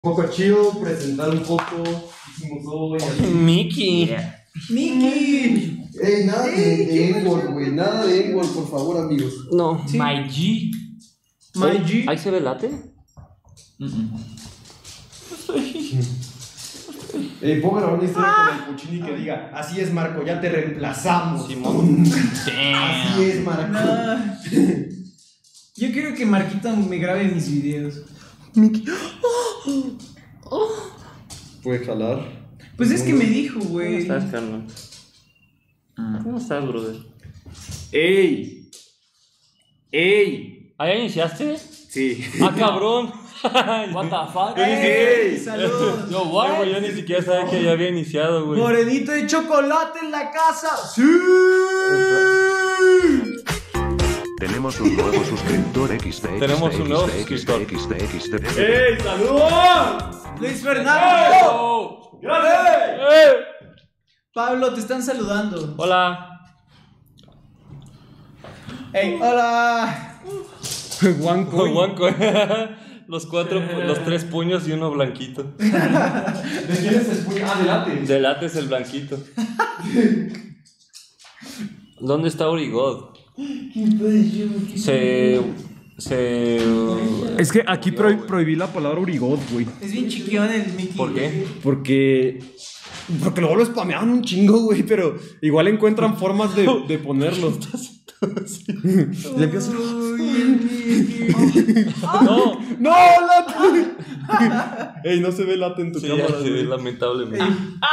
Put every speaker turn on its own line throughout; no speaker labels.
Un poco chido, presentar un poco. Hicimos hoy.
Mickey.
Yeah.
¡Mickey!
Ey, nada de N-word, güey. Nada de N-word, por favor, amigos.
No.
Sí.
My G.
My G.
¿Ahí se ve late?
Puedo grabar una historia con el Puccini que diga: así es, Marco, ya te reemplazamos.
Simón.
Así es, Marco.
No. Yo quiero que Marquito me grabe mis videos.
Puede jalar.
Pues es que me dijo,
¿Cómo
güey.
estás, Carlos? ¿Cómo estás, brother?
¡Ey! ¡Ey!
¿Ah, ya iniciaste?
Sí.
¡Ah, cabrón! What the fuck?
¡Ey! ¡Saludos!
Yo, what? Yo ni siquiera sabía que ya había iniciado, güey.
Morenito de chocolate en la casa. ¡Sí!
Tenemos un nuevo suscriptor XD.
Tenemos un nuevo suscriptor.
¡Ey! ¡Saludos!
Luis Fernando.
Oh.
¡Gracias!
Pablo, te están saludando.
Hola.
¡Ey! ¡Hola!
Guanco. Los tres puños y uno blanquito.
¿De quién es el puño? Ah, de late.
De late es el blanquito. ¿Dónde está Urigod?
Es que aquí prohibí la palabra urigod, güey.
Es bien chiquión el Mickey.
¿Por qué?
Porque luego lo spameaban un chingo, güey. Pero igual encuentran formas de ponerlo. Le empiezo.
Uy, el Mickey.
No.
¡No, late! Ey, no se ve late en tu
Sí,
cámara,
ya se ve
güey.
lamentablemente.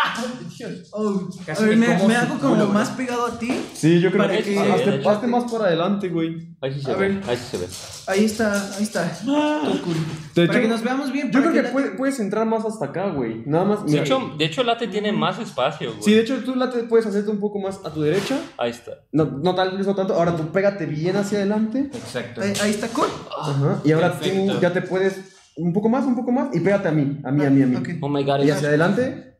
Oh,
Casi
a ver,
me
me
como su
hago como
culo, güey.
más pegado a ti.
Sí, yo creo
Para
que
que-
hazte más para adelante, güey.
Ahí sí se
A
ve.
ver.
Ahí sí se ve.
Ahí está. Todo cool.
De
Para
hecho,
que nos veamos bien.
yo
para
creo que
la-
puedes entrar más hasta acá, güey. Nada más.
De
mira.
hecho, late tiene más espacio, güey.
Sí, de hecho, tú late puedes hacerte un poco más a tu derecha.
Ahí está.
No tal vez no tanto. Ahora tú pégate bien hacia adelante.
Exacto.
Ahí está cool.
Ajá. Y ahora
Perfecto.
tú ya te puedes un poco más y pégate a mí.
Ok.
Oh my god.
Y hacia adelante.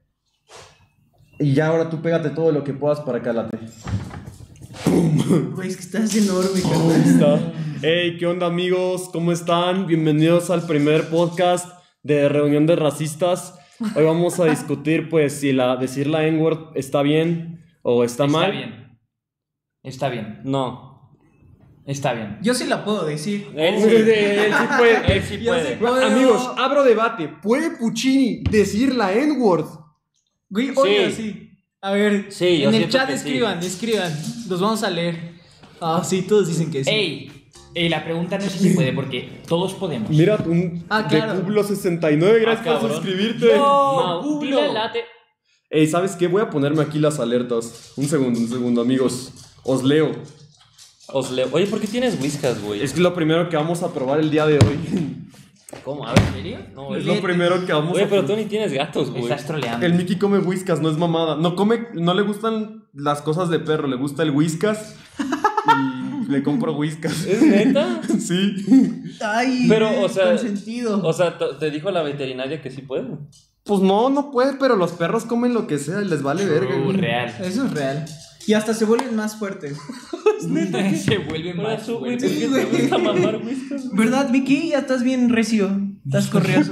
Y ya ahora tú pégate todo lo que puedas para acá, late.
Güey, es que estás enorme, cabrón.
Hey, ¿qué onda, amigos? ¿Cómo están? Bienvenidos al primer podcast de Reunión de Racistas. Hoy vamos a discutir, pues, si decir la N-word está bien o está mal.
Está bien.
No.
Está bien.
Yo sí la puedo decir.
Él
Él
sí.
sí puede.
Él sí
Yo
puede.
sí puedo.
Amigos, abro debate. ¿Puede Puccini decir la N-word?
Güey, oiga,
Sí.
sí. A ver,
Sí, yo
en el
siento
chat
que sí.
escriban. Los vamos a leer. Ah, sí, todos dicen que sí.
Ey, la pregunta no es si se puede, porque todos podemos.
Mira, un
Ah,
de
claro.
Cublo 69, gracias por
cabrón.
suscribirte.
No, dile late.
Ey, ¿sabes qué? Voy a ponerme aquí las alertas. Un segundo, amigos. Os leo.
Oye, ¿por qué tienes whiskas, güey?
Es lo primero que vamos a probar el día de hoy.
¿Cómo? A ver, ¿en serio? No,
Es lo primero que vamos
Oye,
a
pero
probar.
tú ni tienes gatos, güey.
Estás troleando.
El Mickey come whiskas, no es mamada. No le gustan las cosas de perro, le gusta el whiskas. Y le compro whiskas.
¿Es neta?
Sí.
Ay,
Pero, o sea,
consentido.
O sea, te dijo la veterinaria que sí puede.
Pues no puede, pero los perros comen lo que sea y les vale verga. güey.
Real.
Eso es real. Y hasta se vuelven más fuertes.
Se vuelve
Por
más
eso, güey,
fuerte.
¿por qué
güey.
te gusta mamar whiskas?
¿Verdad, Mickey? Ya estás bien recio. Estás corrioso.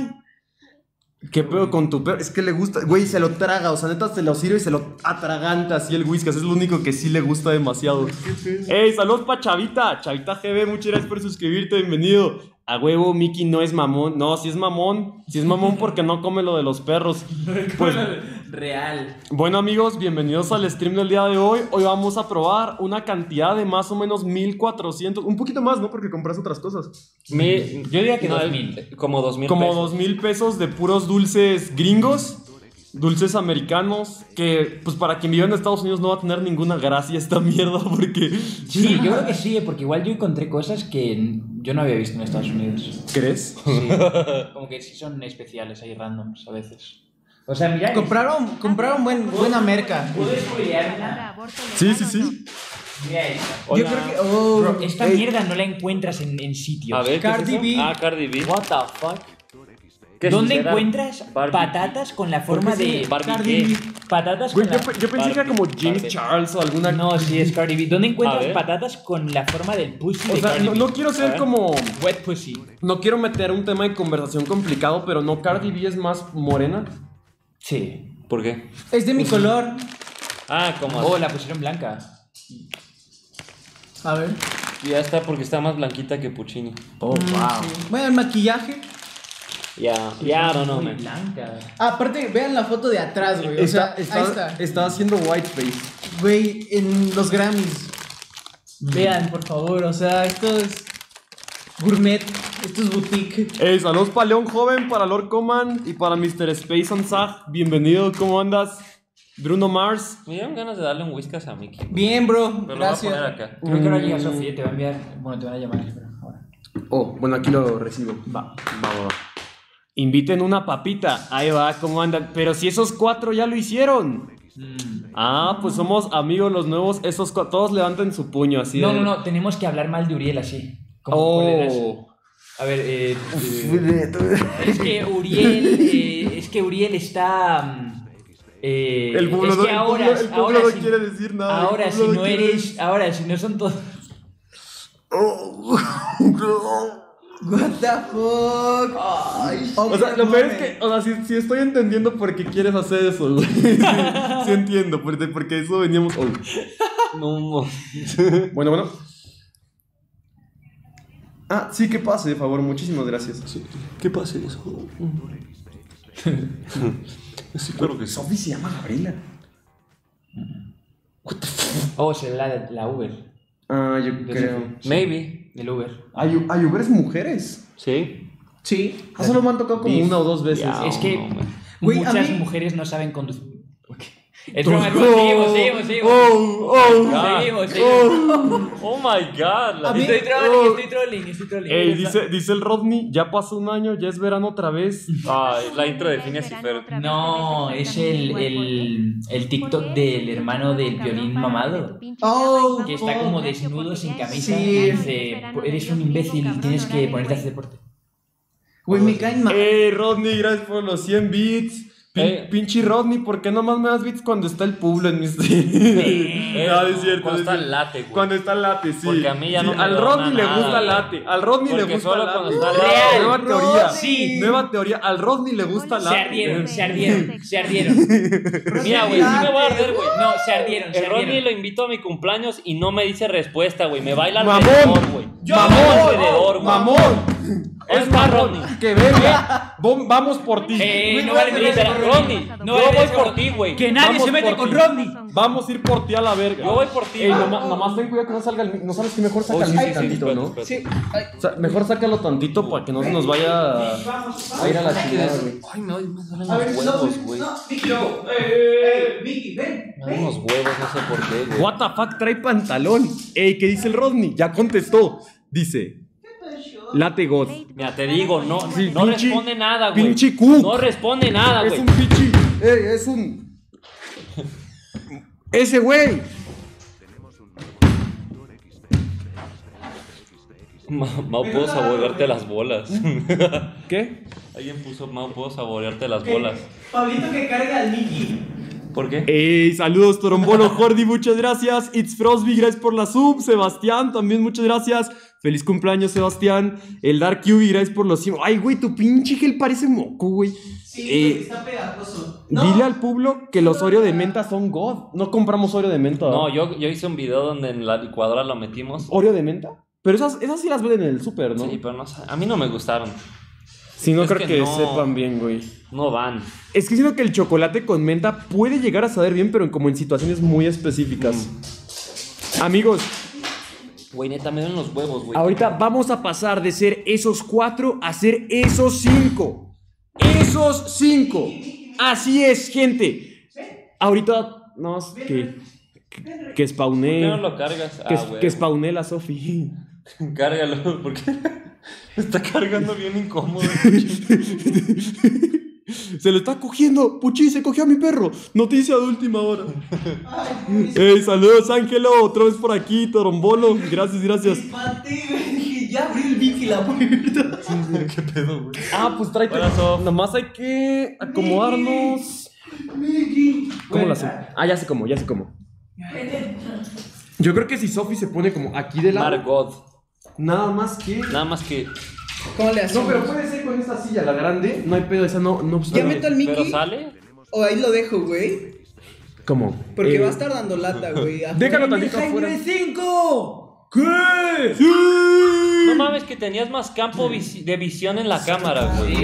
¿Qué pedo con tu perro? Es que le gusta, güey, se lo traga, o sea, neta se lo sirve y se lo atraganta así el whiskas. Es lo único que sí le gusta demasiado. ¡Ey, saludos pa' Chavita! Chavita GB, muchas gracias por suscribirte, bienvenido. A huevo, Mickey no es mamón. No, sí es mamón. Sí es mamón porque no come lo de los perros. Pues,
Real.
bueno, amigos, bienvenidos al stream del día de hoy. Hoy vamos a probar una cantidad de más o menos 1400. Un poquito más, ¿no? Porque compras otras cosas.
Yo diría que
No,
2000.
Como 2000
Como
pesos.
2000 pesos de puros dulces gringos, dulces americanos, que pues para quien vive en Estados Unidos no va a tener ninguna gracia esta mierda porque...
Sí, yo creo que sí, porque igual yo encontré cosas que yo no había visto en Estados Unidos.
¿Crees?
Sí. Como que sí son especiales ahí, randoms a veces. O sea, mira.
Compraron buena merca.
¿Puedes spoileármela?
Sí.
Mira esta.
Yo creo que. Oh,
Bro, esta
ey,
mierda no la encuentras en sitios.
A ver, ¿qué es
Cardi
eso?
B.
Ah, Cardi B.
What the fuck?
¿Qué
¿Dónde
será?
encuentras
Barbie.
patatas con la forma de
Barbie
Cardi
qué?
B? Patatas
Güey,
con la...
yo pensé que era como James
Barbie.
Charles o alguna.
No, sí, es Cardi B. ¿Dónde
A
encuentras
ver.
patatas con la forma del pussy
O
de
sea,
Cardi
no,
B?
no quiero
A
ser
ver.
como.
Wet pussy.
No quiero meter un tema de conversación complicado, pero no, Cardi B es más morena.
Sí.
¿Por qué?
Es de mi color.
Ah, como
Oh, la pusieron blanca.
A ver.
ya está porque está más blanquita que Puccini.
Oh, wow.
Bueno, el maquillaje.
Ya, no,
Muy
man.
blanca.
Aparte, vean la foto de atrás, güey. O sea, ahí
está haciendo whiteface.
Güey, en los Grammys. Vean, por favor. O sea, esto es gourmet. Esto es boutique.
Saludos para León Joven, para Lord Coman y para Mr. Space and Zag. Bienvenido, ¿cómo andas? Bruno Mars.
Me dieron ganas de darle un whiskas a Mickey.
Bien, bro.
Pero
Gracias.
lo voy a poner acá.
Creo que ahora llega Sofía, te va a enviar... Bueno, te van a llamar, pero ahora.
Oh, bueno, aquí lo recibo.
Va.
Va.
Inviten una papita. Ahí va, ¿cómo andan? Pero si esos 4 ya lo hicieron. Ah, pues somos amigos los nuevos. Esos 4, todos levanten su puño así.
No,
de-
no, no, tenemos que hablar mal de Uriel así. Como colegas.
Oh.
A ver, es que Uriel está...
El pueblo
es
no,
que ahora,
el pueblo
ahora
no
si-
quiere decir nada.
Ahora
el
si
pueblo
no
quiere
eres, ahora si no son todos...
What the fuck. Ay,
O sea, lo peor es que, o sea, sí estoy entendiendo por qué quieres hacer eso, güey. Sí entiendo, porque eso veníamos. Oh.
No.
Bueno. Ah, sí, que pase, de favor, muchísimas gracias.
¿Qué pasa eso? Sí, claro que sí.
Sofi se llama Gabriela.
Oh, será la Uber.
Ah, yo creo.
Maybe.
El Uber.
¿Hay Ubers mujeres?
Sí.
Sí.
Ah, solo me han tocado como
Beef.
1 o 2 veces.
Ya.
Es que
no, man.
Güey, a
muchas
mí-
mujeres no saben conducir. Es broma, es broma. Seguimos. Seguimos.
Oh my god.
A mí-
Estoy trolling.
Ey, dice el Rodney, ya pasó un año, ya es verano otra vez.
La intro de Phineas y Ferb.
No, es el TikTok del hermano del violín mamado.
Oh,
Que está como desnudo, sin camisa.
Sí.
Y dice, eres un imbécil y tienes que ponerte a hacer deporte.
güey, me caen mal.
Ey, Rodney, gracias por los 100 bits. Pinche Rodney, ¿por qué nomás me das bits cuando está el Pueblo en mis... No, es cierto.
Cuando
es
está
cierto.
el late, güey.
Cuando está el late, sí.
Porque a mí ya no me
Al
dona
Rodney le
nada,
gusta
güey.
late. Al Rodney le
Porque
gusta
solo
late.
cuando está
Real,
Nueva teoría.
Sí.
Nueva teoría. Al Rodney le gusta
Se
late.
ardieron.
Mira, güey, sí me voy a arder, güey.
No, se ardieron.
El Rodney lo invito a mi cumpleaños y no me dice respuesta, güey. Me baila
¡Mamón!
alrededor, güey. Alrededor, güey.
¡Mamón!
Es más, Rodney.
Que venga. Vamos por ti.
No vale
Literal, Rodney,
No
yo
vale
voy
eso.
por ti, güey.
Que nadie
Vamos
se mete
por
con
ti.
Rodney.
Vamos a ir por ti a la verga.
Yo voy por ti,
Ey,
güey.
nomás ten cuidado que no salga el... No sabes que mejor saca el mic tantito, ¿no?
espérate.
Sí. Ay,
O sea, mejor sácalo tantito para que no se nos vaya a ir a la chingada, güey.
Ay, no, me duelen
a ver,
los
no,
huevos, güey.
no, Vicky, Vicky, ven.
Me duelen los huevos, no sé por qué, güey.
What the fuck, trae pantalón. Ey, ¿qué dice el Rodney? Ya contestó. Dice, late God.
Mira, te digo, no,
Sí,
no
pinche-
responde nada, güey.
pinche cook.
No responde nada,
Es
güey.
un pichi. Es un... Ese güey.
Mau, puedo saborearte las bolas.
¿Qué?
Alguien puso, Mau, puedo saborearte las bolas.
Pablito que carga al Mickey.
¿Por qué?
Ey, saludos Torombolo Jordi, muchas gracias. It's Frosby, gracias por la sub. Sebastián, también muchas gracias. Feliz cumpleaños, Sebastián. El Dark QB, gracias por los... Ay, güey, tu pinche gel parece moco, güey.
Sí, está pegajoso.
Dile al pueblo que los Oreo de menta son God. No compramos Oreo de menta.
No, yo hice un video donde en la licuadora lo metimos.
¿Oreo de menta? Pero esas sí las venden en el súper, ¿no?
Sí, pero no sé. A mí no me gustaron.
Sí, no
es
creo
que
que
no.
sepan bien, güey.
No van.
Es que siento que el chocolate con menta puede llegar a saber bien, pero como en situaciones muy específicas. Amigos,
Güey, neta, me duelen los huevos, güey.
ahorita vamos a pasar de ser esos 4 a ser esos 5. ¡Esos 5! Así es, gente. Ahorita, no, que spawné.
¿Por qué no lo cargas?
Que spawné la Sofi.
Cárgalo, porque está cargando bien incómodo.
Se lo está cogiendo. Puchi, se cogió a mi perro. Noticia de última hora. Ey, saludos, Ángelo. Otra vez por aquí, Torombolo. Gracias.
Mate, güey. ya abrió el Vicky la puerta.
¿Qué pedo, güey? Ah, pues tráete.
Hola, Sof.
Nomás hay que acomodarnos. ¿Cómo lo hacen? Ah, ya sé cómo. Yo creo que si Sofi se pone como aquí de lado.
Margot.
Nada más que.
Nada más que.
¿Cómo le hacemos?
No, pero puede ser con esta silla, la grande. No hay pedo, esa no.
¿Ya meto al
Pero
Mickey?
sale.
O ahí lo dejo, güey.
¿Cómo?
Porque va a estar dando lata, güey.
Déjalo tantito afuera.
¡Jaime 5!
¿Qué?
No mames, que tenías más campo de visión en la cámara, güey.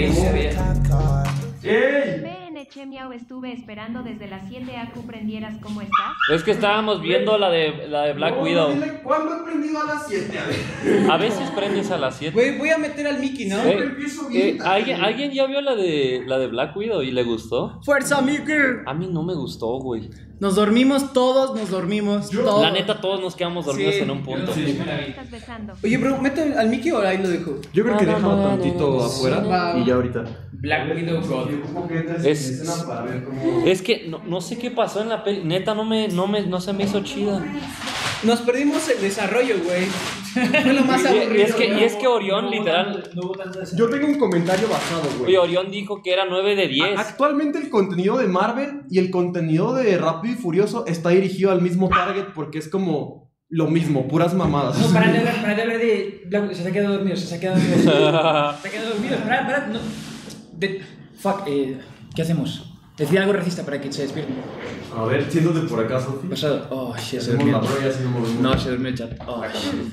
¡Ey!
PN Chemiao, estuve esperando desde las 7 a que prendieras. ¿Cómo estás?
Es que estábamos viendo la de Black Widow.
Dile, ¿cuándo he prendido a las 7? A ver.
A veces prendes a las 7.
Güey, voy a meter al Mickey, ¿no?
empiezo bien.
¿Alguien ya vio la de Black Widow y le gustó?
¡Fuerza, Mickey!
A mí no me gustó, güey.
Nos dormimos todos. Todos.
La neta, todos nos quedamos dormidos
Sí,
en un punto.
¿Por qué me estás besando?
Oye, bro, ¿meto al Mickey o ahí lo dejo?
Yo creo que
No,
déjalo
no,
tantito
no,
afuera
no.
y ya ahorita.
Black Widow God.
Yo ocupo que entres
Es-
en escena para ver cómo.
Es que no sé qué pasó en la peli. Neta, no se me hizo chida.
Nos perdimos el desarrollo, güey. Fue lo más aburrido.
Y es que Orión, literal.
No hubo tanto de
Yo tengo un comentario basado, güey.
Oye, Orión dijo que era 9 de 10.
Actualmente el contenido de Marvel y el contenido de Rápido y Furioso está dirigido al mismo target porque es como lo mismo, puras mamadas.
No, para de ver de Black Widow. Se ha quedado dormido, se ha quedado dormido. Para. No. Fuck, ¿qué hacemos? Decid algo racista para que se despierte.
A ver, siéntate por acá, Sofi.
Pasado. Oh, shit, se
Hacemos
durmió.
la prueba y así no movemos.
No, se durmió el chat. Oh, shit.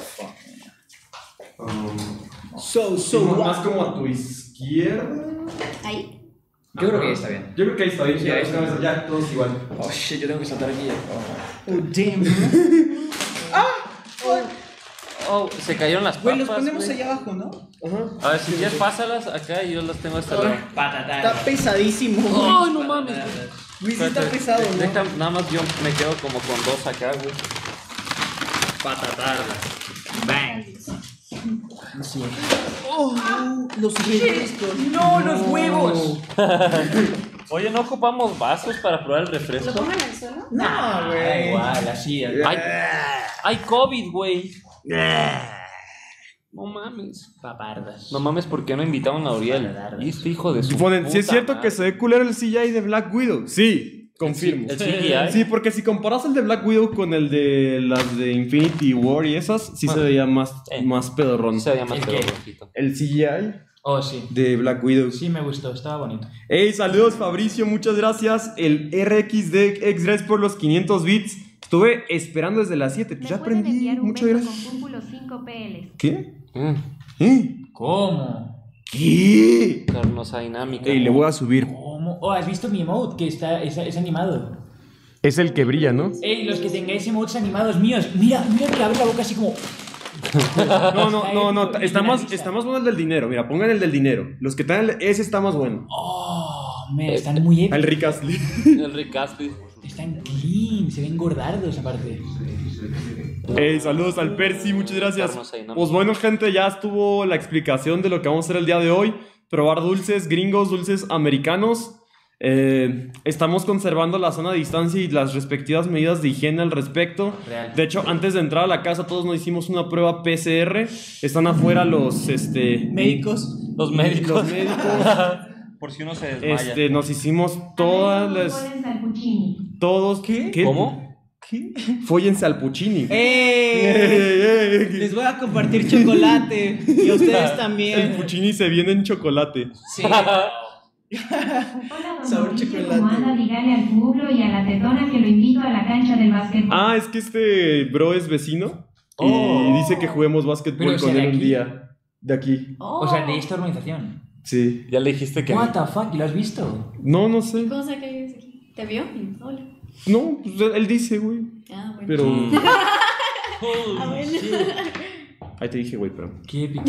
Más como a tu izquierda.
Ahí.
Yo creo que está bien.
Yo creo que ahí está bien.
Sí,
Ya,
ahí está.
ya, todos igual.
Oh, shit, yo tengo que saltar aquí. Oh.
Oh, damn.
Oh, se cayeron las
Güey,
papas.
los ponemos
güey.
allá abajo, ¿no?
A ver, si quieres, pásalas acá y yo las tengo a este lado.
Está pesadísimo.
¡Ay, no mames!
Güey, sí está pesado, ¿no?
Deja, nada más yo me quedo como con 2 acá, güey. Patatardas. Bang.
Oh, los refrescos.
¡No, los huevos!
Oye, ¿no ocupamos vasos para probar el refresco?
¿Lo pongan al suelo?
No,
Da
güey.
igual, así.
Hay COVID, güey. No mames.
Papardas.
No mames, ¿por qué no invitaron a Uriel? Y este hijo de su
Ponen, si es
puta
cierto
madre.
que se ve culero el CGI de Black Widow. Sí, confirmo.
El CGI.
Sí, porque si comparas el de Black Widow con el de las de Infinity War y esas, sí se veía más pedorrón.
Se veía más
¿El
pedo,
qué?
rojito.
El CGI
Oh, sí.
de Black Widow.
Sí, me gustó, estaba bonito.
Hey, saludos Fabricio, muchas gracias. El RXD X-Res por los 500 bits. Estuve esperando desde las 7. Pues
¿Me
ya
pueden
aprendí.
enviar un
Muchas
beso
gracias.
con cúmpulos 5 PLs?
¿Qué?
Mm,
¿Eh?
¿Cómo?
¿Qué?
carnosa dinámica.
Ey, le voy a subir.
¿Cómo? Oh, ¿has visto mi emote? Que es animado.
Es el que brilla, ¿no?
Ey, los que tengáis emotes animados míos, mira que abre la boca así como...
No. Está más bueno el del dinero. Mira, pongan el del dinero. Los que están ese está más bueno.
Oh, me están muy épicos.
El Rick Astley.
El Rick Astley.
Están clean, se ven gordardos aparte.
Hey, saludos al Percy, muchas gracias.
Carnosa dinámica.
Pues bueno, gente, ya estuvo la explicación de lo que vamos a hacer el día de hoy. Probar dulces gringos, dulces americanos. Estamos conservando la zona de distancia y las respectivas medidas de higiene al respecto.
Real.
De hecho, antes de entrar a la casa todos nos hicimos una prueba PCR. Están afuera los
Médicos.
Los médicos.
Los médicos.
Por si uno se desmaya.
Nos hicimos todas las todos ¿Qué?
¿Cómo?
¿Qué? Fóllense al Puccini.
Les voy a compartir chocolate. Y a ustedes
El
también.
Puccini se viene en chocolate.
Sí.
Hola, don
Sabor
Mauricio,
chocolate.
¿cómo anda? Dígale al pueblo y a la tetona que lo invito a la cancha del básquetbol.
Ah, es que este bro es vecino y
Oh.
dice que juguemos básquetbol
Pero, o sea,
con
¿de
él un
aquí?
día. De aquí.
O sea, de esta organización.
Sí.
Ya le dijiste que
What the fuck, ¿y lo has visto?
No sé.
¿Cómo sé que vives aquí? ¿Te vio? Hola.
No, pues él dice, güey.
Ah, bueno.
Pero.
Ah, bueno.
Ahí te dije, güey, pero.
Qué épico.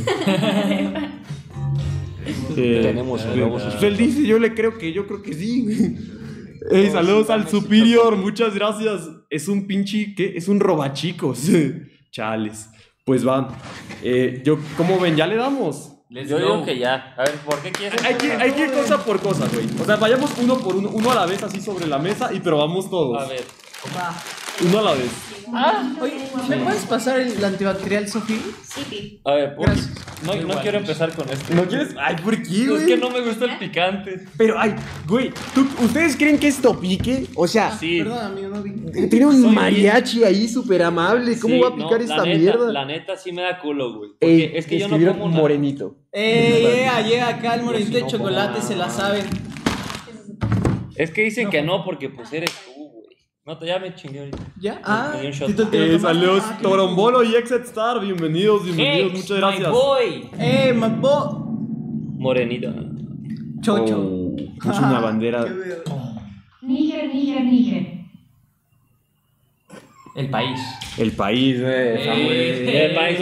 Tenemos nuevos
Pues él dice, yo creo que sí. Ey, saludos al Superior, muchas gracias. Es un pinche, ¿qué? Es un robachicos. Chales. Pues va. ¿Cómo ven? ¿Ya le damos?
Yo digo que ya. A ver, ¿por qué quieres?
Hay que ir cosa por cosa, güey. O sea, vayamos uno por uno a la vez así sobre la mesa y probamos todos.
A ver.
Uno a la vez.
Oye, ¿me puedes pasar el antibacterial, Sofía?
Sí,
A ver,
Gracias.
no quiero empezar con esto.
¿No quieres? Ay, ¿por qué, güey?
Es que no me gusta el picante.
Pero, ay, güey, ¿ustedes creen que esto pique? O sea,
Sí.
Perdón, amigo, no vi.
tiene un
Soy
mariachi ahí súper amable. ¿Cómo
Sí,
va a picar
no,
esta
la neta,
mierda?
La neta sí me da culo, güey. Porque
Ey,
es que yo no
escribieron
como una...
morenito.
Llega acá el morenito
Yo
de
sí no como
chocolate,
nada.
se la saben.
Es que dicen que no porque pues eres tú, güey. No, ya me chingué ahorita.
¿Ya?
Me dio un shot.
Tito, ¿te lo tomas?
Saludos,
Ah, qué
Torombolo y Exet Star. Bienvenidos,
Hey,
muchas gracias.
my boy.
Macbo.
Morenito.
Chocho.
Oh, puso una bandera.
Qué pedo.
Níger, Níger, Níger.
El país.
El país,
El país.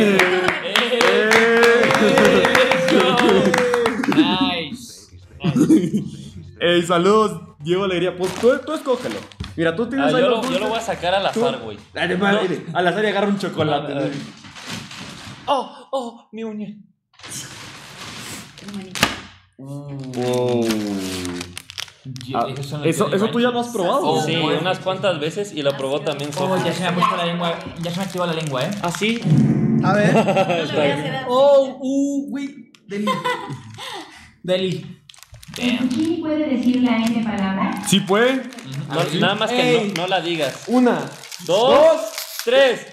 Nice.
Ey, saludos, Diego Alegría. Pues tú escógelo. Mira, tú tienes ahí
yo,
los
yo lo voy a
dulces.
sacar al azar, güey.
Dale, madre, al azar y agarra un chocolate.
A ver. Oh, mi uña.
Wow. Ah,
Esos son los
eso
de
tú ya lo has probado.
Oh,
Sí,
bueno.
unas cuantas veces y lo probó también
Oh,
Sofi.
ya se me ha puesto la lengua. Ya se me ha activado la lengua,
Ah, sí.
A ver.
No le voy a hacer así.
Güey. Deli. Deli.
¿El zucchini puede decir la N palabra?
¿Sí puede?
Nada más que
Ey.
no la digas.
1,
2, 3.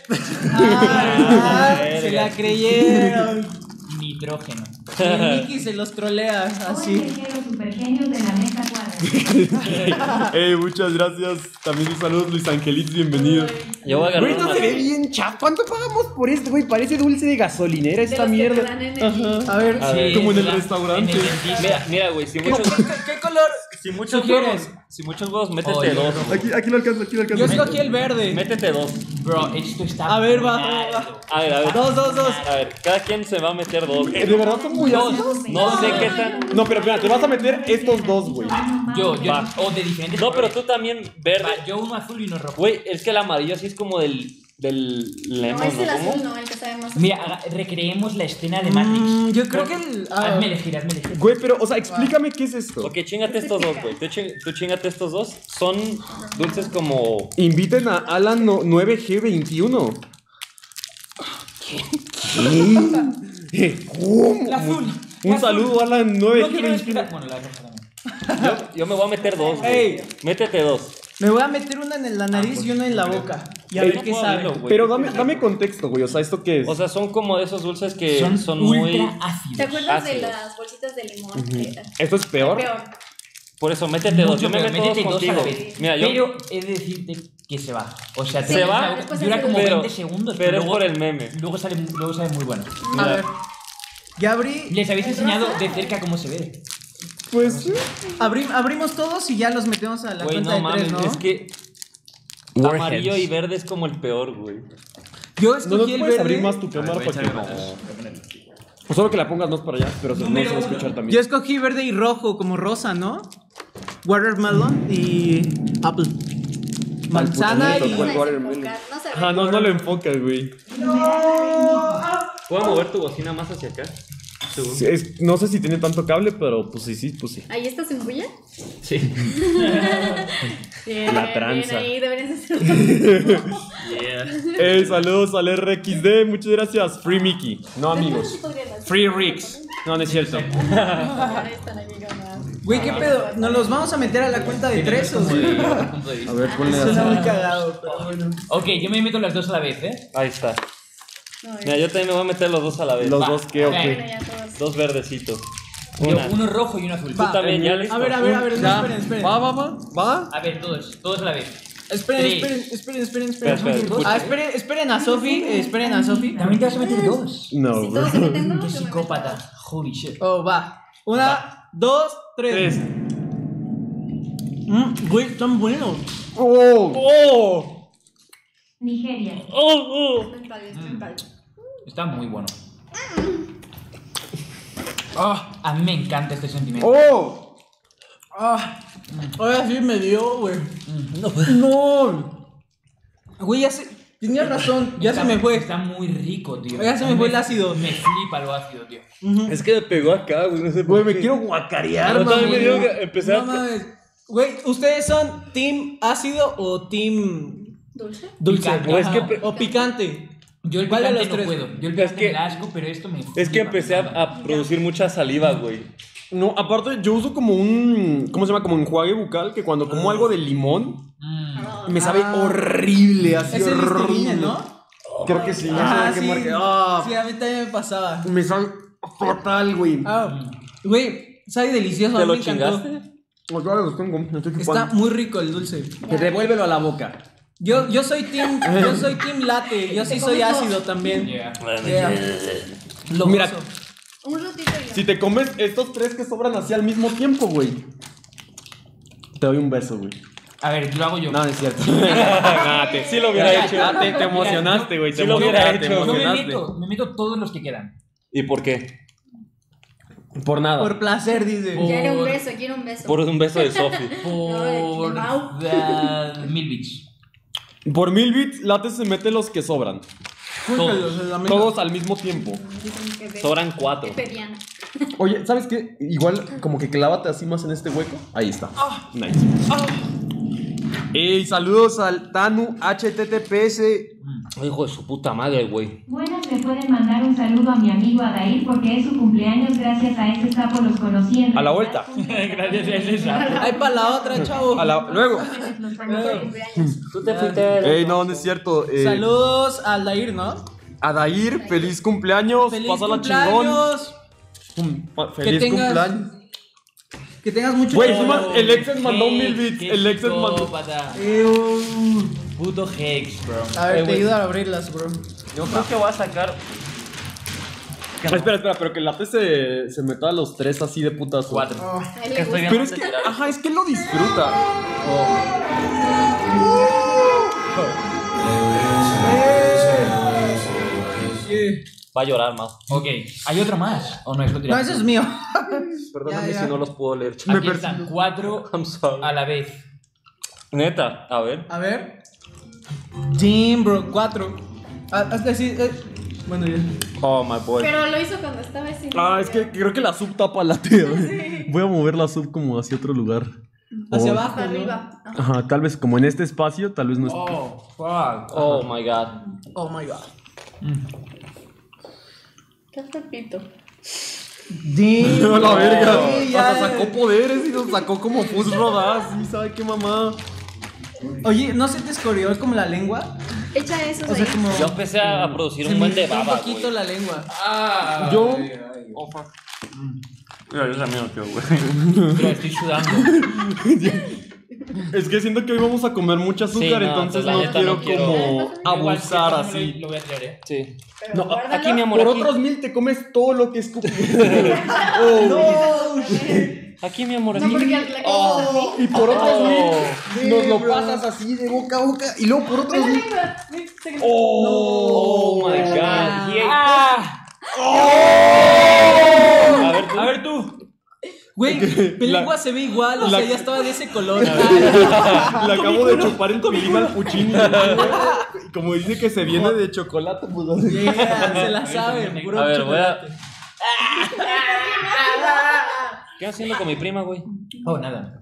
Se la creyeron.
Nitrógeno.
Y el Mickey se los trolea
¿Cómo
así.
elegir los supergenios de la mesa cuadra?
Ey, muchas gracias. También un saludo, Luis Angelitos, bienvenido.
Yo voy a
Güey,
agarrar
no
una.
se ve bien chap. ¿Cuánto pagamos por esto, güey? Parece dulce de gasolinera
De
esta
los que te
mierda.
dan energía.
A ver.
A ver.
Como en el
¿verdad?
restaurante.
En el dentista.
Mira, güey, si muchos,
¿Qué color?
si muchos
¿Sugieres?
huevos, si muchos huevos, métete
Oye,
dos.
rojo.
Aquí lo alcanzo,
Yo escogí el verde.
Métete dos.
Bro, esto está.
A ver, va.
buenardo.
A ver.
Dos.
A ver, cada quien se va a meter dos.
¿De verdad son muy ácidos?
No sé qué tan.
No, pero espera, te vas a meter estos dos, güey.
Yo.
Va.
O de diferentes.
No, pero
colores.
tú también verde.
Va, yo uno azul y uno rojo.
Güey, es que el amarillo así es como del
No,
lemon,
es el
¿no?
azul,
¿Cómo?
no, el que sabe más.
Mira, recreemos la escena de Matrix.
Yo creo que el.
Hazme elegir.
Güey, pero, o sea, explícame qué es esto.
Ok, chingate estos dos, güey. Tú chingate estos dos. Son dulces como.
Inviten a Alan 9G21. ¿Qué? ¿Cómo?
El azul.
Un saludo, Alan
No quiero
9G21.
explicar. Bueno, la roja también.
Yo me voy a meter dos, güey.
Ey.
Métete dos.
Me voy a meter una en la nariz y una en la boca. Y a
Ey,
ver qué
puedo
sabe.
abrirlo, güey.
Pero dame contexto, güey. O sea, ¿esto qué es?
O sea, son como de esos dulces que son,
ultra
muy.
ácidos.
¿Te acuerdas de
ácidos.
las bolsitas de limón?
¿Esto es peor?
Peor.
Por eso, métete dos. Yo me
Pero
meto dos
métete dos a la
contigo.
vez.
Mira, yo.
Pero he de decirte que se va. O sea,
Sí,
se va,
después
dura
hace
como
pero-
20 segundos.
pero es
luego-
por el meme.
Luego sale muy bueno.
A ver. Ya abrí.
Les habéis enseñado de cerca cómo se ve.
Pues sí.
Abrimos todos y ya los metemos a la
Güey,
cuenta
no
de
mames,
tres, ¿no?
es que.
Warheads.
Amarillo y verde es como el peor, güey.
Yo
No
escogí el
puedes
verde.
abrir más tu cámara para que. Pues solo que la pongas más para allá, pero no se va a escuchar también.
Yo escogí verde y rojo, como rosa, ¿no? Watermelon y apple. Manzana
puto,
y.
¿cuál?
No se
watermelon.
enfocar, no se ve.
Ah, no lo enfocas, güey.
¿Puedo mover tu bocina más hacia acá? Según.
Sí, no sé si tiene tanto cable, pero pues sí, pues sí.
¿Ahí estás en bulla?
Sí.
Bien,
La tranza.
Bien, ahí deberías hacer.
Saludos al RXD, muchas gracias. Free Mickey. No, amigos. Free Rix. No, no es cierto.
Güey, ¿qué pedo? ¿Nos los vamos a meter a la cuenta de tres o sí?
A ver, ponle
Suena muy
así.
cagado, pero bueno.
Ok, yo me meto las dos a la vez, ¿eh?
Ahí está. Mira, yo también me voy a meter los dos a la vez.
Los
Va.
dos, ¿qué o
Bueno,
qué?
Dos verdecitos.
Yo,
Una.
uno rojo y uno azul.
Tú también, ya listo.
A ver,
Ya.
esperen.
Va.
A ver, todos a la vez.
Esperen.
Espera, espera,
Ah, esperen a Sofi, esperen a Sofi.
También te vas a meter dos.
No,
Si
bro.
todos se meten dos,
Qué
yo me meto
psicópata.
dos.
Holy shit.
Oh, va. Una, dos, tres. Güey, están buenos.
¡Oh!
Nigeria.
Estoy en radio, estoy en radio.
Está muy bueno. A mí me encanta este sentimiento.
¡Oh!
Ahora sí me dio, güey. No. Güey, ya se. Tenías razón, ya se me fue.
Está muy rico, tío.
Ya se me fue el ácido.
Me flipa lo ácido, tío.
Es que me pegó acá, güey. No sé
Güey,
por
me
qué.
quiero guacarear,
Yo también
man.
me dio que empecé
No
a.
mames. Güey, ¿ustedes son team ácido o team
¿Dulce?
Dulce.
Picante.
O es que
Ajá. O picante.
Yo el
¿Cuál de
picante
los
no
tres?
puedo. Yo el picante
que-
me da asco, pero esto me...
Es que empecé a producir mucha saliva, güey.
No, aparte yo uso como un, ¿cómo se llama? Como enjuague bucal que cuando como algo de limón me sabe horrible, así
Es el
horrible.
Listerine, ¿no?
Creo que sí, no
Ah,
sé
sí.
qué marca. Ah,
Sí, a mí también me pasaba.
me sabe fatal, güey.
Güey, sabe delicioso. a
¿Te
mí
lo
me encantó.
chingaste?
Ahora los tengo, me estoy
Está
chupando.
muy rico el dulce.
Devuélvelo a la boca.
Yo soy team latte. Yo sí soy ácido también.
Yeah.
Yeah. Lo
Mira,
gozo.
Un ratito y ya.
Si te comes estos tres que sobran así al mismo tiempo, güey, te doy un beso, güey.
A ver, lo hago yo.
No, no es cierto.
Sí lo hubiera hecho.
Te emocionaste, güey.
Sí lo hubiera hecho.
Te
Yo
emocionaste.
me meto todos los que quedan.
¿Y por qué?
Por nada.
Por placer, dice.
Quiero un beso, quiero un beso.
Por un beso de Sofi.
Por
de Mau.
Milbits.
Por 1000 bits, Late se mete los que sobran. Todos al mismo tiempo.
Dicen que
Sobran 4.
Pepe Diana.
Oye, ¿sabes qué? Igual como que clávate así más en este hueco. Ahí está. Nice. Ey, saludos al Tanu HTTPS.
Hijo de su puta madre, güey.
Buenas, le pueden mandar un saludo a mi amigo Adair porque es su cumpleaños. Gracias a ese sapo los conocí en
A la vuelta.
Gracias a ese sapo.
Ay, para la otra, chavo.
Luego.
Los famosos cumpleaños.
Tú te fuiste.
Ey, no es cierto.
Saludos al Dair, ¿no?
Adair, feliz cumpleaños.
Feliz
Pásala chingón.
cumpleaños.
Feliz
tengas-
cumpleaños.
Que tengas mucho
Güey,
tiempo.
el Exes mandó 1000 bits.
Qué
El Exes mandó.
psicópata. Puto Hex, bro.
A ver, te
güey.
ayudo a abrirlas, bro.
Yo creo que voy a sacar.
Espera, pero que el Late se meta a los tres así de putazo.
4.
A él le
Que estoy
gusta.
bien.
Pero es que, ajá, es que lo disfruta.
Va a llorar más.
Ok, ¿hay otro más? ¿O no es lo
No,
tiramos?
ese es mío.
Perdóname
Ya.
si no los puedo leer.
Aquí están 4
I'm sorry.
a la vez.
Neta, a ver.
A ver. Jim, bro, 4. Hasta así. Bueno, ya.
Oh, my boy.
Pero lo hizo cuando estaba sin.
Es que creo que la sub tapa la tía, güey. Voy a mover la sub como hacia otro lugar.
Hacia
Oh.
abajo.
Hasta
¿no?
arriba. Ajá.
Ajá, tal vez como en este espacio, tal vez no es.
Oh, fuck.
Oh my god.
Oh my god.
Qué repito.
Jim.
A la verga.
Sí, ya.
Hasta sacó poderes y nos sacó como Fuzz Rodas. Sí, ¿sabe qué mamá?
Oye, ¿no se te escorió como la lengua?
Echa eso
O sea,
ahí.
como.
Yo empecé a producir
se
un buen
me
de
irritó
baba,
un poquito
güey.
la lengua.
Yo.
Mira, yo también lo quiero, güey.
Pero estoy sudando.
Es que siento que hoy vamos a comer mucha azúcar,
Sí, no,
entonces
la
no
neta
quiero
no quiero.
como abusar
Igual,
así.
Lo voy a tirar, ¿eh?
Sí.
Pero
No,
guárdalo.
Aquí, mi amor,
Por
aquí.
otros 1000 te comes todo lo que escupí.
Aquí, mi amor,
No,
aquí.
porque la cosa así.
Y por otros 1000
Sí,
nos lo
bro.
pasas así de boca a boca. Y luego por otros 1000.
Lengua.
Oh my god.
A ver tú.
Güey, mi
La-
lengua se ve igual, o
la-
sea, ya estaba de ese color.
Le acabo de chupar en pilín al puchini. Y como dice que se viene de chocolate, pues así.
Yeah, se la sabe, puro
A ver, voy a.
chocolate.
¿Qué haciendo con mi prima, güey?
Oh, nada.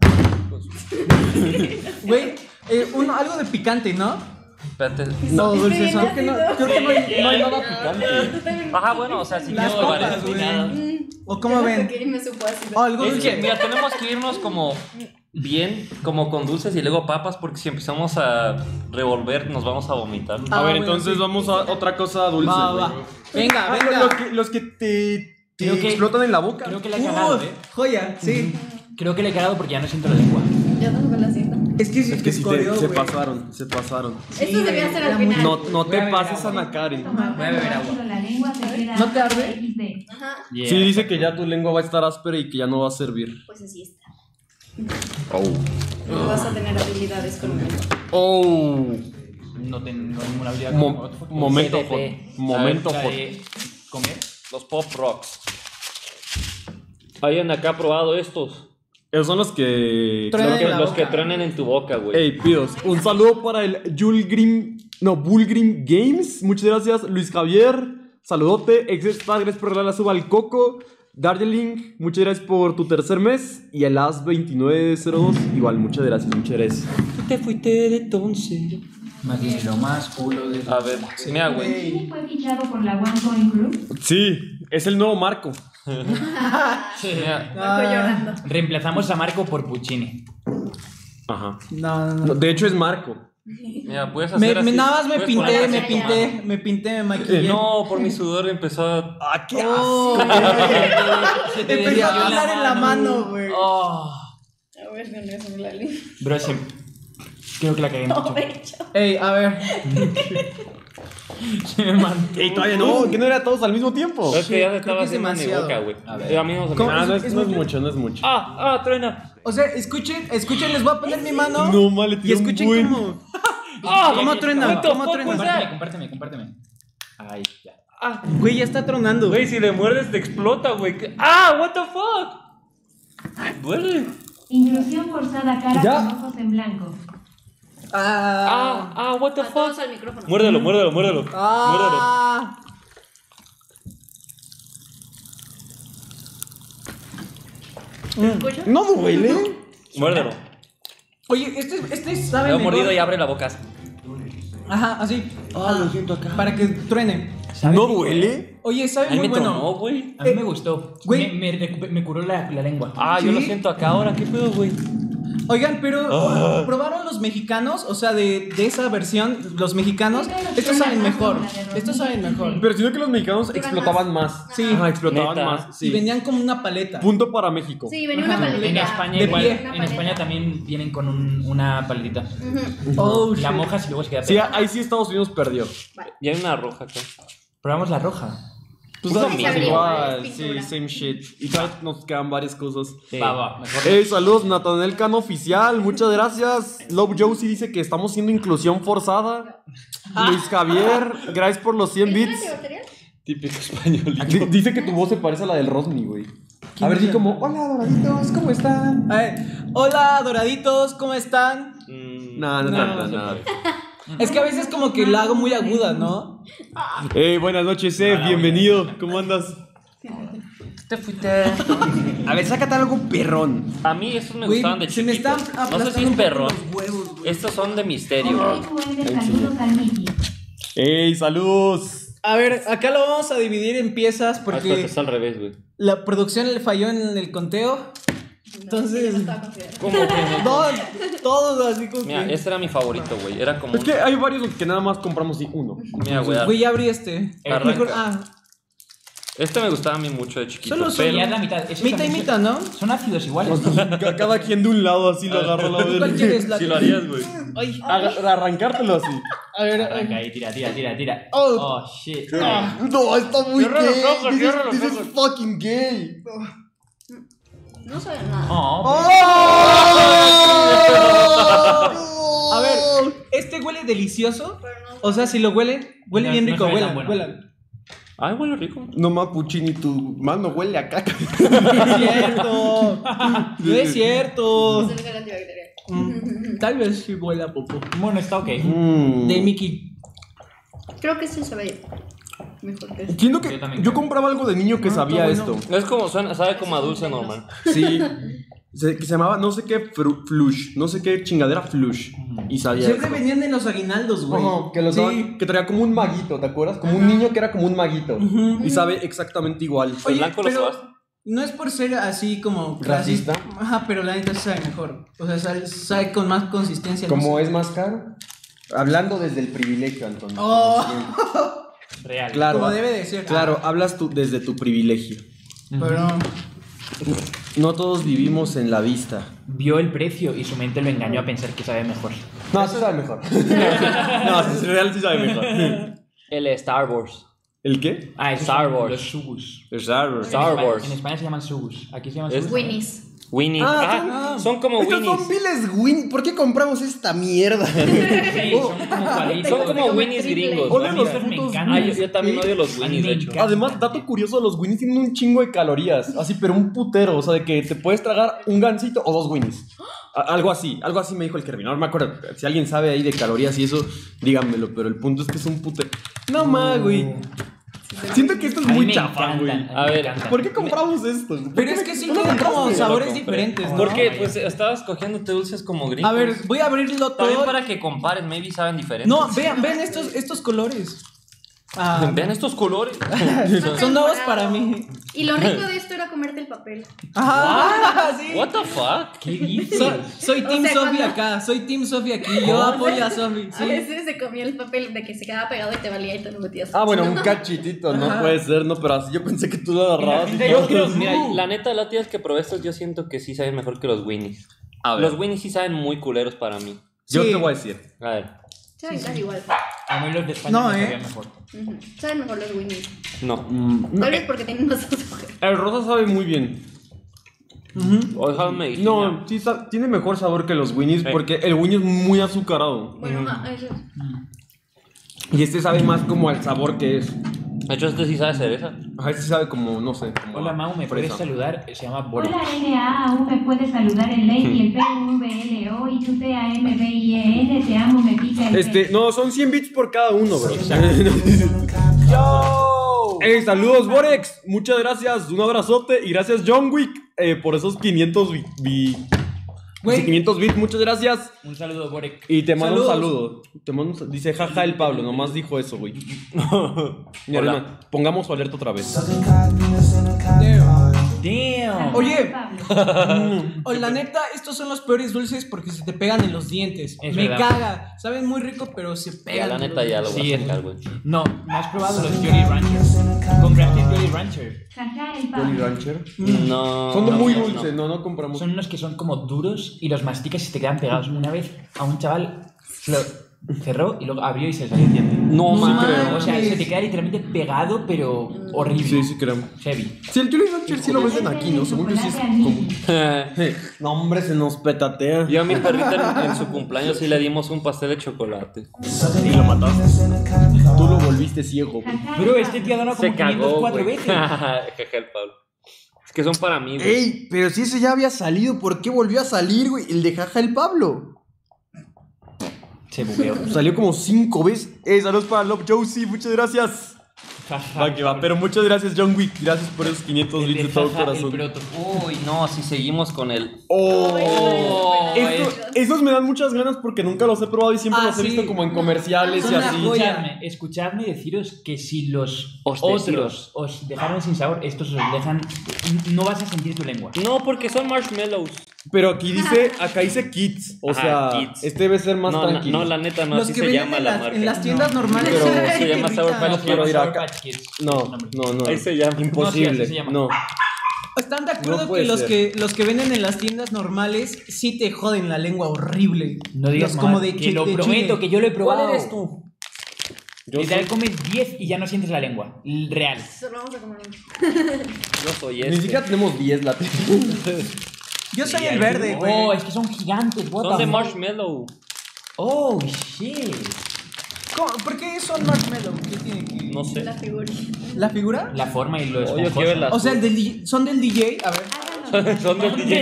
Güey, algo de picante, ¿no?
Espérate.
No, dulce,
Sí,
creo que no hay nada
picante. Ajá, bueno, o sea, si
Las
quieres probar
papas,
esto.
güey. ¿O cómo ven?
Que me supo así.
Oh, algo
Es
dulce.
que, mira, tenemos que irnos como bien, como con dulces y luego papas, porque si empezamos a revolver nos vamos a vomitar.
A ver,
bueno,
entonces
sí.
vamos a otra cosa dulce.
Va,
güey.
va. Venga,
Ah,
venga.
los que te
Creo que-
explotan en la boca.
Creo que le he cagado, ¿eh?
Joya, sí.
Creo que le he cagado porque ya no siento la lengua.
Yo tampoco la siento.
Es que
Es que sí se
güey.
pasaron, se pasaron.
Esto debía ser al
era
final.
No te
Voy a beber
pases,
agua.
Ana Karen.
Voy a beber agua.
La lengua se queda
¿No te arde?
XD.
Ajá.
Sí, dice que ya tu lengua va a estar áspera y que ya no va a servir.
Pues así está.
Oh.
No vas a tener habilidades con un lengua.
Oh.
No tengo ninguna habilidad.
Momento hot.
CDP.
Momento
La
hot.
de comer.
Los Pop Rocks. ¿Alguien acá ha probado estos?
Esos son los que.
Truenan
Los que,
en la
los
boca.
que truenan en tu boca, güey.
Ey, pidos. Un saludo para el Bullgrim Games. Muchas gracias, Luis Javier. Saludote. Exestar, gracias por regalar la suba al Coco. Darjeeling, muchas gracias por tu tercer mes. Y el As2902, igual, muchas gracias, muchas gracias.
Tú te fuiste de entonces.
Más dinero, más culo de...
A ver, mira, güey.
¿Puccini fue fichado por la OneCoin Group?
Sí, es el nuevo Marco.
Mira,
Marco llorando.
Reemplazamos a Marco por Puccini.
Ajá.
No.
No, de hecho es Marco.
mira, puedes hacer así.
Nada más me
Puedes poner
pinté,
así.
me maquillé.
No, por mi sudor empezó a...
¡Ah, qué
Oh,
Se te
empezó
desvió
a hablar en la mano, güey.
Oh.
A ver, no es un Lali.
Bro, creo que la cagué mucho.
Ey, a ver.
Se me mantuvo.
¡Ey, todavía no! ¿Que no era todos al mismo tiempo?
Es que ya se
creo
estaba
que es
haciendo en mi
demasiado.
boca, güey.
A ver.
A mí no se me...
¿Cómo?
Ah, no es mucho, no es mucho.
truena.
O sea, escuchen, les voy a poner mi mano.
No, mal, le
Y
tiró un
escuchen
buen.
cómo.
¡Ah!
¿Cómo truena?
What the
¿Cómo
fuck
truena?
was that?
Compárteme. Ahí, ya.
Güey, ya está tronando.
Güey, si le muerdes te explota, güey. ¡Ah! What the fuck. Duele.
Inclusión forzada cara
¿Ya?
con ojos en blanco.
What the
A todos
fuck.
al micrófono.
Muérdelo.
Ah.
¿Escuchas?
No duele.
Muérdelo.
Oye, este sabe
Me he
mejor.
mordido y abre la boca.
Ajá, así.
Lo siento acá.
Para que truene.
¿No duele?
Oye, sabe
A mí
muy
me
bueno.
tronó, güey.
A mí me gustó.
Güey.
Me curó la lengua.
Yo lo
¿Sí?
siento acá ahora. ¿Qué pedo, güey?
Oigan, pero ¿probaron los mexicanos? O sea, de esa versión, los mexicanos. Estos saben mejor. Estos saben mejor.
Pero sino que los mexicanos explotaban más.
Sí.
Ajá, explotaban
Neta.
más.
Y
Sí.
venían como una paleta.
Punto para México.
Sí, venía una
Ajá.
paletita.
En España
De
igual.
pie.
Una
En
paleta.
España también vienen con una paletita.
Oh,
La
shit.
mojas y luego se queda
Sí,
pegada.
ahí sí Estados Unidos perdió.
Y hay una roja acá.
Probamos la roja.
Pues
Lo
da
mismo,
igual,
es
sí,
pintura.
same shit. Y todavía nos quedan varias cosas.
Sí.
Va, mejor.
Hey, saludos, Nathaniel Cano Oficial, muchas gracias. Love Josie dice que estamos haciendo inclusión forzada. Luis Javier, gracias por los 100 bits.
Típico español.
Dice que tu voz se parece a la del Rosny, güey. A ver, di como, hola doraditos, ¿cómo están?
A ver, hola, doraditos, ¿cómo están?
No, no.
Es que a veces como que la hago muy aguda, ¿no?
Hey, buenas noches, bienvenido, ¿cómo andas?
Te fuiste.
A ver, sácate algo perrón.
A mí estos me
Güey,
gustaban de
se me
chiquito.
están
No sé si
aplastando
es
un poco
perrón.
los huevos, güey.
Estos son de misterio.
Saludos al Mickey.
Hey, saludos.
A ver, acá lo vamos a dividir en piezas
Porque
porque
es al revés, güey.
la producción le falló en el conteo. Entonces,
¿Cómo que no?
no, todos así como
Mira,
que...
este era mi favorito, güey. Era como
Es que hay varios que nada más compramos y uno.
Mira, güey.
Güey, ya abrí este.
Arranca. Este me gustaba a mí mucho de chiquito.
Solo
pero...
Ya es la mitad. Esos
Mitad y
también
mitad, ¿no?
Son ácidos iguales.
Cada quien de un lado así lo agarra la
¿Cuál quieres? La
Sí lo harías, güey.
Ay,
Arrancártelo así.
a ver,
Arranca ahí, tira.
Oh.
Oh, shit.
No, está muy
Cierra los ojos, cierra los
This is
ojos.
fucking gay.
No sabe nada.
Oh,
A ver, este huele delicioso. O sea, si lo huelen, huele
No,
bien
no
rico,
sabe tan
huelan,
bueno.
huelan.
Ay, huele rico.
No más Puccini, tu mano huele a caca.
No es cierto. No es cierto.
Es el gel antibacterial.
Tal vez sí huele a popo.
bueno, está ok.
De Mickey.
Creo que sí se ve mejor que este.
Siento que
Yo también
yo
creo.
compraba algo de niño que sabía
está bueno.
esto.
Es como, sabe como a dulce normal.
Sí. Que se llamaba no sé qué flush, no sé qué chingadera flush. Y sabía
Siempre
esto.
venían en los aguinaldos, güey.
Ajá, que, los
Sí.
daban- que traía como un maguito, ¿te acuerdas? Como un niño que era como un maguito. Y sabe exactamente igual.
¿El
Oye,
blanco lo
pero
sobaste?
no es por ser así como
¿Racista?
Ajá, pero la neta sí sabe mejor. O sea, sabe con más consistencia. no
Como
sé.
es más caro. Hablando desde el privilegio, Antonio.
Oh.
como siempre.
Real.
Claro.
Como debe de ser.
Claro, hablas tú desde tu privilegio.
Pero
No todos vivimos en la vista.
Vio el precio y su mente lo engañó a pensar que sabe mejor.
No, sí sabe mejor. No, en real sí sabe mejor.
El Star Wars.
¿El qué?
Ah, esos
Star
son
Wars.
Los subus.
Star Wars.
Star
En España-
Wars.
En España se llaman subus. Aquí se llaman
Es-
subus.
Winnie's.
Winnie. Son como
Estos
Winnies.
son viles Winnie. ¿Por qué compramos esta mierda?
Sí, son como cuadritos.
Son como Winnies
triple.
gringos.
Hola,
A mí
los
estos me
putos
encantan.
Ah, yo también odio los
A mí
Winnies,
me
de hecho.
encanta.
Además, dato curioso, los Winnies tienen un chingo de calorías. Así, pero un putero. O sea, de que te puedes tragar un gansito o dos Winnies. Algo así me dijo el Kervin. Ahora me acuerdo. Si alguien sabe ahí de calorías y eso, díganmelo. Pero el punto es que es un putero. No más, güey. Siento que esto es
A mí
muy
me
chafa, güey.
encantan,
A
me
ver,
encantan.
¿Por qué compramos esto?
Pero es que sí tienen como sabores
compré.
diferentes, ¿no?
Porque pues estabas cogiéndote dulces como gringos.
A ver, voy a abrirlo
También
todo.
para que comparen, maybe saben diferentes.
No, vean estos colores. Ah,
Vean estos colores.
son nuevos para mí.
Y lo rico de esto era comerte el papel.
Ajá, sí.
What the fuck?
¿Qué dices?
Soy Team
sea,
Sophie
cuando-
acá, soy Team Sophie aquí. Yo apoyo a Sophie.
A
Sí.
veces se comía el papel de que se quedaba pegado y te valía y te lo metías.
Ah, bueno, un cachitito, no puede ser, no, pero así yo pensé que tú lo agarrabas. y
Yo
todo.
creo, mira, la neta, la tía es que probé estos, yo siento que sí saben mejor que los Winnies.
A ver.
Los Winnies sí saben muy culeros para mí.
Yo
Sí.
te voy a decir.
A ver,
Saben casi igual.
A mí los de España
No,
me
¿eh?
sabían mejor.
Ujú. Saben mejor los Winnies.
no.
Tal vez porque tienen más azúcar.
El rosa sabe muy bien.
O déjame decir,
No, sí, tiene mejor sabor que los Winnies
Sí.
porque el Winnie es muy azucarado.
Bueno, eso es.
Y este sabe más como al sabor que es.
De hecho, este sí sabe cereza.
Ajá, este sabe como, no sé. Como
Hola, Mau, ¿me puedes
fresa.
saludar? Se llama Boris.
Hola NAAV, puedes saludar el Lady, el PVLO y tu TAMBIEN, te amo, me pica el pelo.
No, son 100 bits por cada uno, bro. ¡Yo! Saludos, Borex. Muchas gracias. Un abrazote. Y gracias, John Wick, por esos 500
Güey.
500 bits. Muchas gracias.
Un saludo, Borek.
Y te mando un
Saludos.
saludo. Te mando dice jaja el Pablo. Nomás dijo eso, güey. Mira,
Hola.
hermano, pongamos su alerta otra vez.
Damn.
Oye,
Mm.
o la neta, estos son los peores dulces porque se te pegan en los dientes.
Es
Me
verdad.
caga. Saben muy rico, pero se
Ya,
pegan.
la
en
neta,
los
ya lo voy
Sí,
a
es-
sacar, güey.
No, ¿no has probado los Jolly Ranchers? ¿Compraste Jolly Rancher?
Jaja, el
Jolly
Pablo.
Rancher.
No.
Son
no,
muy
no,
dulces, no compramos.
Son unos que son como duros y los masticas y se te quedan pegados. Una vez a un chaval se lo cerró y luego abrió y se le salió el diente.
No,
No
man.
mames.
O sea, se te queda literalmente pegado, pero horrible.
Sí, sí, creo.
Heavy.
Sí, el Jolly Rancher sí lo venden aquí, ¿no? Según yo sí es común. No, hombre, se nos petatea.
Yo a mi perrita en su cumpleaños sí le dimos un pastel de chocolate.
Y lo mataste. Tú lo volviste ciego, güey.
Jaja,
Bro,
el
este
Pablo.
tío ha donado como
Se cagó,
504
güey.
veces.
Jaja, el Pablo. Es que son para mí, güey.
Ey, pero si ese ya había salido, ¿por qué volvió a salir, güey? El de jaja el Pablo.
Se bugueó.
Salió como 5 veces. Saludos para Love Josie, muchas gracias. Va que va, pero muchas gracias, John Wick. Gracias por esos 500
El
bits
de
de todo
jaja, el
corazón.
proto.
Uy, no, si seguimos con el.
Oh,
es-
esos me dan muchas ganas porque nunca los he probado y siempre
Ah,
los he
sí.
visto como en comerciales
Son
y
una
así.
joya.
Escuchadme y deciros que si los
Os
otros
deciros.
os dejaron sin sabor, estos os dejan. No vas a sentir tu lengua.
No, porque son marshmallows.
Pero aquí dice, acá dice Kids. O
Ajá,
sea,
Kids.
este debe ser más
No,
tranquilo.
no, la neta no,
Los
así
que
se
venden
llama
en,
la
las,
marca.
en las tiendas normales.
Pero
se llama Sour Patch
No,
Kids.
quiero ir
Sour
acá.
Patch Kids.
No, no.
Ahí se llama.
Imposible.
No, sí, así se llama.
No.
¿Están de acuerdo
No puede
que
ser.
los que venden en las tiendas normales sí te joden la lengua horrible?
No digas
Los
más,
como de
que lo
de
prometo,
chile.
que yo lo he probado.
¿Cuál eres tú?
Yo
Literal,
soy-
comes 10 y ya no sientes la lengua. Real.
Solo vamos a comer uno.
Yo soy
Ni
este.
siquiera tenemos 10 la
Yo soy
Sí,
el
hay-
verde, güey.
Oh, es que son gigantes. What
Son
the
de
fuck?
marshmallow.
Oh, shit.
¿Cómo? ¿Por qué son marshmallow? ¿Qué tiene que...?
No sé.
La figura.
¿La figura?
La forma y lo
Oh, yo
esponjoso.
quiero la.
O sea, son del DJ. A ver.
Háganlo.
Son del DJ.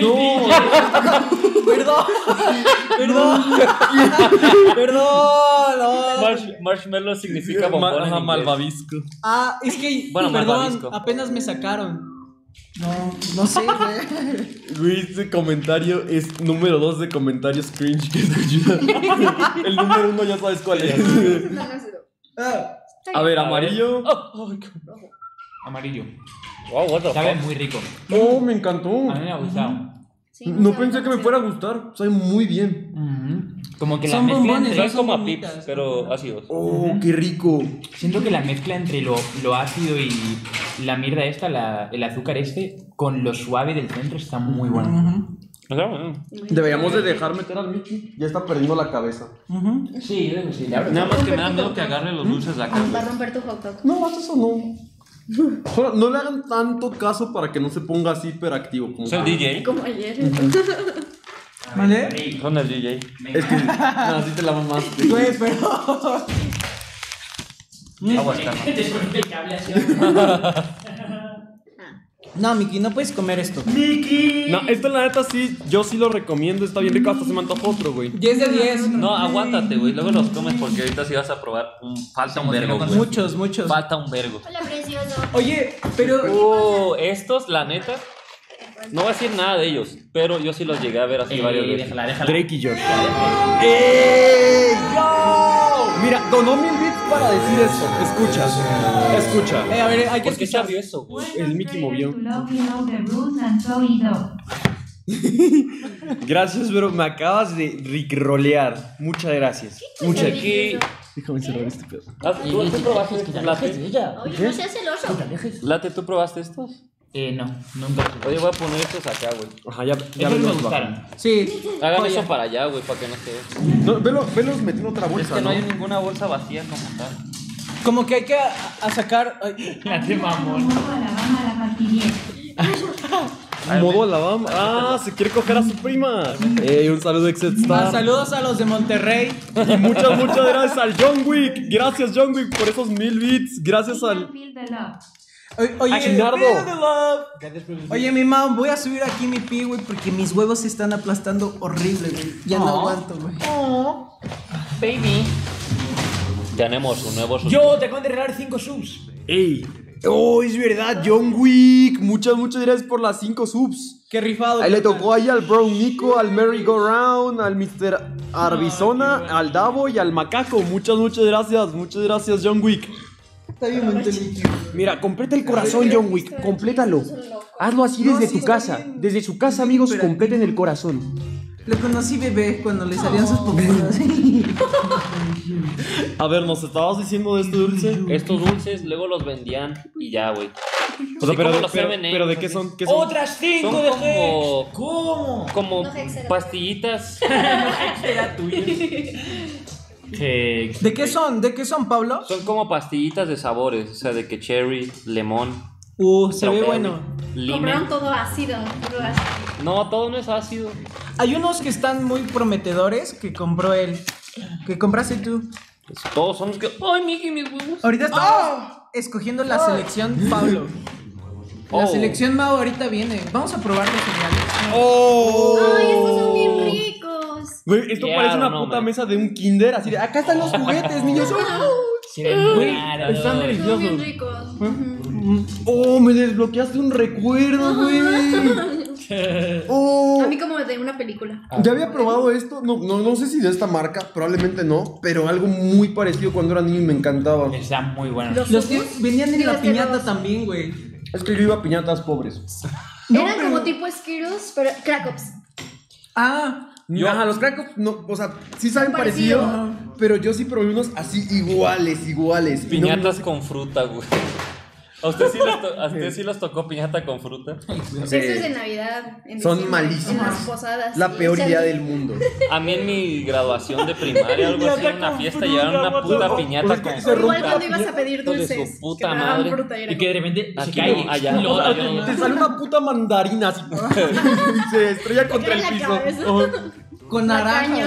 Perdón. Perdón. Perdón. No.
Marshmallow significa bombón en inglés.
malvavisco.
Ah, es que.
Bueno,
perdón,
malvavisco.
apenas me sacaron. No sé, güey.
Güey, este comentario es número 2 de comentarios cringe que se ayuda. El número 1 ya sabes cuál es.
No, no es eso.
Ah,
A ver, amarillo.
Amarillo.
Wow, what the
Sabe
fuck.
muy rico.
Oh, me encantó.
A mí me ha gustado.
Sí,
No
sabe
pensé que me
demasiado.
fuera a gustar. Sabe muy bien.
Como que la
Son
mezcla
bombones,
entre...
Son como a
bonitas.
pips, pero ácidos.
Oh, qué rico.
Siento que la mezcla entre lo ácido y la mierda esta, el azúcar este, con lo suave del centro está muy bueno.
O sea, bueno.
Deberíamos de dejar meter al Mickey. Ya está perdiendo la cabeza.
Sí, yo creo que sí. Le abro.
Nada más que me da miedo que agarre los dulces de acá.
Va a romper tu hot dog.
No, haz eso no. Solo no le hagan tanto caso para que no se ponga así hiperactivo. Como
Soy el DJ.
Como ayer.
¿Vale?
Son el DJ.
Es que así te la mamaste.
Güey, pero.
Aguas, carnal.
Desconecta el cable así.
No, Miki, no puedes comer esto.
No, esto la neta sí, yo sí lo recomiendo, está bien rico, hasta se me antojó otro, güey.
10 de 10.
No, aguántate, güey. Luego los comes porque ahorita sí vas a probar. Falta un vergo, güey.
Muchos.
Falta un vergo.
Hola, precioso.
Oye, pero...
Estos, la neta, no voy a decir nada de ellos, pero yo sí los llegué a ver así varias veces.
Déjala.
Drake y Josh. ¡Ey! Mira, donó 1000 bits para decir esto. Escucha.
a ver, hay que
¿Por qué se
escuchar.
abrió eso, güey?
El Mickey movió.
Gracias.
Gracias, bro. Me acabas de rickrolear. Muchas gracias. Muchas.
Aquí.
Déjame cerrar este pedo.
¿Tú probaste estos, Late?
Oye, no seas celoso.
Late, ¿tú probaste estos?
No, nunca.
Oye, voy a poner estos acá, güey.
Ajá, ya
Estos me
los
gustaron.
Sí.
Hagan
Joya.
eso para allá, güey, para que no se...
No, velos metiendo otra
Es
bolsa,
que no
¿no?
hay ninguna bolsa vacía como tal.
Como que hay que a sacar... ay,
Late mamón.
Alabama la pastillera.
Modo Alabama. Ah, se quiere coger a su prima. Un saludo, Exetstar.
saludos a los de Monterrey.
Y muchas gracias al John Wick. Gracias, John Wick, por esos 1000 bits. Gracias al.
Feel the love.
Oye,
Chinardo.
Oye, mi mam, voy a subir aquí mi pi, güey, porque mis huevos se están aplastando horrible, güey. Ya no aguanto, güey.
Baby.
Tenemos un nuevo
Yo te acabo de regalar 5 subs.
¡Ey! ¡Oh, es verdad! John Wick. Muchas gracias por las 5 subs.
Qué rifado.
Ahí le tocó ahí al Bro Nico, al Merry Go Round, al Mr. Arbizona, al Davo y al Macaco. Muchas gracias. Muchas gracias, John Wick.
Está bien muy inteligente.
Mira, completa el corazón, John Wick. Complétalo. Hazlo así desde tu casa. Desde su casa, amigos, completen el corazón.
Lo conocí bebé cuando le salían sus popotas.
A ver, ¿nos estabas diciendo de este dulce?
Estos dulces luego los vendían y ya, güey.
O sea,
Sí,
pero,
como los
pero,
M&Ms,
pero ¿de qué son? ¿Qué son?
Otras 5
Son
de
como...
¿Cómo?
Como
No, Hexera.
pastillitas.
Era tuyo.
¿De qué son? ¿De qué son, Pablo?
Son como pastillitas de sabores. O sea, de que cherry, lemón,
Se ve
strawberry,
bueno.
lime.
Compraron todo ácido. Puro ácido.
No, todo no es ácido.
Hay unos que están muy prometedores que compró él. Que compraste tú.
Pues todos son los que... ¡Ay, Miki, mis huevos!
Ahorita estamos escogiendo la selección Pablo. La
Oh.
selección Mao ahorita viene. Vamos a probar los cereales.
¡Oh!
Ay, estos son bien ricos.
Güey, esto
Yeah,
parece una
no,
puta
man.
mesa de un kinder. Así de, acá están los juguetes, niños.
Güey,
Están
Son
deliciosos.
bien ricos.
Oh, me desbloqueaste un recuerdo, güey. Oh.
A mí como de una película.
Ya había probado esto, no sé si de esta marca, probablemente no, pero algo muy parecido cuando era niño y me encantaba.
Está muy bueno.
Los que venían en
Digo,
la
es que
piñata
los-
también, güey.
Es que yo iba a piñatas pobres.
Eran como tipo Skittles, pero Crackups.
Ah,
Ajá, los Krakow, no, o sea, sí saben
Parecido.
parecido, pero yo sí probé unos así iguales. Y no-
Piñatas
no-
con fruta, güey. ¿A usted sí les tocó piñata con fruta?
Esto es de Navidad. En
Son
diciembre,
malísimas.
En las posadas.
La
sí,
peor
o sea,
idea del mundo.
A mí en mi graduación de primaria, algo así, en una fiesta, llevaron una puta piñata con
se
Igual
fruta.
cuando ibas a pedir
Hijo de
dulces.
su puta
que te daban
madre.
fruta y era
Y que de repente se
Aquí
cae.
no, allá.
explota.
Allá.
Te sale una puta mandarina así. Y se estrella contra
en
el
la
piso.
cabeza.
Oh.
con
La
naranja.
caña.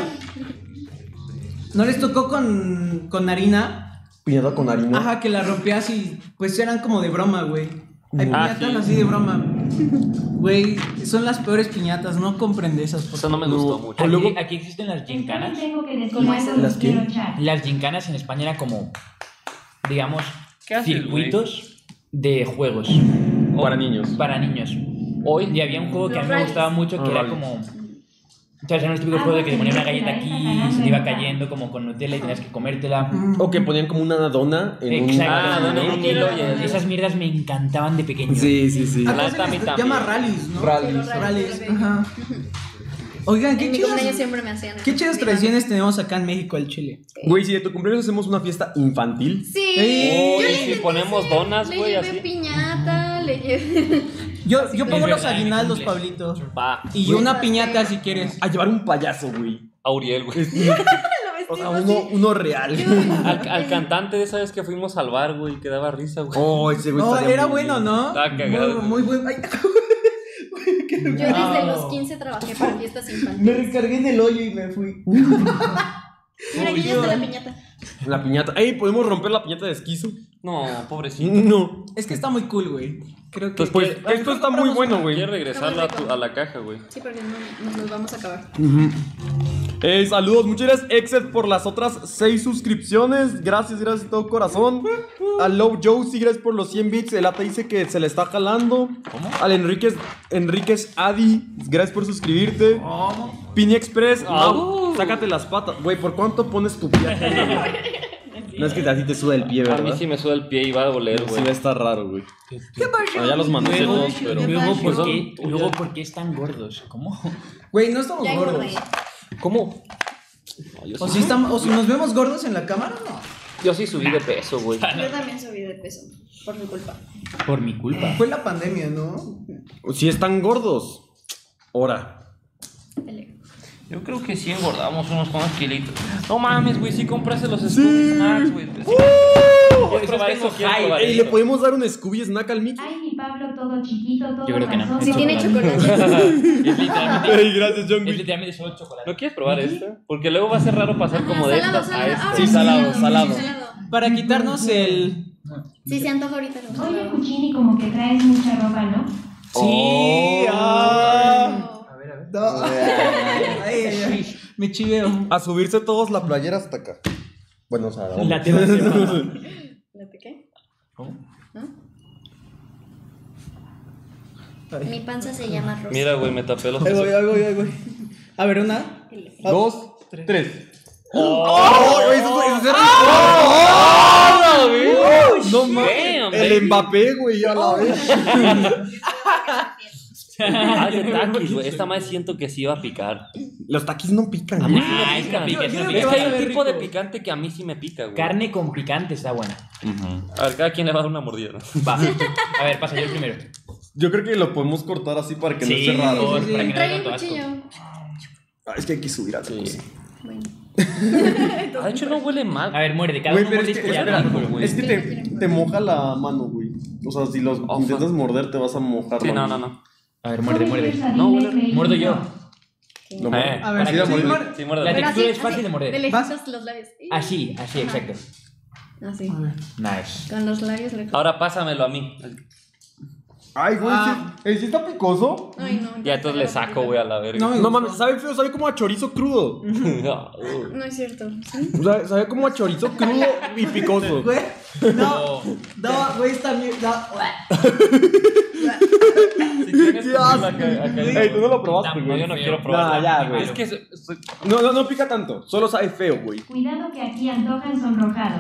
¿No les tocó con harina?
Piñata con harina.
Ajá, que la rompías y pues eran como de broma, güey. Hay
Ah,
piñatas
sí.
así de broma. Güey, son las peores piñatas, no comprende esas cosas.
Eso no me gustó mucho.
O luego-
Aquí existen las gincanas.
Tengo que desconectar
¿Las qué?
quiero chat.
Las gincanas en España eran como, digamos,
¿Qué haces,
circuitos de juegos
Para niños.
para niños. Hoy y había un juego que a mí me
Los
gustaba mucho que
Ah,
era
rallies.
como... ¿Sabes? Eran los típicos juegos de que te ponían una galleta aquí y se te iba cayendo como con Nutella y tenías que comértela.
O que ponían como una dona en un...
Exacto.
Ah, dona en un hilo y-
Esas mierdas me encantaban de pequeño.
Sí, sí, sí.
Acá
La
se
neta, a mí
les
también.
llama rallies, ¿no?
Rallies.
Rallies, ajá. Oigan, qué
En mi cumpleaños
chidas,
siempre me hacían.
qué chidas tradiciones tenemos acá en México, el Chile.
Güey, si de tu cumpleaños hacemos una fiesta infantil.
Sí.
Uy,
yo le
si
intenté
ponemos
hacer,
donas, güey,
Le
así.
llevé piñata, le llevé...
Yo pongo
Es
los
verdad,
aguinaldos,
mi
Pablito.
Va.
Y una piñata si quieres.
A llevar un payaso, güey.
Auriel, güey.
O sea, uno real.
Al cantante de esa vez que fuimos al bar, güey, que daba risa, güey.
Oh, ese güey
No,
estaría
era
muy
bueno,
bien.
¿no?
Estaba cagado.
Muy bueno. Ay,
Yo desde los 15 trabajé para fiestas
me
infantiles.
recargué en el hoyo y me fui.
Mira, aquí ya está la piñata.
La piñata. Ey, ¿podemos romper la piñata de esquizo?
No, pobrecito.
No.
Es que está muy cool, güey. Creo que.
Pues esto está muy bueno, güey.
Quiero regresarlo a la caja, güey.
Sí, porque no nos los vamos a acabar.
Saludos, muchas gracias, Exet, por las otras 6 suscripciones. Gracias de todo corazón. A Love Josie, gracias por los 100 bits. El ATA dice que se le está jalando.
¿Cómo?
Al Enríquez Adi, gracias por suscribirte. Pini Express, sácate las patas. Güey, ¿por cuánto pones tu pie acá? No es que a ti te suda el pie, ¿verdad?
A mí sí me suda el pie y va a doler,
Sí,
güey.
va a estar raro, güey.
¿Qué pasó?
Ya los mandé
Luego,
todos, pero.
Luego, ¿por qué están gordos? ¿Cómo?
Güey, no estamos
Ya
gordos.
engordé.
¿Cómo? No, yo,
O
sí,
si nos vemos gordos en la cámara, no.
yo sí subí de peso, güey.
Yo también subí de peso. Por mi culpa.
Por mi culpa.
Fue la pandemia, ¿no?
Si están gordos. Ahora.
Yo creo que sí engordamos unos cuantos kilitos. No mames, güey, sí compraste los Scooby Snacks, güey. ¿Quieres probar eso? ¿Quieres probar
Ey, ¿le
eso?
podemos dar un Scooby Snack al Mickey?
Ay, mi Pablo, todo chiquito, todo
Yo creo que no.
panzón,
Si tiene
chocolate.
chocolate.
Es literalmente,
Ey, gracias, John
es
Wick.
literalmente solo chocolate.
¿No quieres probar esto? Porque luego va a ser raro pasar como de
Salado,
estas a
salado.
esta.
Ah,
Sí, salado.
Para quitarnos el.
Sí, se antoja ahorita.
Oye, Cuchini, como que traes mucha ropa, ¿no?
Sí.
Oh.
A ver, a ver.
No. Ay. Me chiveo.
A subirse todos la playera hasta acá. Bueno, o sea,
La te va a hacer mamá.
¿La qué?
¿Cómo?
Mi panza se llama Rosa.
Mira, güey, me tapé los
Ahí voy. A ver, una.
2, 3. No mames. El Mbappé, güey, a la vez.
Ah, de taquis, güey. Esta madre siento que sí iba a picar.
Los taquis no pican,
A mí
güey.
sí me
Ah, es que
pican.
pica, es que
Es
pica.
que hay
Sabe
un tipo de
rico.
picante que a mí sí me pica, güey.
Carne con picante está buena.
A ver, cada quien le va a dar una mordida.
Va. A ver, pasa yo el primero.
Yo creo que lo podemos cortar así para que no
Sí,
esté raro.
por- para que no
Trae
haya
un
tanto asco.
cuchillo.
Ah, es que hay que subir a
Sí.
Bueno.
Ah, de hecho, no huele mal.
A ver, muerde. Cada
Güey,
uno
pero
muerde
es
y
que,
ya
espera,
rico, güey.
es que te moja la mano, güey. O sea, si los
Oh,
intentas
fuck.
morder, te vas a mojar.
Sí,
la
no,
mano.
no.
A ver, muerde.
No, güey,
Muerdo yo.
No,
A
A ver,
sí, la
sí,
mordí.
muerde.
Sí, muerde.
La
Pero
textura
así,
es fácil de morder.
De lejitos los labios.
Así, exacto.
Así.
Nice.
Con los labios le.
Ahora pásamelo a mí.
Ay, güey, ¿sí está picoso?
Ay, no.
Ya entonces le saco, güey, a la verga.
No me
No
gustó.
mames, sabe feo, sabe como a chorizo crudo.
No es cierto. ¿Sí?
O sea, sabe como a chorizo crudo y picoso.
Güey. No, güey, está bien. No.
Si tienes
Qué
que
asco.
acá.
Ey, tú no lo probaste,
No,
güey.
yo no quiero probar.
Nah, ya, güey.
Es que
No pica tanto, solo sabe feo, güey.
Cuidado que aquí antojan sonrojado.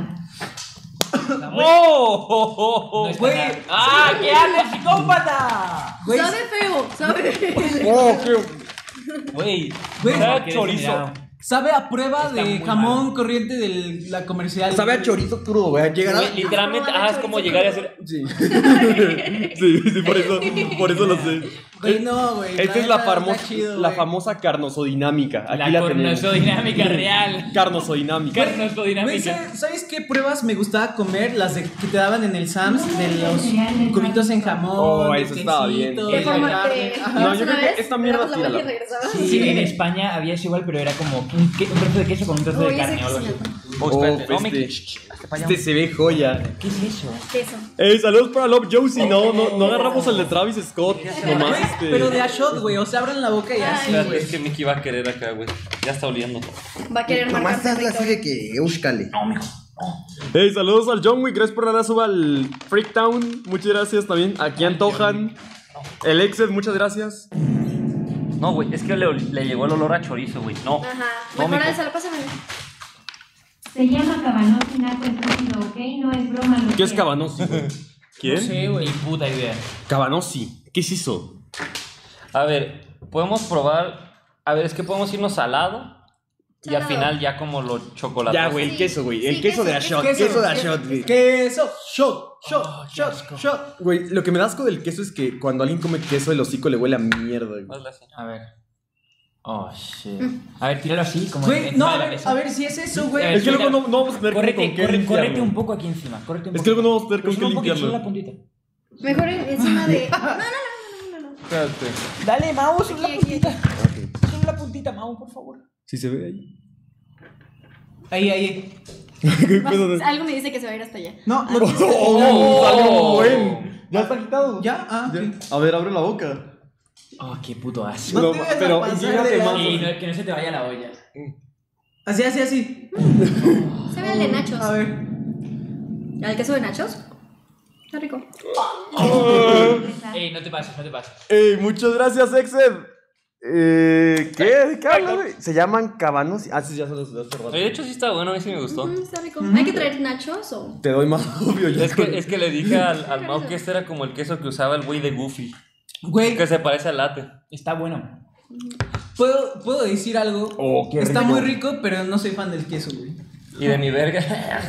¡Oh!
Güey. ¡Ah, qué haces, psicópata!
Güey,
Sabe feo, sabe.
Oh, feo.
Güey.
Güey,
Sabe
qué
chorizo.
desmirado.
sabe a prueba
Está
de
muy
jamón corriente de la comercial.
Sabe a chorizo crudo, güey. Llegará.
Güey, literalmente, es como llegar y hacer.
Sí. sí, por eso lo sé.
Güey, no, güey.
Esta es
neta,
la, famosa,
está chido,
la
güey.
famosa carnosodinámica. Aquí
La
la, tenemos.
cornosodinámica real.
Carnosodinámica.
Güey,
Carnosodinámica.
¿sabes qué pruebas me gustaba comer? Las que te daban en el Sam's, de los cubitos en jamón.
Oh,
de
eso estaba bien.
quesito,
¿Qué
de
forma
carne.
te-
Ajá.
No, yo
una
creo que
vez,
esta mierda
dabas la vuelta y
tírala.
regresabas.
Sí, en España había eso igual, pero era como un trozo de queso con un trozo de
Uy, ese
carne o algo así.
queso.
Oh, espérate. No, Miki.
Este se ve joya.
¿Qué es eso?
Queso.
Ey, saludos para Love Josie. No agarramos el de Travis Scott. Nomás
Güey, pero de a shot, güey. O sea, abran la boca y así,
Espérate,
güey.
es que Mickey va a querer acá, güey. Ya está oliendo.
Va a querer marcar territorio.
de que Euskale.
Hey, saludos al John Wick, gracias por darle suba al Freaktown. Muchas gracias también. Aquí antojan. El Exed, muchas gracias.
No, güey, es que le llegó el olor a chorizo, güey. No.
Ajá.
No,
Mejor
mijo.
esa, pásamela.
Se llama Cabanosi Naco Estúpido, ¿ok? No es broma lo
¿Qué es
que-
Cabanossi? ¿Quién?
No sé, güey.
Ni puta idea.
Cabanossi. ¿Qué es eso?
A ver, podemos probar. A ver, es que podemos irnos salado. Y al
Salado.
final ya como lo chocolate.
Ya, güey, el
Sí.
queso, güey.
Sí,
El queso de la
queso,
shot.
queso,
Queso de la
queso.
shot, güey.
Queso, shot.
Güey, lo que me da asco del queso es que cuando alguien come queso, el hocico le huele a mierda, güey.
Hazle así.
A ver. Oh, shit. A ver, tíralo así, como
Güey,
encima
no,
de la
a ver,
mesa.
a ver si es eso, güey.
Es que luego no vamos a tener como
Córrete,
con qué
córrete
limpiarlo.
un poco aquí encima. Córrete un
Es
poco.
que luego no vamos a tener
Pero
con
solo
qué
un poquito, solo la
limpiarlo.
puntita.
Mejor encima de. No.
Espérate.
Dale, Mau, solo la
Aquí,
puntita. Solo la puntita, Mau, por favor.
Sí se ve ahí.
Ahí.
Algo me dice que se va a ir hasta allá.
No, no.
Salió un buen. ¿Ya está quitado?
¿Ya? Ah,
Ya.
ok.
A ver, abre la boca.
Oh, qué puto asco.
No te vayas a
pero
pasar
inclínate
de
más.
lanza.
Y que no se te vaya la olla.
Así, así, así.
Se ve el de nachos.
A ver.
¿El queso de nachos? Está rico.
Ey, no te pases, no te pases.
Ey, muchas gracias, Exed. ¿Qué? ¿De qué hablas, güey? Se llaman cabanos. Ah, sí, ya se los cerrado.
De hecho, sí está bueno, a mí sí me gustó.
Está rico. ¿Hay que traer nachos o...?
Te doy más obvio. Ya
Es que le dije al Mau que este era como el queso que usaba el güey de Goofy.
Güey,
Que se parece al latte.
Está bueno.
¿puedo decir algo?
Oh, qué
Está
rico.
muy rico, pero no soy fan del queso, güey.
Y de mi verga.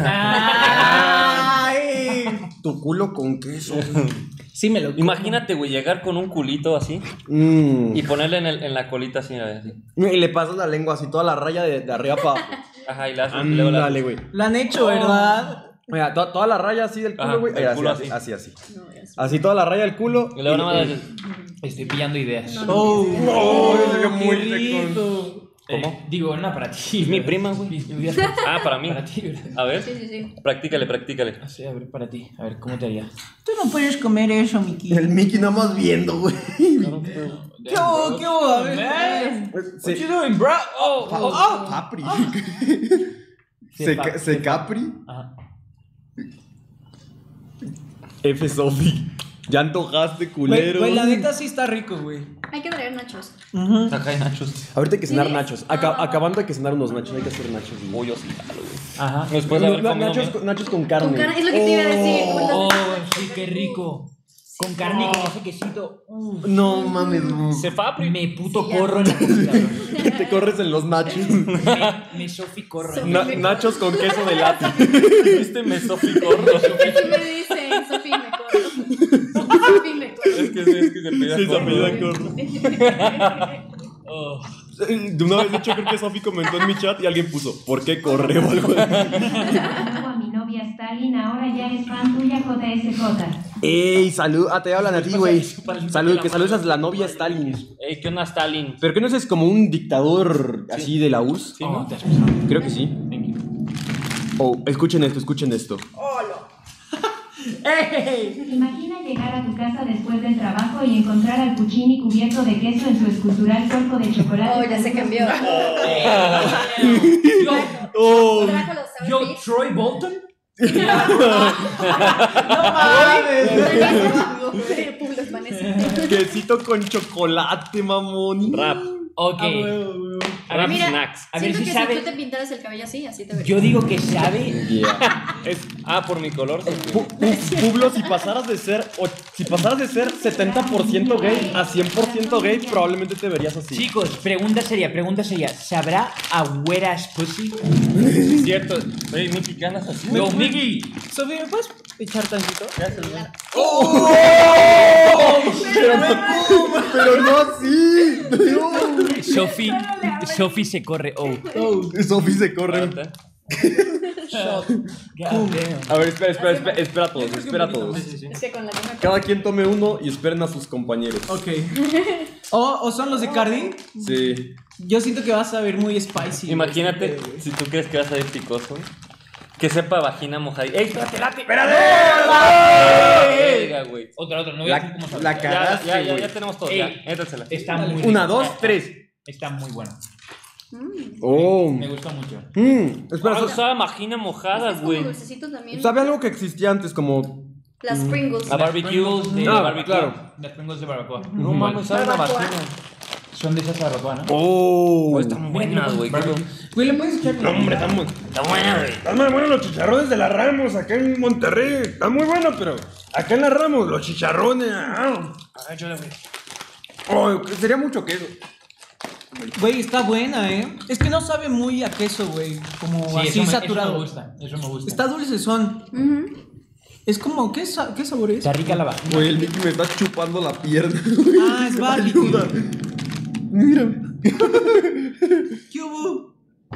¡Ay!
Tu culo con queso.
Sí me lo como.
Imagínate, güey, llegar con un culito así
Mm.
y ponerle en la colita así, así.
Y le pasas la lengua así, toda la raya de arriba para abajo.
Ajá, y la haces. y luego la-
Ándale, güey.
Lo han hecho, ¿verdad?
Mira, toda la raya así del
Ajá,
culo, güey.
el
Así,
culo
así,
así.
así, así. Así toda la raya del culo.
Y luego nada más.
Estoy pillando ideas.
Oh,
qué
qué
muy
rico.
¿Cómo?
Digo, no, para ti.
Es mi prima, güey. Ah, para mí.
Para ti, ¿verdad?
A ver,
Sí, sí, sí.
practícale.
Sí, a ver, para ti. A ver, ¿cómo te haría?
Tú no puedes comer eso, Miki.
El Mickey nada más viendo, güey.
¿Qué hubo? ¿Qué hubo? A ver.
What you doing, bro? Oh,
Capri.
Se
Se Capri.
Ajá.
F Sofi. Ya antojaste,
Güey,
culero.
güey, la neta sí está rico, güey.
Hay que traer nachos.
Acá hay nachos.
Ahorita hay que cenar
¿Tienes?
nachos. Acabando hay que cenar unos nachos. Hay que hacer nachos. güey.
Pollo sí, jalo, güey.
Ajá.
Después de haber comido.
Nachos con carne.
Con carne, es lo que te iba a decir.
Oh, sí, qué rico. Con carne y con ese quesito.
No mames, no.
Se fapri.
Me puto
Sí, ya.
corro en la comida, bro.
Te corres en los nachos.
Me sofi corro.
Sofi.
Nachos con queso de latte.
¿Viste? Me soficorro.
Eso me dicen, Sofi me corro. Sofi me corro.
Es que se pide
Sí, se
corro,
apellida
güey.
Corro. De una vez, de hecho, creo que Sofi comentó en mi chat y alguien puso, ¿por qué corre o algo así?
A mi novia Stalin, ahora ya es fan tuya JSJ.
Ey, salud. Ah, te hablan a ti, güey. Salud, que saludas a la novia Stalin.
Ey, ¿qué onda, Stalin?
¿Pero qué no es como un dictador así de la URSS?
Sí, ¿no?
Te has pasado.
Creo que sí.
Thank you.
Oh, escuchen esto.
¡Ey!
Imagina llegar a tu casa después del trabajo y encontrar al Puccini cubierto de queso en su escultural cuerpo de chocolate.
Oh, ya se cambió.
Oh,
Trajo los sour
Yo,
fish.
Troy Bolton.
¡No mames!
Pulos vanessa.
quesito con chocolate, mamón.
Rap.
Ok.
Ah, huevo, huevo.
A ver,
Mira,
snacks.
A ver
siento
si
que
sabe.
si tú te pintaras el cabello así te vería.
Yo digo que sabe.
Por mi color.
Publo, si pasaras de ser 70% gay a 100% gay, probablemente te verías así.
Chicos, pregunta seria. ¿Sabrá a where's pussy?
Es cierto. Ey, Mickey, ¿qué andas así?
Yo, Mickey.
Sofi, ¿me puedes echar tantito?
Pero no así.
Sophie se corre. Oh.
Sofi se corre.
Ahorita.
God damn.
A ver, espera todos.
Es que con la misma
Cada quien tome uno y esperen a sus compañeros.
Ok. ¿O son los de Cardi?
Sí.
Yo siento que vas a ver muy spicy.
Imagínate, si tú crees que vas a ir picoso, que sepa vagina mojada. ¡Ey, espérate, late! Verga, güey.
Otra. No voy a decir cómo sabe.
La cagaste, güey.
Ya tenemos todo.
Ey.
Ya, éntasela.
Está muy
Una,
rico.
dos, tres.
Está muy bueno.
Oh.
Me gusta mucho.
Espera,
Ah, usaba vagina mojada,
Es como
güey.
dulcecito también.
¿sabe algo que existía antes como
Las Pringles.
A barbecue de
Ah,
barbecue.
claro.
Las Pringles de barbacoa.
No mames, sabe una
Barbacoa.
vagina.
Son de esas barbacoa, ¿no?
Oh,
Están buenas, güey.
Güey, ¿le puedes echar?
hombre,
Está buena, güey.
están muy buenos los chicharrones de la Ramos acá en Monterrey. Están muy buenos, pero acá en la Ramos, los chicharrones. Oh, sería mucho queso.
Güey, está buena, ¿eh? Es que no sabe muy a queso, güey. Como así saturado.
Eso me gusta.
Está dulce son. Es como, ¿qué sabor es?
Está rica la vagina.
Güey, el Mickey me está chupando la pierna.
Ah, es válido.
Ayuda. Mira.
¿Qué hubo?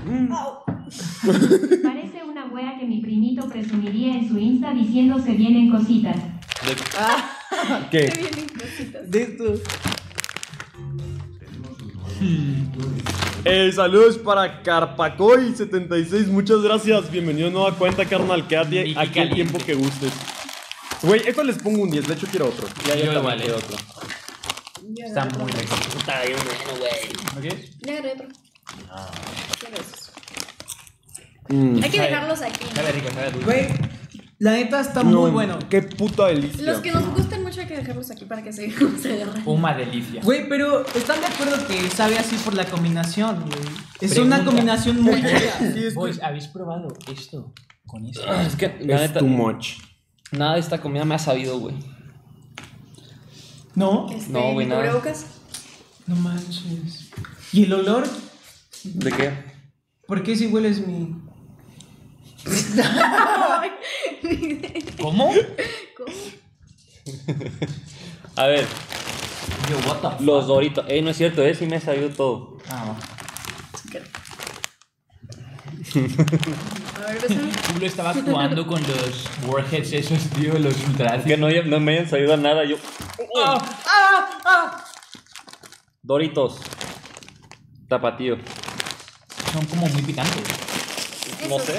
Parece una wea que mi primito presumiría en su Insta diciendo se vienen cositas.
¿Qué?
Qué bien cositas.
De esto.
Saludos para Carpacoy76, muchas gracias. Bienvenido a nueva cuenta, carnal. Quédate aquí el tiempo que gustes. Güey, esto les pongo un 10, de hecho quiero otro. Ya
igual,
quiero otro.
Está muy rico.
Está bien bueno, güey.
¿Ok?
Ya agarré otro. Ya ves. Hay que
Sabe-
dejarlos aquí.
Sabe rico, sabe dulce.
Güey, la neta está muy bueno.
Qué puta delicia.
Los que nos gustan mucho hay que dejarlos aquí para que se agarren.
Una delicia.
Güey, pero ¿están de acuerdo que sabe así por la combinación, güey? Es
Pregunta.
una combinación muy chida.
Boys, ¿habéis probado esto con esto?
Es que, la
Es
neta,
too much.
nada de esta comida me ha sabido, güey.
¿No?
No, güey,
¿mi
nada.
cubrebocas?
No manches. ¿Y el olor?
¿De qué?
¿Por qué si hueles mi...?
¿Cómo?
¿Cómo?
A ver,
Yo, what the fuck?
los Doritos. No es cierto, sí me ha sabido todo.
Ah,
A ver, bésame.
Chulo estaba actuando con los warheads esos, tío, los ultra.
Que no me hayan sabido a nada, yo. Doritos. Tapatío.
Son como muy picantes.
No sé.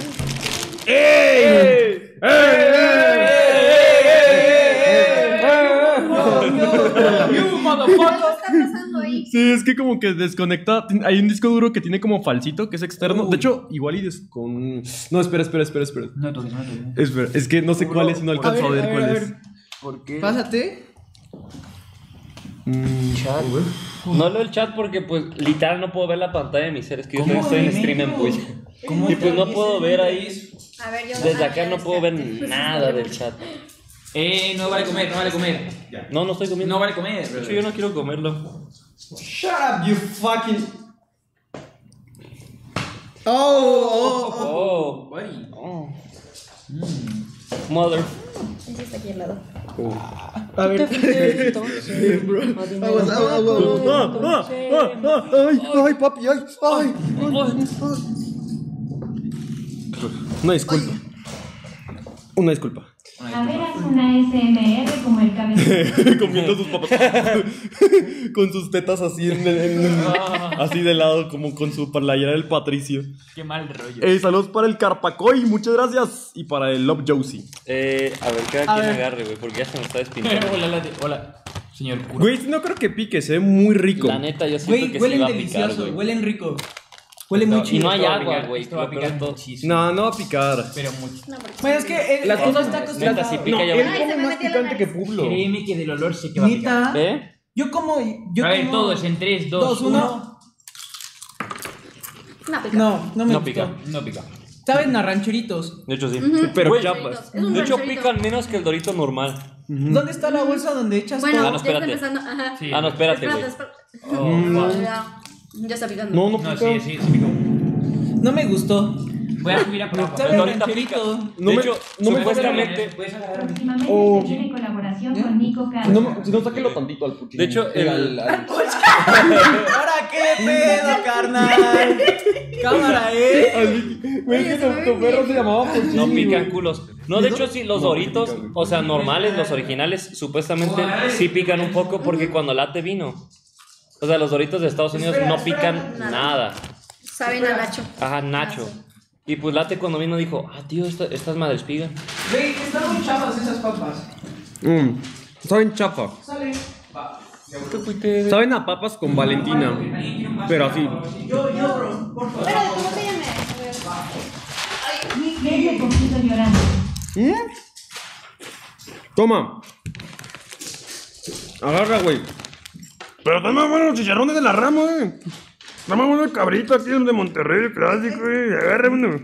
You motherfucker.
Algo está pasando ahí.
Sí, es que como que desconecta. Hay un disco duro que tiene como falsito, que es externo. De hecho, igual y No, espera.
No toques.
Espera, es que no sé cuál es y no alcanzo a ver cuál es.
¿Por qué? Pásate.
No leo el chat porque, pues, literal no puedo ver la pantalla de mis seres. Que yo
¿Cómo
estoy en
dime?
stream en Twitch.
¿Cómo
Y pues no
te
puedo
dices,
ver
güey?
ahí.
A ver, yo
Desde acá no puedo ver nada del chat.
No vale comer, no vale comer.
No estoy comiendo.
No vale comer.
De hecho, yo no quiero comerlo.
Shut up, you fucking.
Oh.
Buddy.
Mother.
Ese está aquí al lado.
A ver.
Ay, papi, ay. Una disculpa.
A ver, haz una SMR como el cabezón.
Comiendo sus papas. Con sus tetas así así de lado, como con su playera del Patricio.
Qué mal rollo.
Saludos para el Carpacoy, muchas gracias. Y para el Love Josie.
A ver, cada quien agarre, güey, porque ya se me está despintando.
Hola, señor cura.
Güey, no creo que pique, se ve muy rico.
La neta, yo siento
Güey,
que sí
huelen
va a picar,
delicioso,
güey.
huelen rico. Huele muy
Y
chido.
no hay
Esto va a
agua,
picar,
güey.
esto va a
lo peor
picar
de todo.
muchísimo.
No, no va a picar.
Pero mucho.
No, porque
Bueno, es que
Las cosas
está
Neta,
acostumbrado.
si pica
No,
ya
él
va.
Ay, se
come
me
más
metió la
picante que
nariz.
Publo.
Créeme que del olor sé que va a picar.
Neta.
¿Eh?
Yo como.
A ver, todos en 3, 2, 1.
No, pica.
No me
No
gustó.
pica.
No pica.
Saben a rancheritos.
De hecho, sí.
Pero
Güey,
chapas.
Es un
de hecho,
rancherito.
pican menos que el Dorito normal.
¿Dónde está la bolsa donde echas
Bueno,
todo?
no,
ya está
espérate.
empezando. Ajá.
Sí.
Ah, no, espérate, güey.
Espérate.
Oh, fuck.
Ya está picando.
No
No,
pica.
sí pico.
No me gustó.
Voy a subir a probar.
Sabe a
ahorita
rancherito.
No
De
me-
hecho,
no me-
supuestamente.
Puedes agarrar.
Próximamente
Oh.
se viene colaboración con Nico Caro.
Si no, sáquelo tantito al puchín.
De hecho,
¿Ahora qué pedo, carnal? Cámara,
Güey, que tu perro se llamaba Puchín.
No pican
güey.
culos. No, de hecho, sí, los Doritos, o sea, normales, los originales, supuestamente sí pican un poco porque cuando late vino. O sea, los Doritos de Estados Unidos no pican nada.
Saben a Nacho.
Ajá, Nacho. Y pues late cuando vino dijo, tío, estas madres pican.
Güey, están muy chavas esas papas.
Saben chafa.
Sale.
Saben a papas con Valentina. Pero así.
Yo, bro, por favor.
Espérate, ¿cómo te llamas?
Ese poquito llorando.
Toma. Agarra, güey. Pero dame buenos chicharrones de la rama, Dame buenos cabritos aquí de Monterrey, clásico, Agarra uno.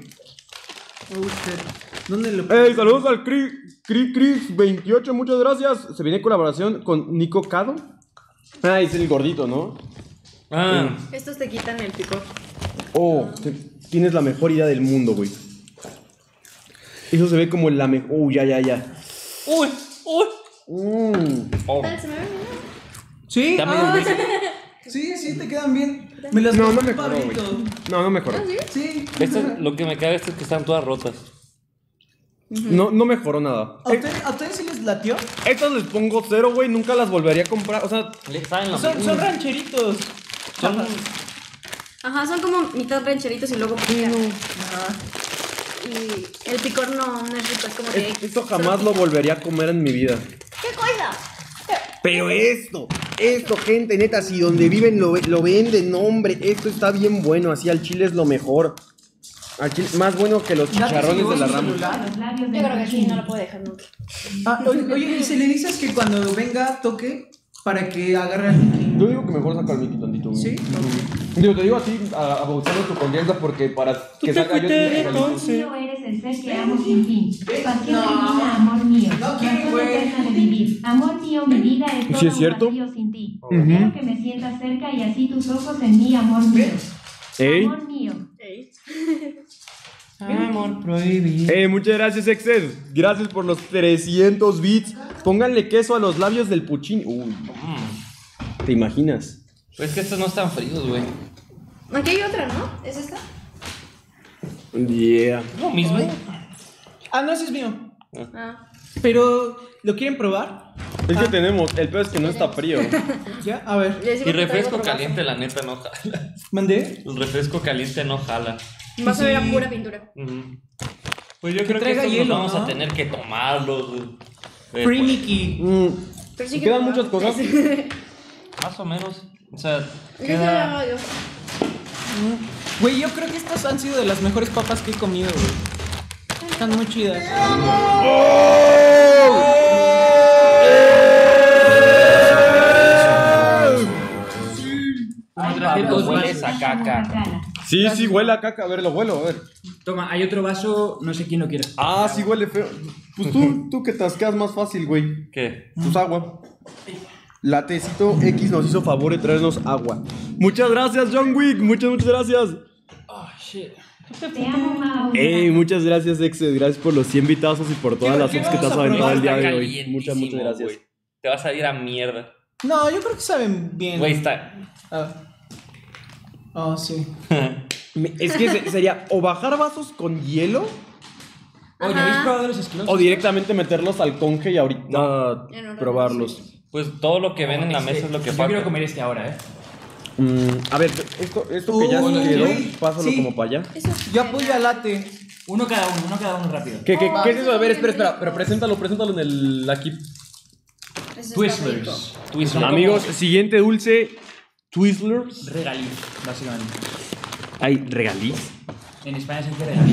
¿Dónde lo
Saludos al Chris 28, muchas gracias. Se viene colaboración con Nico Cado. Es el gordito, ¿no?
Estos te quitan el picor.
Tienes la mejor idea del mundo, güey. Eso se ve como la mejor. Ya.
Uy.
Dale, se me ve bien.
Sí,
Dame un beso.
sí, te quedan bien. Me las
No
compré,
mejoró, güey.
Pablito.
No mejoró.
Sí.
Lo que me caga es que están todas rotas.
No mejoró nada.
¿A ustedes sí les latió?
Estas les pongo 0, güey. Nunca las volvería a comprar. O sea,
Saben lo
Son
mismo.
rancheritos.
Son-
Ajá, son como mitad rancheritos y luego pican.
Ajá.
Y el picor no es rico, es como que...
Esto jamás lo volvería a comer en mi vida.
¿Qué cosa?
Pero esto, gente, neta, si donde viven lo venden, no, hombre, esto está bien bueno, así al chile es lo mejor. Al chile, más bueno que los chicharrones de la rama.
Yo creo que sí, no lo puedo dejar nunca.
Oye, y si le dices que cuando venga toque para que agarre al Mickey.
Yo digo que mejor saca el Mickey tantito.
¿Sí?
Digo, te digo a ti, abusando tu confianza, porque para que salga yo...
Amor mío, eres el ser que amo sin fin. Pasión divina, amor mío. Razón eterna de vivir. Amor mío, mi vida es todo
¿Sí es cierto?
un vacío sin ti. Quiero que me sientas cerca y así tus ojos en mí, amor mío.
Ey.
Amor mío.
Amor prohibido.
Muchas gracias, Excel. Gracias por los 300 bits. Pónganle queso a los labios del puchín. Uy, ¿te imaginas?
Pues que estos no están fríos, güey.
Aquí hay otra, ¿no? ¿Es esta?
Yeah.
Lo mismo.
Ah, no, ese es mío.
Ah.
Pero, ¿lo quieren probar?
Es que tenemos, el peor es que no está frío.
Ya, a ver.
Ya decimos
Y
que traigo
refresco
otro
caliente, la neta, no jala.
¿Mandé?
El refresco caliente no jala.
vaso. Vas a ver a pura pintura.
Pues yo creo que
traiga
estos
hielo,
nos vamos
¿no?
a tener que tomarlos.
Free Mickey.
Pero sí que
Quedan
no.
muchas cosas.
Más o menos. O sea,
Ya
queda...
se yo.
Güey, yo creo que estas han sido de las mejores papas que he comido, güey. Están muy chidas.
Hueles a caca.
Sí, sí, huele a caca. A ver, lo huelo, a ver.
Toma, hay otro vaso, no sé quién lo quiere.
Ah, sí huele feo. Pues tú que te asqueas más fácil, güey.
¿Qué?
Pues agua. La Tecito X nos hizo favor de traernos agua. Muchas gracias, John Wick. Muchas gracias.
Oh, shit.
Te amo, Mau.
Muchas gracias, Excel. Gracias por los 100 vitazos y por todas las subs que te has aventado el día de hoy.
Está
Muchas
calientísimo,
gracias.
güey. Te vas a ir a mierda.
No, yo creo que saben bien.
Güey, está...
Ah, sí.
Es que sería o bajar vasos con hielo
Oye, ¿habéis probado los esquilos?
o directamente meterlos al conge y ahorita
En un rato,
probarlos.
Pues todo lo que ven en la mesa es lo que
Yo
falta.
quiero comer este ahora,
A ver, esto que ya
Uy,
quedó,
sí.
pásalo como para allá.
Yo apoyo a Late.
Uno cada uno rápido.
¿Qué es eso? A ver, espera, pero preséntalo en el aquí.
Ese está rico.
Twizzlers.
Twizzlers.
Amigos, siguiente dulce, Twizzlers.
Regaliz, básicamente.
Hay regaliz.
En España se dice regaliz.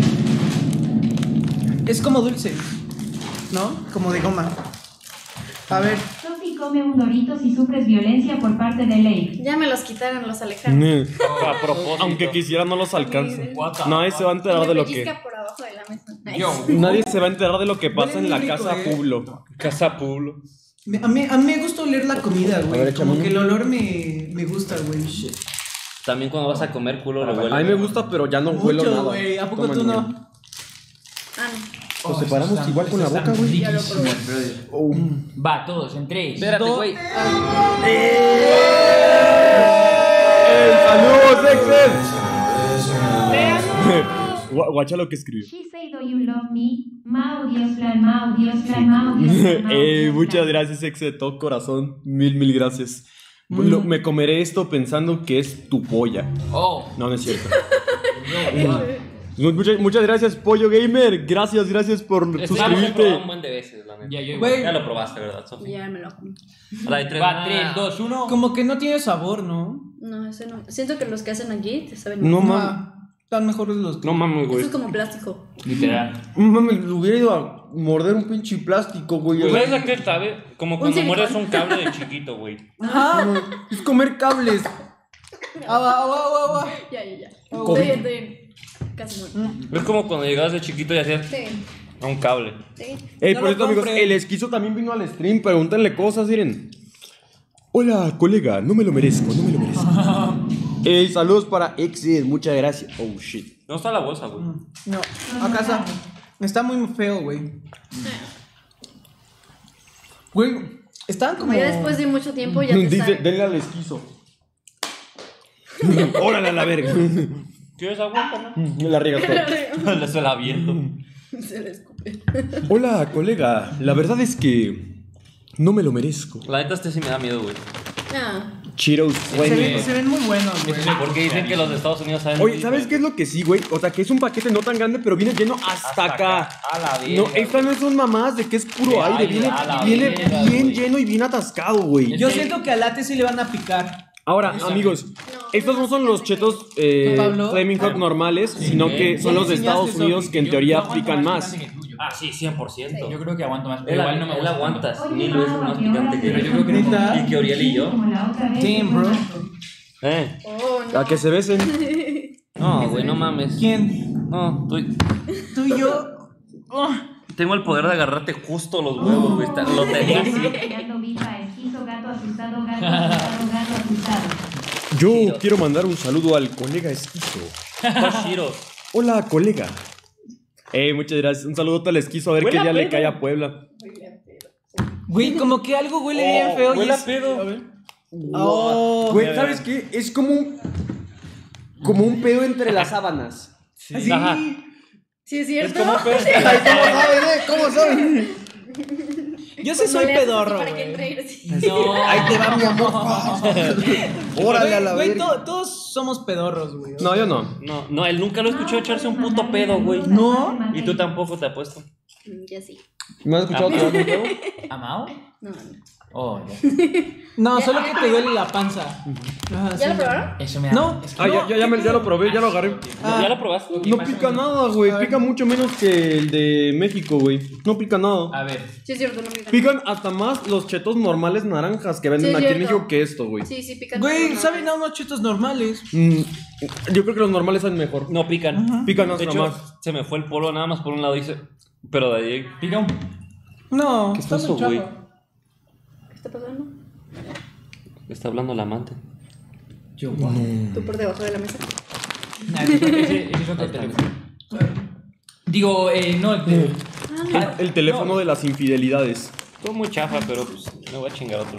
Es como dulce, ¿no? Como de goma. A ver.
Sophie come un Doritos y sufres violencia por parte de Lake.
Ya me los quitaron, los alejaron.
A propósito.
Aunque quisiera no los alcanza. Nadie se va a
Me
enterar de lo que
pellizca por abajo de la mesa.
Yo.
nadie se va a enterar de lo que pasa
Huele
en la
muy rico,
casa Pueblo.
Casa Pueblo.
A mí me gusta oler la comida,
A ver,
güey.
échame
Como
uno.
que el olor me gusta, güey. Shit.
También cuando vas a comer culo lo huele.
A mí me gusta, pero ya no huelo
Mucho,
nada.
güey. ¿A poco
Toma,
tú
niña.
no?
Ah, no.
Nos separamos igual con la boca, güey.
Ya lo probé.
Va, todos, en 3.
Espérate, güey.
¡Saludos, Excel!
Te amo.
Guacha lo que escribió.
She say, do you love me? Mau, Dios plan, Mau, Dios plan, Mau, Dios plan, Mau, Dios
Muchas
plan.
gracias, Excel, de todo corazón. Mil gracias. Me comeré esto pensando que es tu polla.
Oh.
No, no es cierto. Muchas gracias, Pollo Gamer. Gracias por
Este ya lo he
suscribirte.
probado un buen de veces, la neta.
Ya, yo
Güey.
igual.
Ya lo probaste, ¿verdad, Sofía?
Ya me lo comí.
La de tres.
Va, 3, 2, 1.
Como que no tiene sabor, ¿no?
No, ese no. Siento que los que hacen aquí te saben
No
más.
mames.
Están mejores los que...
No mames,
Eso
güey.
es como plástico.
Literal.
No mames, hubiera ido a morder un pinche plástico, güey.
¿Sabes a qué sabe? Como cuando
silicón.
mueres un cable de chiquito, güey.
Ajá.
Es comer cables.
Agua.
Ya.
Covid.
Estoy bien. Casi muerto.
Es como cuando llegabas de chiquito y hacías
Sí.
a un cable.
Sí.
Por
lo
cierto, amigos,
compre.
el esquizo también vino al stream. Pregúntenle cosas, miren. Hola, colega, no me lo merezco. Saludos para Exit, muchas gracias. Oh, shit.
No está la bolsa, güey.
No, a casa. Está muy feo, güey. Güey, estaban como...
Como ya después de mucho tiempo ya te
Dice,
sabe.
denle al esquizo. Órale a la verga.
¿Quieres agua, no?
La riegas todo.
Le suena viento.
Se le escupe.
Hola, colega, la verdad es que no me lo merezco.
La neta, este sí me da miedo, güey.
Cheetos Flaming
Se ven muy buenos, güey.
Porque dicen que los de Estados Unidos saben.
Oye, ¿sabes qué es lo que sí, güey? O sea, que es un paquete no tan grande, pero viene lleno hasta acá.
A la
No,
verga,
estas no son mamadas de que es puro
De
aire.
aire,
Viene,
a la
viene
verga,
bien
güey.
lleno y bien atascado, güey.
Yo siento que a Late sí le van a picar.
Ahora, amigos, estos no son los chetos
Pablo?
Flaming Hot normales, sino que son los de Estados Unidos que en teoría pican más.
Ah, sí, 100%.
Yo creo que aguanto más, pero
Él,
igual no me
él
gusta
aguanta
tanto.
1000 veces más picante que
Pero yo creo que
¿Neta?
Y que Oriel y yo.
Damn, bro.
Oh, no.
A que se besen.
No, güey, no mames.
¿Quién?
No,
Tú y yo. Oh.
tengo el poder de agarrarte justo los huevos, güey. Lo tenía así.
Gato viva, esquizo, gato asustado, gato asustado, gato asustado.
Yo quiero mandar un saludo al colega esquizo.
Toshiro.
Hola, colega. Muchas gracias. Un saludo al esquizo, a ver
Huele
qué
a
día le
pedo.
cae a Puebla.
Güey, como que algo huele bien feo. y
Huele a
es-
pedo.
Oh.
Güey, ¿sabes qué? Es como un pedo entre las sábanas.
Sí.
Ajá.
Sí, es cierto.
¿Cómo saben, ¿Cómo saben?
Yo sí soy
No le haces
pedorro,
así para que
güey.
entre así.
No.
Ahí te va mi amor. Órale a la
Güey,
verga.
todos somos pedorros, güey.
No, yo no.
No, él nunca lo escuchó echarse un puto pedo, güey.
No.
Y tú tampoco te apuesto.
Ya sí.
¿Me has escuchado tirar un pedo?
¿Amao?
No, no.
Oh, ya.
No, solo que te duele la panza. Ajá,
¿Ya
sí.
lo probaron?
Eso me da.
No.
Es que
Ya lo probé, ya lo agarré.
¿Ya lo probaste?
No pica nada, güey. Pica mucho menos que el de México, güey. No pica nada.
A ver.
Sí, es cierto, no pican.
Pican hasta más los chetos normales naranjas que venden
Sí,
aquí en
cierto.
México que esto, güey.
Sí, sí, pican.
Güey,
No,
saben a unos chetos normales.
Yo creo que los normales saben mejor.
No pican.
Pican
De
hasta
hecho,
más.
se me fue el polvo nada más por un lado, dice. Pero de ahí.
Pica un.
No,
¿Qué
está
es
muy
eso, güey?
chafa.
¿Qué está pasando?
Está hablando el amante.
Yo,
Tú por debajo de la mesa.
Ese es otro teléfono. Digo, no, el teléfono.
El teléfono de las infidelidades.
Todo muy chafa, pero pues me voy a chingar otro.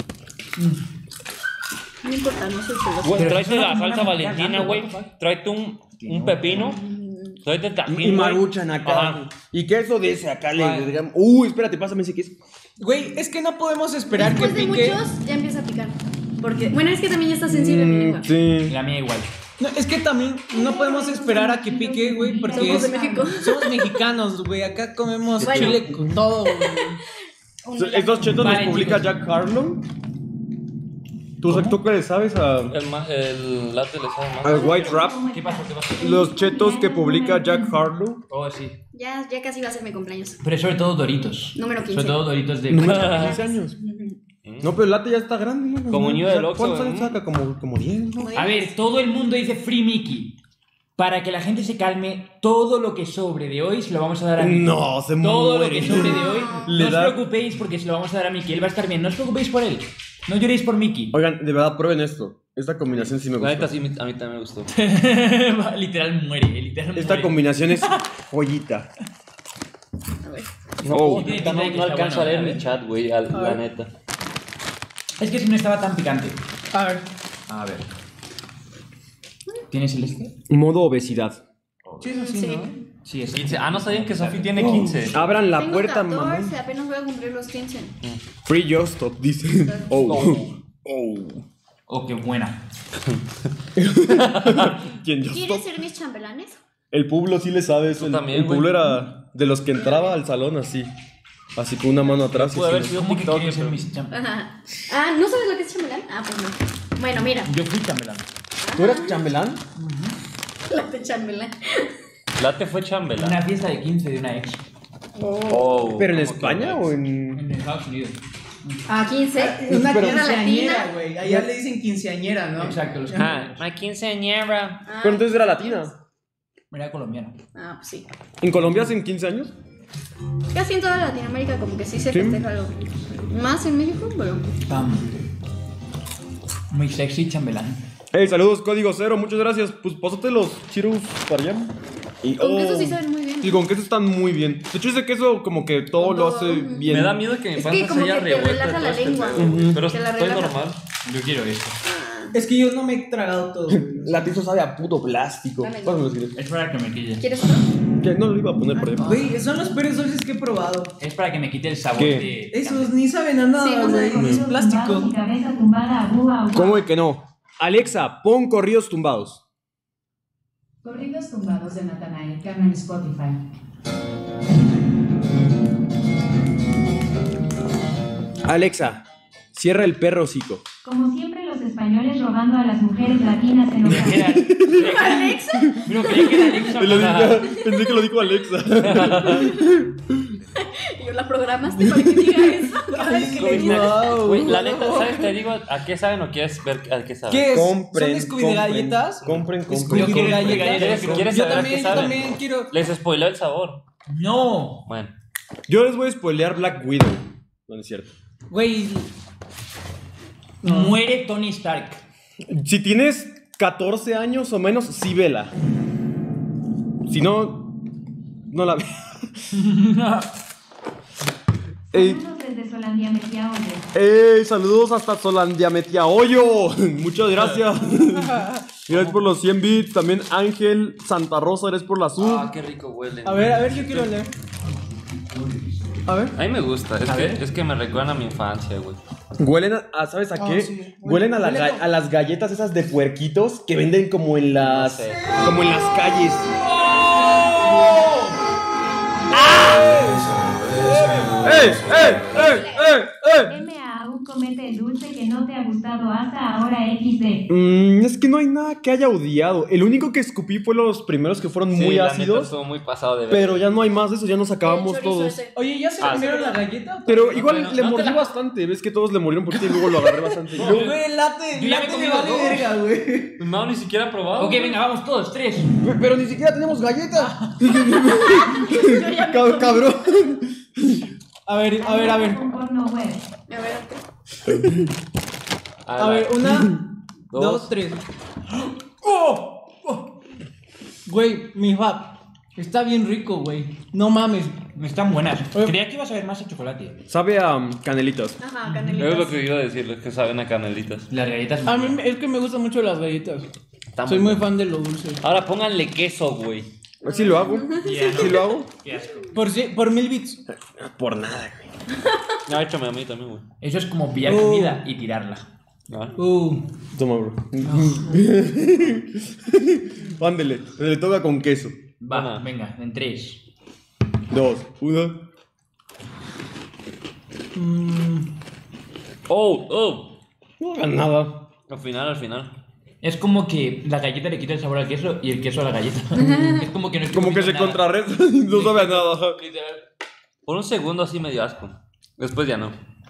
No importa, no soy celoso.
Güey,
Pero
tráete
es una
la
como
salsa
una
valentina,
mexicana,
güey.
what the fuck.
Tráete un pepino. Tráete tajín,
Y
güey.
maruchan acá.
Ajá.
Y queso de ese acá le
Vale.
agregan. Espérate, pásame ese queso.
Güey, es que no podemos esperar que
Después de
pique.
muchos, ya empieza a picar. Porque, bueno, es que también ya está sensible mi lengua.
Sí.
La mía igual.
No, es que también no podemos esperar a que pique, güey, porque
Somos de México.
somos mexicanos, güey. Acá comemos
Bueno.
chile con todo, güey.
Estos chetos
Vale,
los publica
chicos.
Jack Harlow. ¿Tú qué le sabes a
El latte le sabe más.
al White Rap?
¿Qué pasó? ¿Qué pasó?
Los chetos que publica Jack Harlow.
Oh, sí.
Ya casi va a ser mi cumpleaños.
Pero sobre todo Doritos.
Número 15.
Sobre todo Doritos de.
15 años. No, pero el latte ya está grande, ¿no?
Como niño del Oxxo,
¿Cuántos
¿no?
años saca? Como 10, ¿no?
A ver, todo el mundo dice Free Mickey. Para que la gente se calme, todo lo que sobre de hoy se lo vamos a dar a Mickey.
No, se
Todo
muere.
lo que sobre de hoy,
Le
no os
da-
preocupéis porque se lo vamos a dar a Mickey. Él va a estar bien. No os preocupéis por él. No lloréis por Mickey.
Oigan, de verdad, prueben esto. Esta combinación sí me
La neta
gusta.
sí, a mí también me gustó.
Literal muere, literal
Esta
muere.
combinación es joyita.
A ver.
Oh.
tiene
No,
pinta de que
no
está
alcanzo a
bueno,
leer
a
mi
ver.
chat, güey, la neta.
Es que si no estaba tan picante.
A ver.
A ver. ¿Tienes el este?
Modo obesidad.
Sí, no, sí,
Sí.
¿no?
Sí, es
15. Ah, no sabían que Sofi tiene 15.
Abran la
Tengo
puerta,
14,
mamón.
apenas voy a cumplir los 15.
Free Just Stop, dice. Oh.
Oh, qué buena.
¿Quién Just
¿Quieres
Stop?
ser mis chambelanes?
El Publo sí le sabe eso.
Tú
El,
también,
el Publo
güey.
era de los que entraba al salón así. Así con una mano atrás. y
Puede haber
así.
sido
¿Cómo que
TikTok.
quieres ser
pero-
mis champ?
Ajá. Ah, ¿no sabes lo que es chambelán? Ah, pues no. Bueno, mira.
Yo fui chambelán.
¿Tú eras chambelán?
La de chambelán.
Latte fue chambelán.
Una fiesta de 15 de una ex.
Oh,
¿Pero en
¿cómo que
España
no?
o en...?
En Estados Unidos.
Ah, 15.
Una
Pero-
quinceañera, güey. Allá le dicen quinceañera, ¿no?
Exacto, los
Ah, my quinceañera.
Ah,
Pero entonces era latina.
Era colombiano.
Ah, pues sí.
¿En Colombia hacen 15 años?
Casi en toda Latinoamérica como que sí se
¿Sí?
festeja algo. Más en México, bueno.
Pam. Muy sexy chambelán.
Hey, saludos, Código Cero, muchas gracias. Pues pásate los chiros para allá. Y,
Con queso sí saben muy bien.
Y con queso están muy bien. De hecho, ese queso como que todo
Con
lo
todo,
hace
ujú.
bien.
Me da miedo que mi
Es
panza
que como
se haya
que te
revuelto.
relaja
de
la
todo este
lengua.
pedo. Pero
Te la
estoy
relaja.
normal.
Yo quiero esto.
Ah,
Es que yo no me he tragado todo, güey.
La tiza sabe a puto plástico.
Dame.
Pásamelo si quieres.
Es para que me quite.
¿Quieres uno?
¿Qué? No lo iba a poner por ahí.
Güey, son los peores dulces que he probado.
Es para que me quite el sabor
¿Qué?
de.
Esos ni saben a nada,
Sí, no
güey.
saben.
Es plástico.
Y cabeza tumbada, abu, abu.
¿Cómo de que no? Alexa, pon corridos tumbados.
Corridos tumbados de Natanael Cano en Spotify.
Alexa, cierra el perro hocico.
Como siempre, los españoles robando a las mujeres latinas en
Era-
ocasiones.
¿Alexa?
Pero creí que era Alexa. para-
Pensé que lo dijo Alexa.
¿Y la programaste para que diga eso?
Güey, la neta, ¿sabes? Te digo a qué saben o quieres ver a qué saben.
¿Qué es?
Compren,
¿Son Scooby de galletas?
Compren.
Scooby de
compren.
galletas.
¿Quieres
Yo
saber a
también,
qué
yo
saben?
también quiero.
Les spoileo el sabor.
No.
Bueno.
Yo les voy a spoilear Black Widow. No es cierto.
Güey,
Muere Tony Stark.
Si tienes 14 años o menos, sí vela. Si no, no la ve. Ey,
Saludos desde Solandia Mejía Oye.
ey, saludos hasta Solandia Hoyo. Muchas gracias. Gracias por los 100 bits. También Ángel Santa Rosa, eres por la sub.
Qué rico huelen.
a ver, yo quiero leer. A ver.
A mí me gusta, es que me recuerdan a mi infancia, güey.
Huelen ¿sabes a qué?
sí.
Huelen a,
Huele
a las galletas esas de puerquitos que venden como en las,
No sé.
como en las calles.
MAU comete el dulce que no te ha gustado hasta ahora XD.
Es que no hay nada que haya odiado. El único que escupí fue los primeros que fueron muy
la neta
ácidos.
estuvo muy pasado de ver.
Pero ya no hay más de eso, ya nos acabamos
El chorizo
todos.
ese.
Oye, ¿ya se comieron la galleta?
Pero igual
Bueno,
le
no te
mordí
la-
bastante. Ves que todos le mordieron porque y luego lo agarré bastante. Yo-
Güey, late,
Yo ya me
late
comí
le vale
los dos.
verga, güey.
No, ni siquiera he probado.
Ok, venga, vamos todos, 3.
Pero ni siquiera tenemos galletas. Cabrón.
A ver.
Un porno web.
A ver,
A ver, una, dos, tres. Güey, mi fab. Está bien rico, güey. No mames.
Están buenas. Creía que ibas a ver más a chocolate.
Sabe a canelitas.
Ajá,
Es
canelitas.
lo que iba a decirles, que saben a canelitas.
Las galletas.
A mí es que me gustan mucho las galletas.
Están
Soy
muy
muy fan de lo dulce.
Ahora pónganle queso, güey.
Sí lo hago. Sí lo hago.
Qué asco.
Por 1000 bits.
Por nada, güey.
No, échame a mí también, güey.
Eso es como pillar comida y tirarla.
Ah.
Toma, bro. Ándele. Le toca con queso.
Va,
Una.
venga, en 3.
2, 1.
Oh.
No hagan nada.
Al final.
Es como que la galleta le quita el sabor al queso y el queso a la galleta. Es como que no estoy
Como que
comiendo
se
nada.
contrarresta y no sabe a nada.
Literal.
Por un segundo así me dio asco. Después ya no.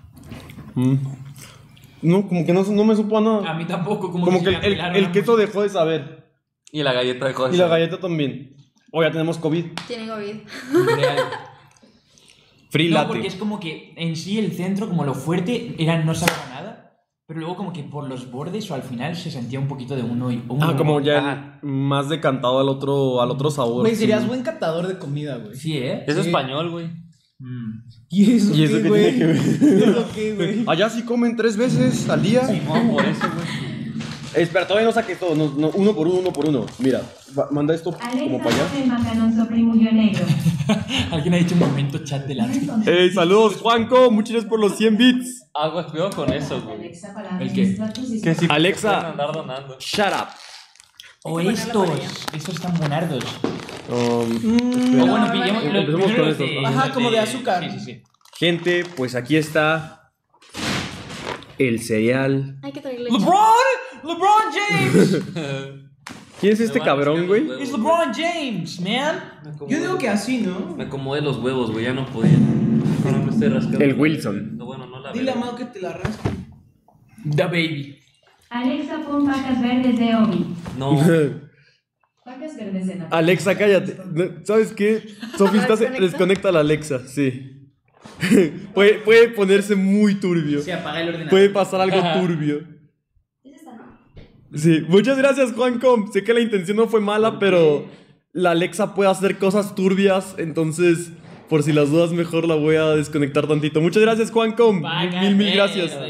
No, como que no me supo a
A
nada.
mí tampoco, como
Como
si
que
me
el
apelaron.
queso dejó de saber.
Y la galleta dejó de
Y la
saber.
galleta también. O ya tenemos COVID.
Tienen COVID.
Real.
Free
No,
latte.
porque es como que en sí el centro, como lo fuerte, era no sabía nada. Pero luego como que por los bordes o al final se sentía un poquito de uno y uno.
Ah, como ya
Ajá.
más decantado al otro sabor.
Güey,
sí.
serías buen catador de comida, güey.
Sí, ¿eh?
Es
Sí.
español, güey.
¿Y eso,
¿Y eso
qué,
qué
güey?
tiene que ver?
¿Y eso qué, güey?
Allá sí comen 3 veces al día.
No, por eso, güey.
Espera, todavía no saques todo. No, uno por uno. Mira, manda esto como
Alexa,
para allá.
pon el macanón primullo negro.
Alguien ha dicho un momento chat de la.
Hey, saludos, Juanco. Muchas gracias por los 100 bits.
Algo cuidado con eso, güey.
Alexa, para
¿El qué?
mis platos y
Que si
Alexa.
pueden andar donando.
Shut up.
O
Hay que ponerla para allá.
estos están buenardos.
Um,
O bueno, pillemos
vale.
lo
Empecemos
primero
con
los
estos.
Ajá,
los
como de azúcar.
Sí.
Gente, pues aquí está el cereal.
Hay que traer leche.
¡LeBron James!
¿Quién es este
Me van a
cabrón,
buscar
güey?
los huevos,
¡Es LeBron James, man!
Yo digo que así, ¿no?
Me acomodé los huevos, güey, ya no podía. Ahora me estoy rascando.
El Wilson.
No, bueno, no la
Dile a
veo.
Mau que te la rasque.
The Baby.
Alexa, pon vacas verdes de Obi.
No.
Vacas verdes de Natal.
Alexa, cállate. ¿Sabes qué? Sofi, desconecta a la Alexa, sí. puede ponerse muy turbio.
Se apaga el ordenador.
Puede pasar algo turbio.
¿Es esta, no?
Sí, muchas gracias, Juancom. Sé que la intención no fue mala, pero la Alexa puede hacer cosas turbias, entonces, por si las dudas, mejor la voy a desconectar tantito. Muchas gracias, Juancom.
Vagas
Mil gracias.
verdes.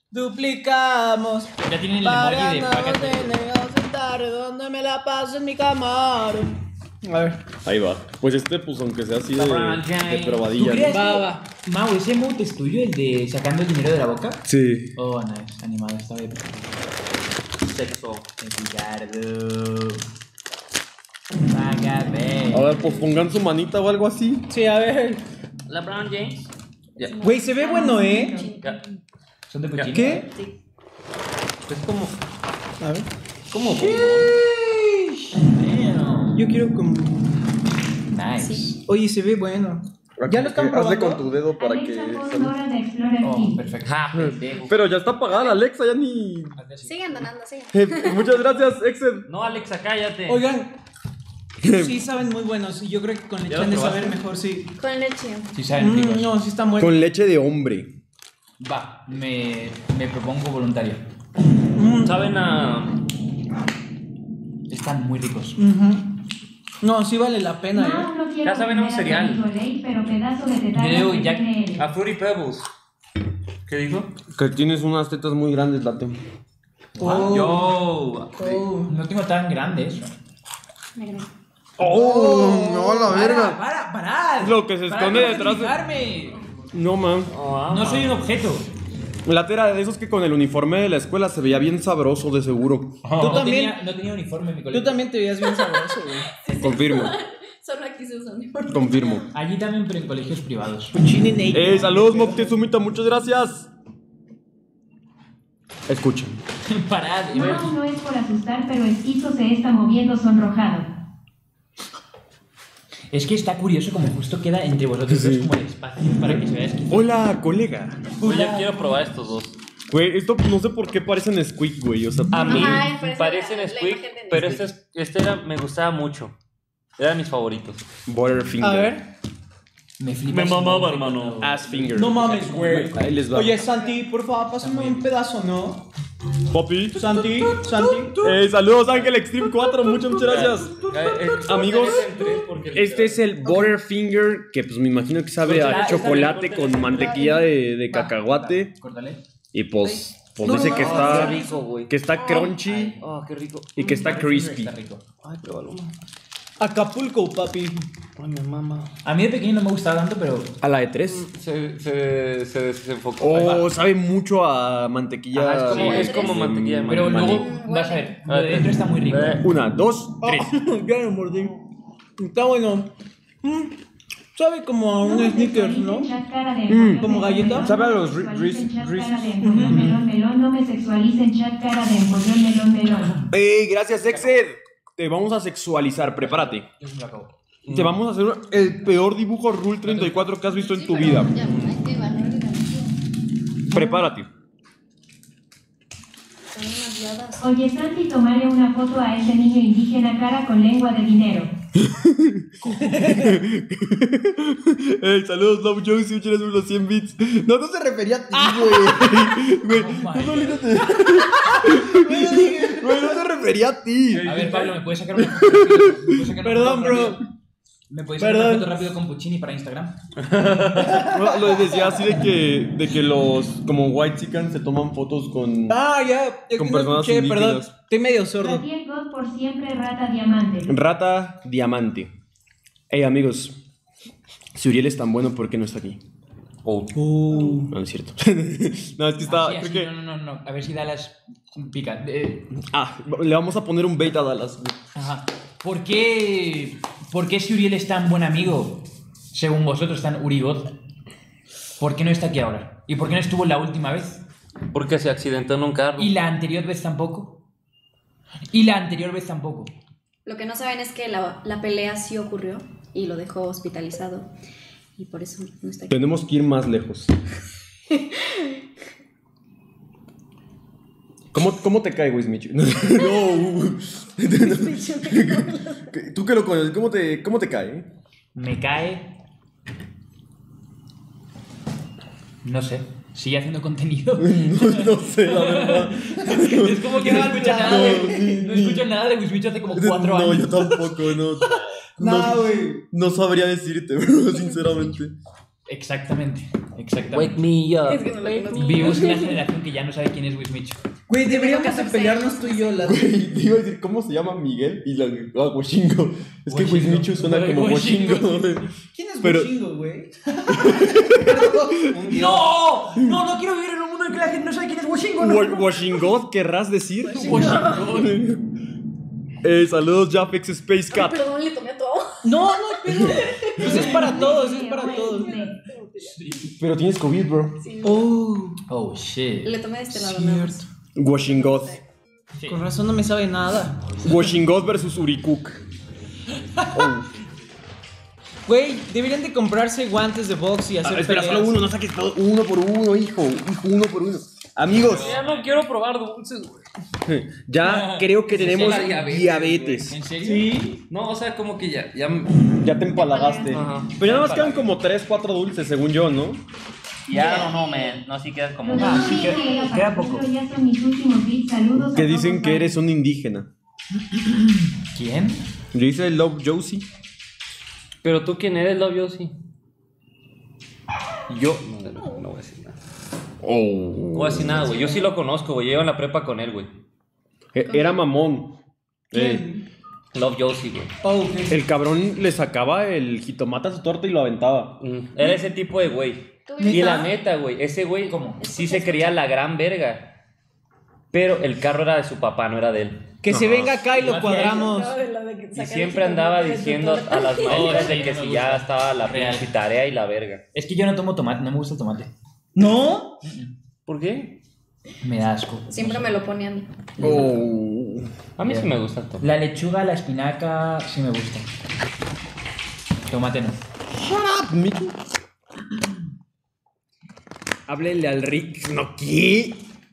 duplicamos.
Ya tienen el
Para
emoji de
no
págate.
tener sentar donde me la paso en mi camarón. A ver.
Ahí va. Pues pues aunque sea así de
¿Tú
probadilla.
crees
¿no?
Va.
que... Mau, ¿ese emote es tuyo, el de sacando el dinero de la boca?
Sí.
Oh, nice. Animado, está bien.
Sexo.
Ricardo. Págame.
A ver, pues pongan su manita o algo así.
Sí, a ver.
LeBron James. Ya.
Güey, se ve bueno, ¿eh?
Ya.
¿Son de Puccini?
¿Qué?
Sí.
Es como.
A ver.
Como.
Yo quiero como...
Nice.
Sí.
Oye, se ve bueno. ¿Ya lo están
Hazle
probando?
con tu dedo para que...
Alexa, pon Dora de Explorer
Oh,
King.
perfecto.
Ja, pendejo.
Pero ya está apagada, Alexa, ya ni...
Sigan donando, sigan.
Muchas gracias, Excel.
No, Alexa, cállate.
Oigan. Sí, saben muy buenos. Y yo creo que con leche
¿Ya
han de
lo
saber
probaste?
mejor, sí.
Con leche.
Si saben, ricos.
No, sí están buenos.
Con leche de hombre.
Va, me propongo voluntario.
Saben a.
Están muy ricos.
No, sí vale la pena,
Mau, no quiero
Ya saben a un
ofender
cereal.
tu amigo Ley, pero pedazo de tetarra
Creo
que
ya-
tiene él.
A Fruity Pebbles. ¿Qué dijo?
Que tienes unas tetas muy grandes, Late.
Oh.
Yo.
Oh.
No tengo tan grande eso.
¡Oh! ¡No, la verga!
Para.
Lo que se esconde detrás de...
de...
No, man.
No soy un objeto.
Late era de esos que con el uniforme de la escuela se veía bien sabroso, de seguro.
Tú también.
No tenía uniforme en mi colegio.
Tú también te veías bien sabroso, güey.
Confirmo,
Solo aquí se usa uniforme.
confirmo.
Allí también, pero en colegios privados.
Saludos, Moctezumita, muchas gracias. Escuchen.
Parad.
Mau no es por asustar, pero el Iso se está moviendo sonrojado.
Es que está curioso como justo queda entre vosotros dos como el espacio para que se vea esquizo.
Hola, colega.
Oye, quiero probar estos dos.
Güey, esto no sé por qué parecen Squeak, güey. O sea,
A mí
Ajá, parece
parecen
la
Squeak,
imagen de
pero
Nesquik.
este era, me gustaba mucho. Era de mis favoritos.
Butterfinger.
A ver.
Me flipa.
Me mamaba, hermano.
Assfinger.
No mames, güey.
Ahí les va.
Oye, Santi, por favor, pásame un pedazo, ¿no?
Papi.
Santi.
Saludos, Ángel Extreme 4. Muchas gracias. Amigos, este es el Butterfinger, que pues me imagino que sabe a chocolate con mantequilla de cacahuate.
Córtale.
Y pues dice que está,
rico, güey.
que está crunchy
Oh, qué rico.
y que está crispy.
Está rico.
Ay, pruébalo.
Acapulco, papi.
Ay, mi mamá.
A mí de pequeño no me gustaba tanto, pero
A la de 3.
Se desenfocó.
Oh, sabe mucho a mantequilla.
Ajá, es como
de
mantequilla de
pero
maní.
luego vas a ver, lo de dentro está muy rico.
1, 2, 3.
Ya lo mordí. Está bueno. Sabe como a un Snickers, ¿no? ¿Como galleta?
¿Sabe a los Reese's?
Melón, no me sexualicen, chat cara de empollón, melón.
Gracias, Exed. Te vamos a sexualizar, prepárate.
Yo sí me lo acabo.
Te vamos a hacer el peor dibujo Rule 34 que has visto en tu vida.
Ya, hay que valorar la canción.
Prepárate.
Son unas yadas.
Oye, Santi, tomarle una foto a ese niño indígena cara con lengua de dinero.
Saludos, Love Jones, muchas gracias por los 100 bits. No se refería a ti, güey. Güey, tú olvídate. Güey, no se refería a ti.
A ver, Pablo, ¿me puedes sacar una foto rápido? ¿Me puedes sacar una
Perdón,
foto
bro.
rápido? ¿Me puedes sacar una foto rápido con Puccini para Instagram?
No, lo decía así de que los como white chicken se toman fotos con
Ah, ya. Es
Con
que no
personas
escuché, perdón.
indígenas.
Estoy medio sordo.
Rafael God por siempre, rata diamante.
rata diamante. Hey, amigos, si Uriel es tan bueno, ¿por qué no está aquí? No, no es cierto. No, es que está.
Así,
creo
así,
que.
no. A ver si Dallas pica.
Le vamos a poner un bait a Dallas.
Ajá. ¿Por qué si Uriel es tan buen amigo, según vosotros, tan Urigot? ¿Por qué no está aquí ahora? ¿Y por qué no estuvo la última vez?
Porque se accidentó en un carro.
¿Y la anterior vez tampoco? ¿Y la anterior vez tampoco?
Lo que no saben es que la pelea sí ocurrió y lo dejó hospitalizado. Y por eso no está aquí.
Tenemos que ir más lejos. ¿Cómo te cae, Wismichu? No. Tú que lo conoces, ¿cómo te cae?
Me cae... No sé. Sigue haciendo contenido.
No sé, la verdad.
Es como que no escucho nada no escucho nada de Wismichu hace como 4 años.
No, yo tampoco, no.
Nah, güey.
No sabría decirte, bro, sinceramente.
Exactamente.
Wake me up.
Es que no lo conozco.
Vivimos en una generación que ya no sabe quién es Wismicho.
Güey, deberíamos de
14
pelearnos tú y yo.
Güey, te iba a decir, ¿cómo se llama Miguel? Y la Washingo. Es que Wismichu suena como Washingo.
¿Quién es
Pero-
Washingo, güey?
¡No! No quiero vivir en un mundo en que la gente no sabe quién es Washingo.
¿Washingot querrás decir? Saludos, Japix Space
Ay,
Cat.
perdón, le tomé a todo.
No, pero. Pues es para todos, es para todos.
Pero tienes COVID, bro.
Sí,
Oh, shit.
le tomé de este lado nada más.
Washingot.
Con razón no me sabe nada.
Washingot versus Urikuk. Oh.
Güey, deberían de comprarse guantes de box y hacer
Espera,
peleas.
solo uno, no saques todo. Uno por uno, hijo. Uno por uno. Amigos,
Ya no quiero probar dulces, güey.
ya creo que tenemos
la diabetes,
diabetes.
¿En serio?
Sí.
No, o sea, como que ya.
Ya te empalagaste.
Ajá.
Pero ya nada más quedan como 3, 4 dulces, según yo, ¿no?
Ya no, man. No, sí quedan como.
sí, queda poco.
Ya son mis últimos bits. Saludos.
Que
a
dicen
todos,
que
bye.
eres un indígena.
¿Quién?
Yo hice Love Josie.
Pero tú, ¿quién eres, Love Josie?
Yo.
No voy a decir nada.
Oh.
No voy a decir nada, güey. Yo sí lo conozco, güey. Yo iba en la prepa con él, güey.
Era mamón.
Love Josie, güey.
Oh, ok.
El cabrón le sacaba el jitomate a su torta y lo aventaba.
Era ese tipo de güey.
¿Tú
Y
vives-
la neta, güey, ese güey
¿Cómo?
sí se creía la gran verga. Pero el carro era de su papá, no era de él.
Que se venga acá y lo cuadramos.
Y siempre andaba diciendo a las maestras de que si ya estaba la pinche tarea y la verga.
Es que yo no tomo tomate, no me gusta el tomate.
¿No?
¿Por qué?
Me da asco.
Siempre me lo pone a mí.
Oh.
A mí sí me gusta el tomate.
La lechuga, la espinaca, sí me gusta. Tomate no.
Mickey. Háblenle al Rick. ¿No qué?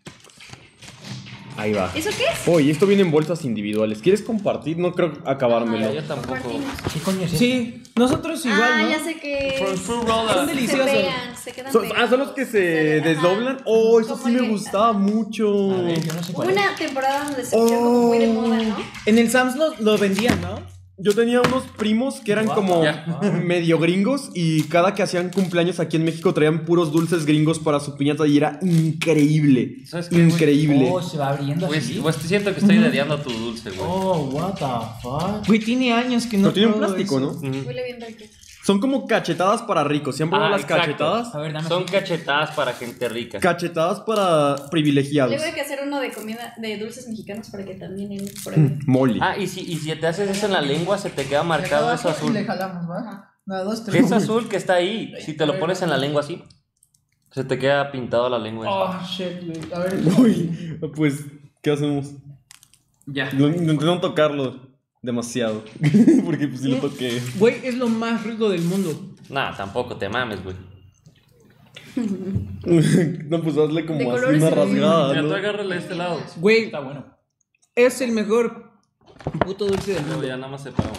Ahí va.
¿Eso qué es?
Oye, esto viene en bolsas individuales. ¿Quieres compartir? No creo acabármelo.
Yo tampoco.
Compartimos.
¿Qué coño es eso?
Sí, nosotros igual, ¿no?
Ya sé que
Son deliciosos.
se pegan, se quedan
Son,
pegados.
son los que se
Ajá.
desdoblan. Oh, eso
Como
sí me
que-
gustaba mucho.
A ver, yo no sé
Hubo
cuál es.
una temporada donde se pusieron como muy de moda, ¿no?
En el Sam's lo vendían, ¿no?
Yo tenía unos primos que eran como medio gringos y cada que hacían cumpleaños aquí en México traían puros dulces gringos para su piñata y era increíble.
¿Sabes qué, güey?
Increíble.
Oh, se va abriendo
Güey,
así.
pues siento que estoy dediando tu dulce, güey.
Oh, what the fuck.
Güey, tiene años que no
Pero tienen
pruebo
plástico,
eso.
¿no?
Huele bien rico.
Son como cachetadas para ricos. ¿Siempre
Ah,
las
exacto.
cachetadas?
A ver, dame
Son
así.
cachetadas para gente rica.
Cachetadas para privilegiados.
Luego hay que hacer uno de comida, de dulces mexicanos para que también él pruebe.
Molly.
Ah, y si te haces eso en la lengua, se te queda marcado eso azul.
Le jalamos, ¿va? Nada, 2, 3.
Es azul que está ahí. Si te lo pones en la lengua así, se te queda pintado la lengua.
Oh, shit, güey. A ver.
Uy, pues, ¿qué hacemos?
Ya.
No intento tocarlo demasiado. Porque pues sí lo toqué.
Güey, es lo más rico del mundo.
Nah, tampoco te mames, güey.
No, pues hazle como
De
así
colores
una
se ve bien.
rasgada,
Ya tú
¿no?
agárrale de este lado.
Güey,
Está bueno.
es el mejor puto dulce del
No,
mundo.
ya nada más separamos.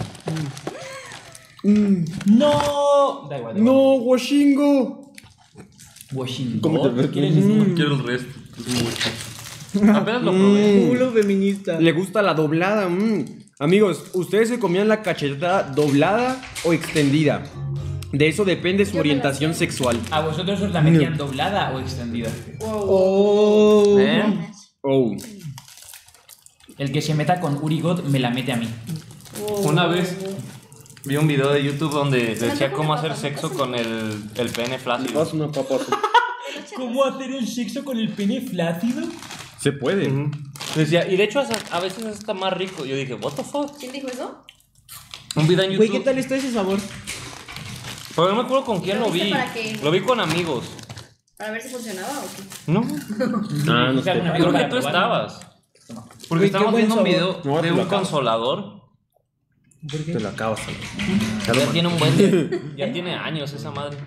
¡No! Da igual, da igual.
No, Washingo.
Washington.
¿Cómo te ves?
¿Quieres esto?
No quiero el resto. Es mucho. Apenas lo probé.
Culo feminista.
Le gusta la doblada. Amigos, ¿ustedes se comían la cachetada doblada o extendida? De eso depende su orientación sexual.
¿A vosotros os la metían doblada o extendida?
Oh.
¿Eh?
Oh.
El que se meta con Urigot me la mete a mí.
Una vez vi un video de YouTube donde decía cómo hacer sexo con el pene flácido.
Haz una papa.
¿Cómo hacer el sexo con el pene flácido?
Se puede.
Decía, y de hecho a veces está más rico. Yo dije, what the fuck.
¿Quién dijo eso?
Un video en YouTube.
Güey, ¿qué tal está ese sabor?
Pero no me acuerdo con quién
¿Lo
lo vi.
viste para qué?
Lo vi con amigos.
Para ver si funcionaba o qué.
No.
Ah, no sé.
Algún amigo
Creo que
para
tú
probar.
estabas. Porque
Güey, qué
estábamos
buen
viendo un
sabor.
video
No,
de
te
un
lo acabas.
consolador.
Te lo acabas.
Ya tiene un buen. Ya tiene años esa madre.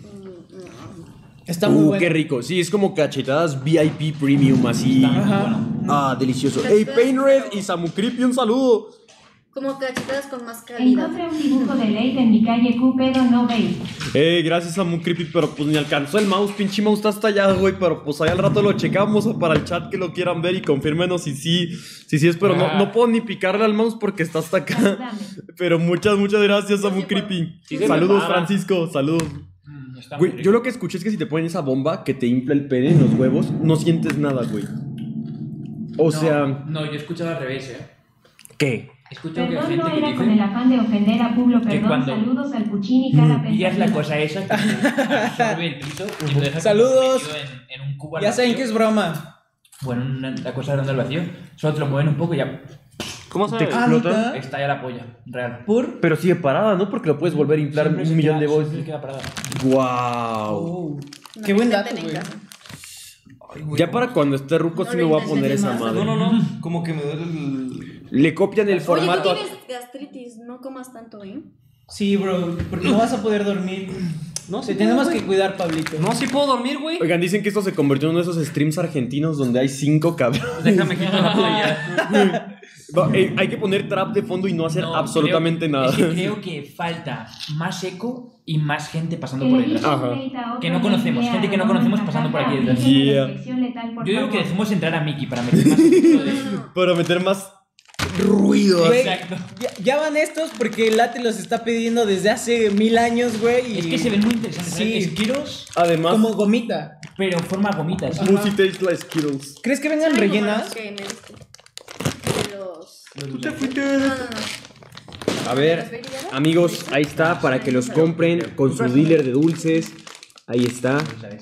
Está muy bueno.
Qué rico. Sí, es como cachetadas VIP Premium, así. Ah, delicioso. Hey, Painred y Samu Creepy, un saludo.
Como cachetadas con más calidad.
Encontré un dibujo de Leite en mi calle Q, pero no veis.
Gracias Samu Creepy, pero pues ni alcanzó el mouse. Pinche mouse está hasta allá, güey. Pero pues ahí al rato lo checamos para el chat que lo quieran ver y confírmenos si sí es. Pero no puedo ni picarle al mouse porque está hasta acá. Pero muchas gracias Samu Creepy.
Sí se
Saludos,
prepara.
Francisco. Saludos.
Está
Güey,
muy
yo
rico.
lo que escuché es que si te ponen esa bomba que te infla el pene en los huevos, no sientes nada, güey. O sea,
No, yo he escuchado al revés,
¿qué?
He escuchado que hay
Perdón, no
gente que
era con el
dice...
afán de ofender a Pablo,
Que
perdón,
cuando-
saludos al Puccini, cada
Y es la
pensativa.
cosa esa que absorbe el pito y lo deja
Saludos.
metido en un cubo al
Ya saben
vacío.
que es broma.
Bueno, la cosa redonda al vacío. Solo te lo mueven un poco y ya
¿Cómo
¿Te
sabes?
explota?
estalla la polla. Real.
¿Por?
Pero sigue parada, ¿no? Porque lo puedes volver a inflar
Siempre se
un millón
queda-
de
siempre
veces.
queda parada.
¡Wow!
No
Qué
lo
buen
intenten
dato,
en
güey.
casa.
Ya para cuando esté ruco
No
sí
lo
me voy a
intentes
poner
en
esa
casa.
madre.
No. Como que me duele el.
Le copian el
Oye, tú
formato.
tienes gastritis, no comas tanto, ¿eh?
Sí, bro, porque no vas a poder dormir.
No,
Te
sí
tenemos
puedo,
que cuidar, Pablito.
No, sí puedo dormir, güey.
Oigan, dicen que esto se convirtió en uno de esos streams argentinos donde hay 5 cabrones.
Déjame quitar la playa.
No, hay que poner trap de fondo y no hacer
No,
absolutamente
creo-
nada.
Es que creo que falta más eco y más gente pasando
Que
por
le
detrás.
dice
Ajá.
Blade a otro
Que no conocemos,
Blade,
gente que no
a
conocemos
Roman
pasando por aquí
Cajaca,
detrás.
dicen
Yeah.
reflexión letal, por
Yo digo que
favor.
dejemos entrar a Mickey para meter más sentido de...
Para meter más ruido.
Güey,
Exacto.
ya van estos porque el Late los está pidiendo desde hace 1000 años, güey. y-
Es que se ven muy interesantes.
Sí.
¿sabes? Skittles,
Además,
Como gomita.
pero forma gomitas.
Pussy tastes like Skittles.
¿Crees que vengan
Saben como
rellenas?
los que en este- de los...
Tú te fuiste.
No.
A ver, amigos, ahí está para que los compren con su dealer de dulces. Ahí está.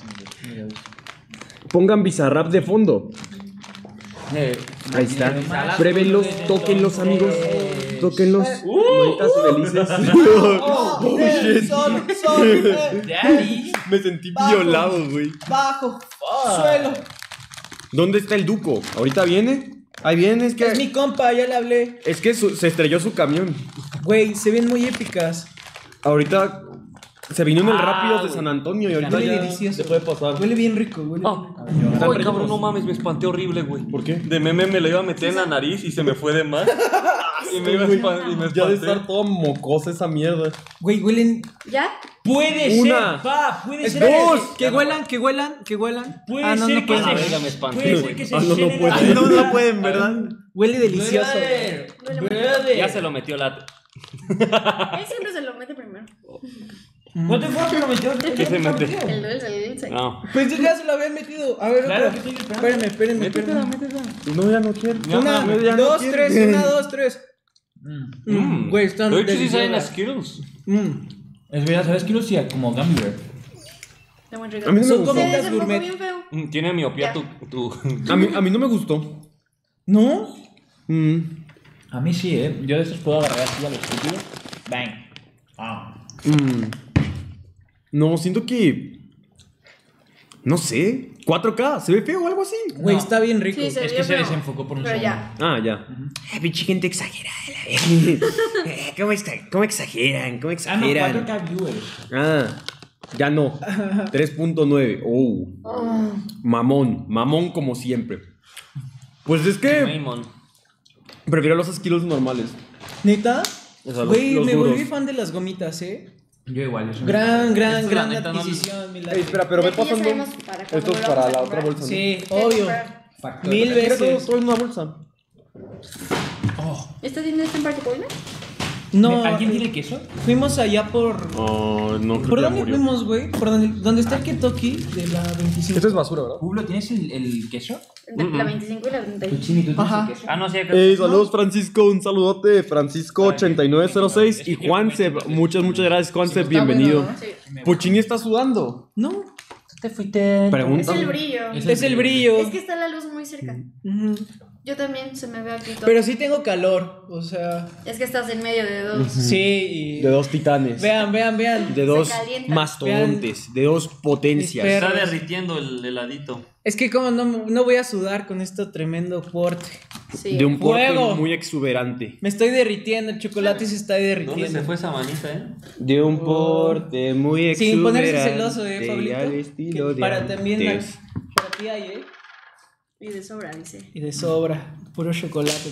Pongan Bizarrap de fondo. Ahí está. Pruébenlos, tóquenlos, amigos. Tóquenlos. Manitas felices. Oh, shit.
Daddy.
Me sentí violado, güey.
Bajo, suelo.
¿Dónde está el Duco? ¿Ahorita viene? Ahí viene, es
Es mi
que.
compa, ya le hablé.
Es que se estrelló su camión.
Güey, se ven muy épicas.
Ahorita se vino en el
Ah,
Rápidos de
güey.
San Antonio y ahorita
Huele
ya
delicioso.
se puede pasar.
Huele bien rico, huele bien rico.
Ay, cabrón, no mames, me espanté horrible, güey.
¿Por qué?
De meme me lo iba a meter en la nariz y se me fue de más. y me iba a y me
Ya de
espanté.
estar toda mocosa esa mierda.
Güey, huelen.
¿Ya?
Puede
Una.
ser, pa, puede
Es
ser.
dos. Que huelan, que huelan, que huelan.
Puede
Ah, no,
ser
no
que
pueden.
Ah,
se-
verga, me espanté,
puede ser
güey.
que se
Ah, no, no
llenen
pueden.
a-
No, no pueden, ¿verdad?
Huele delicioso.
Brother,
Huele muy
brother.
Ya se lo metió Late.
Él siempre se lo mete primero.
¿No te fue que lo metió?
¿Qué se mete?
El dulce, el dulce.
No.
Pensé que ya se lo habían metido. A ver,
Claro
otra.
que estoy esperando.
Espérenme.
No, ya no quiero.
Una,
Ya no
dos,
quiero.
tres. Una, dos, tres. Güey, están
De hecho, sí saben a
deliciosas.
Skittles.
Es verdad, ¿sabes que Lucía? Como Gummy Bear.
Está muy rico.
A mí no me
Son
gustó.
Se
gomitas
desenfocó
gourmet.
bien feo.
Tiene miopía
Ya.
tu...
A mí no me gustó.
¿No?
A mí sí, ¿eh? Yo de esos puedo agarrar así a los estúpido. Bang. Ah.
No, siento que. No sé. 4K, ¿se ve feo o algo así?
Güey,
No.
está bien rico.
Sí, se
Es
vio
que se
feo.
desenfocó por un
Pero
segundo.
ya.
Ah, ya. Pinche gente exagerada. ¿Cómo exageran? ¿Cómo
Ah, no,
exageran?
4K viewers.
Ya no. 3.9. Oh. Mamón como siempre. Pues es que
Maimon.
prefiero los Skittles normales.
¿Neta?
O sea,
Güey,
los
me
duros.
volví fan de las gomitas,
Yo igual, eso.
Gran
Esto, la neta, no-
adquisición, mi
Ey,
Late.
espera, pero
Y
ve
aquí ya
pasando.
sabemos para cuándo
Esto es
lo
para
vamos a
la otra
comprar.
bolsa. ¿no?
Sí,
Voy a
obvio.
comprar.
Factor.
Mil
Mira,
veces.
todo en una bolsa.
¿Esta tiene este en particular?
No,
¿Alguien tiene queso?
fuimos allá por...
Oh, no, creo
¿Por
que ya
dónde
murió.
fuimos, güey? ¿Por dónde está el Kentucky de la 25?
Esto es basura, ¿verdad?
Pablo, ¿tienes el queso?
La 25 y la 31.
Chini, ¿tú tienes
Ajá.
el queso?
Ah, no, sí, acá.
Saludos Francisco, un saludote Francisco8906 y Juanseb, muchas gracias Juanseb, bienvenido.
bueno, ¿no?
Sí.
Puccini está sudando.
No,
Te fuiste.
Es
Pregunta.
el brillo.
es el brillo.
Es que está la luz muy cerca.
Ujú.
Yo también se me ve aquí todo.
Pero sí tengo calor, o sea...
Es que estás en medio de dos.
Sí, y...
De dos titanes,
Vean.
de dos
calienta.
mastodontes, de dos potencias.
Mis
Está
perros.
derritiendo el heladito.
Es que como no voy a sudar con este tremendo porte.
Sí.
De un porte
Fuego.
muy exuberante.
Me estoy derritiendo, el chocolate se está
¿Dónde
derritiendo.
se fue esa manita, eh?
De un porte muy exuberante.
Sin ponerse celoso,
al
Pablito.
estilo
Que
de
para también
antes.
para ti hay,
Y de sobra, dice.
Y de sobra, puro chocolate.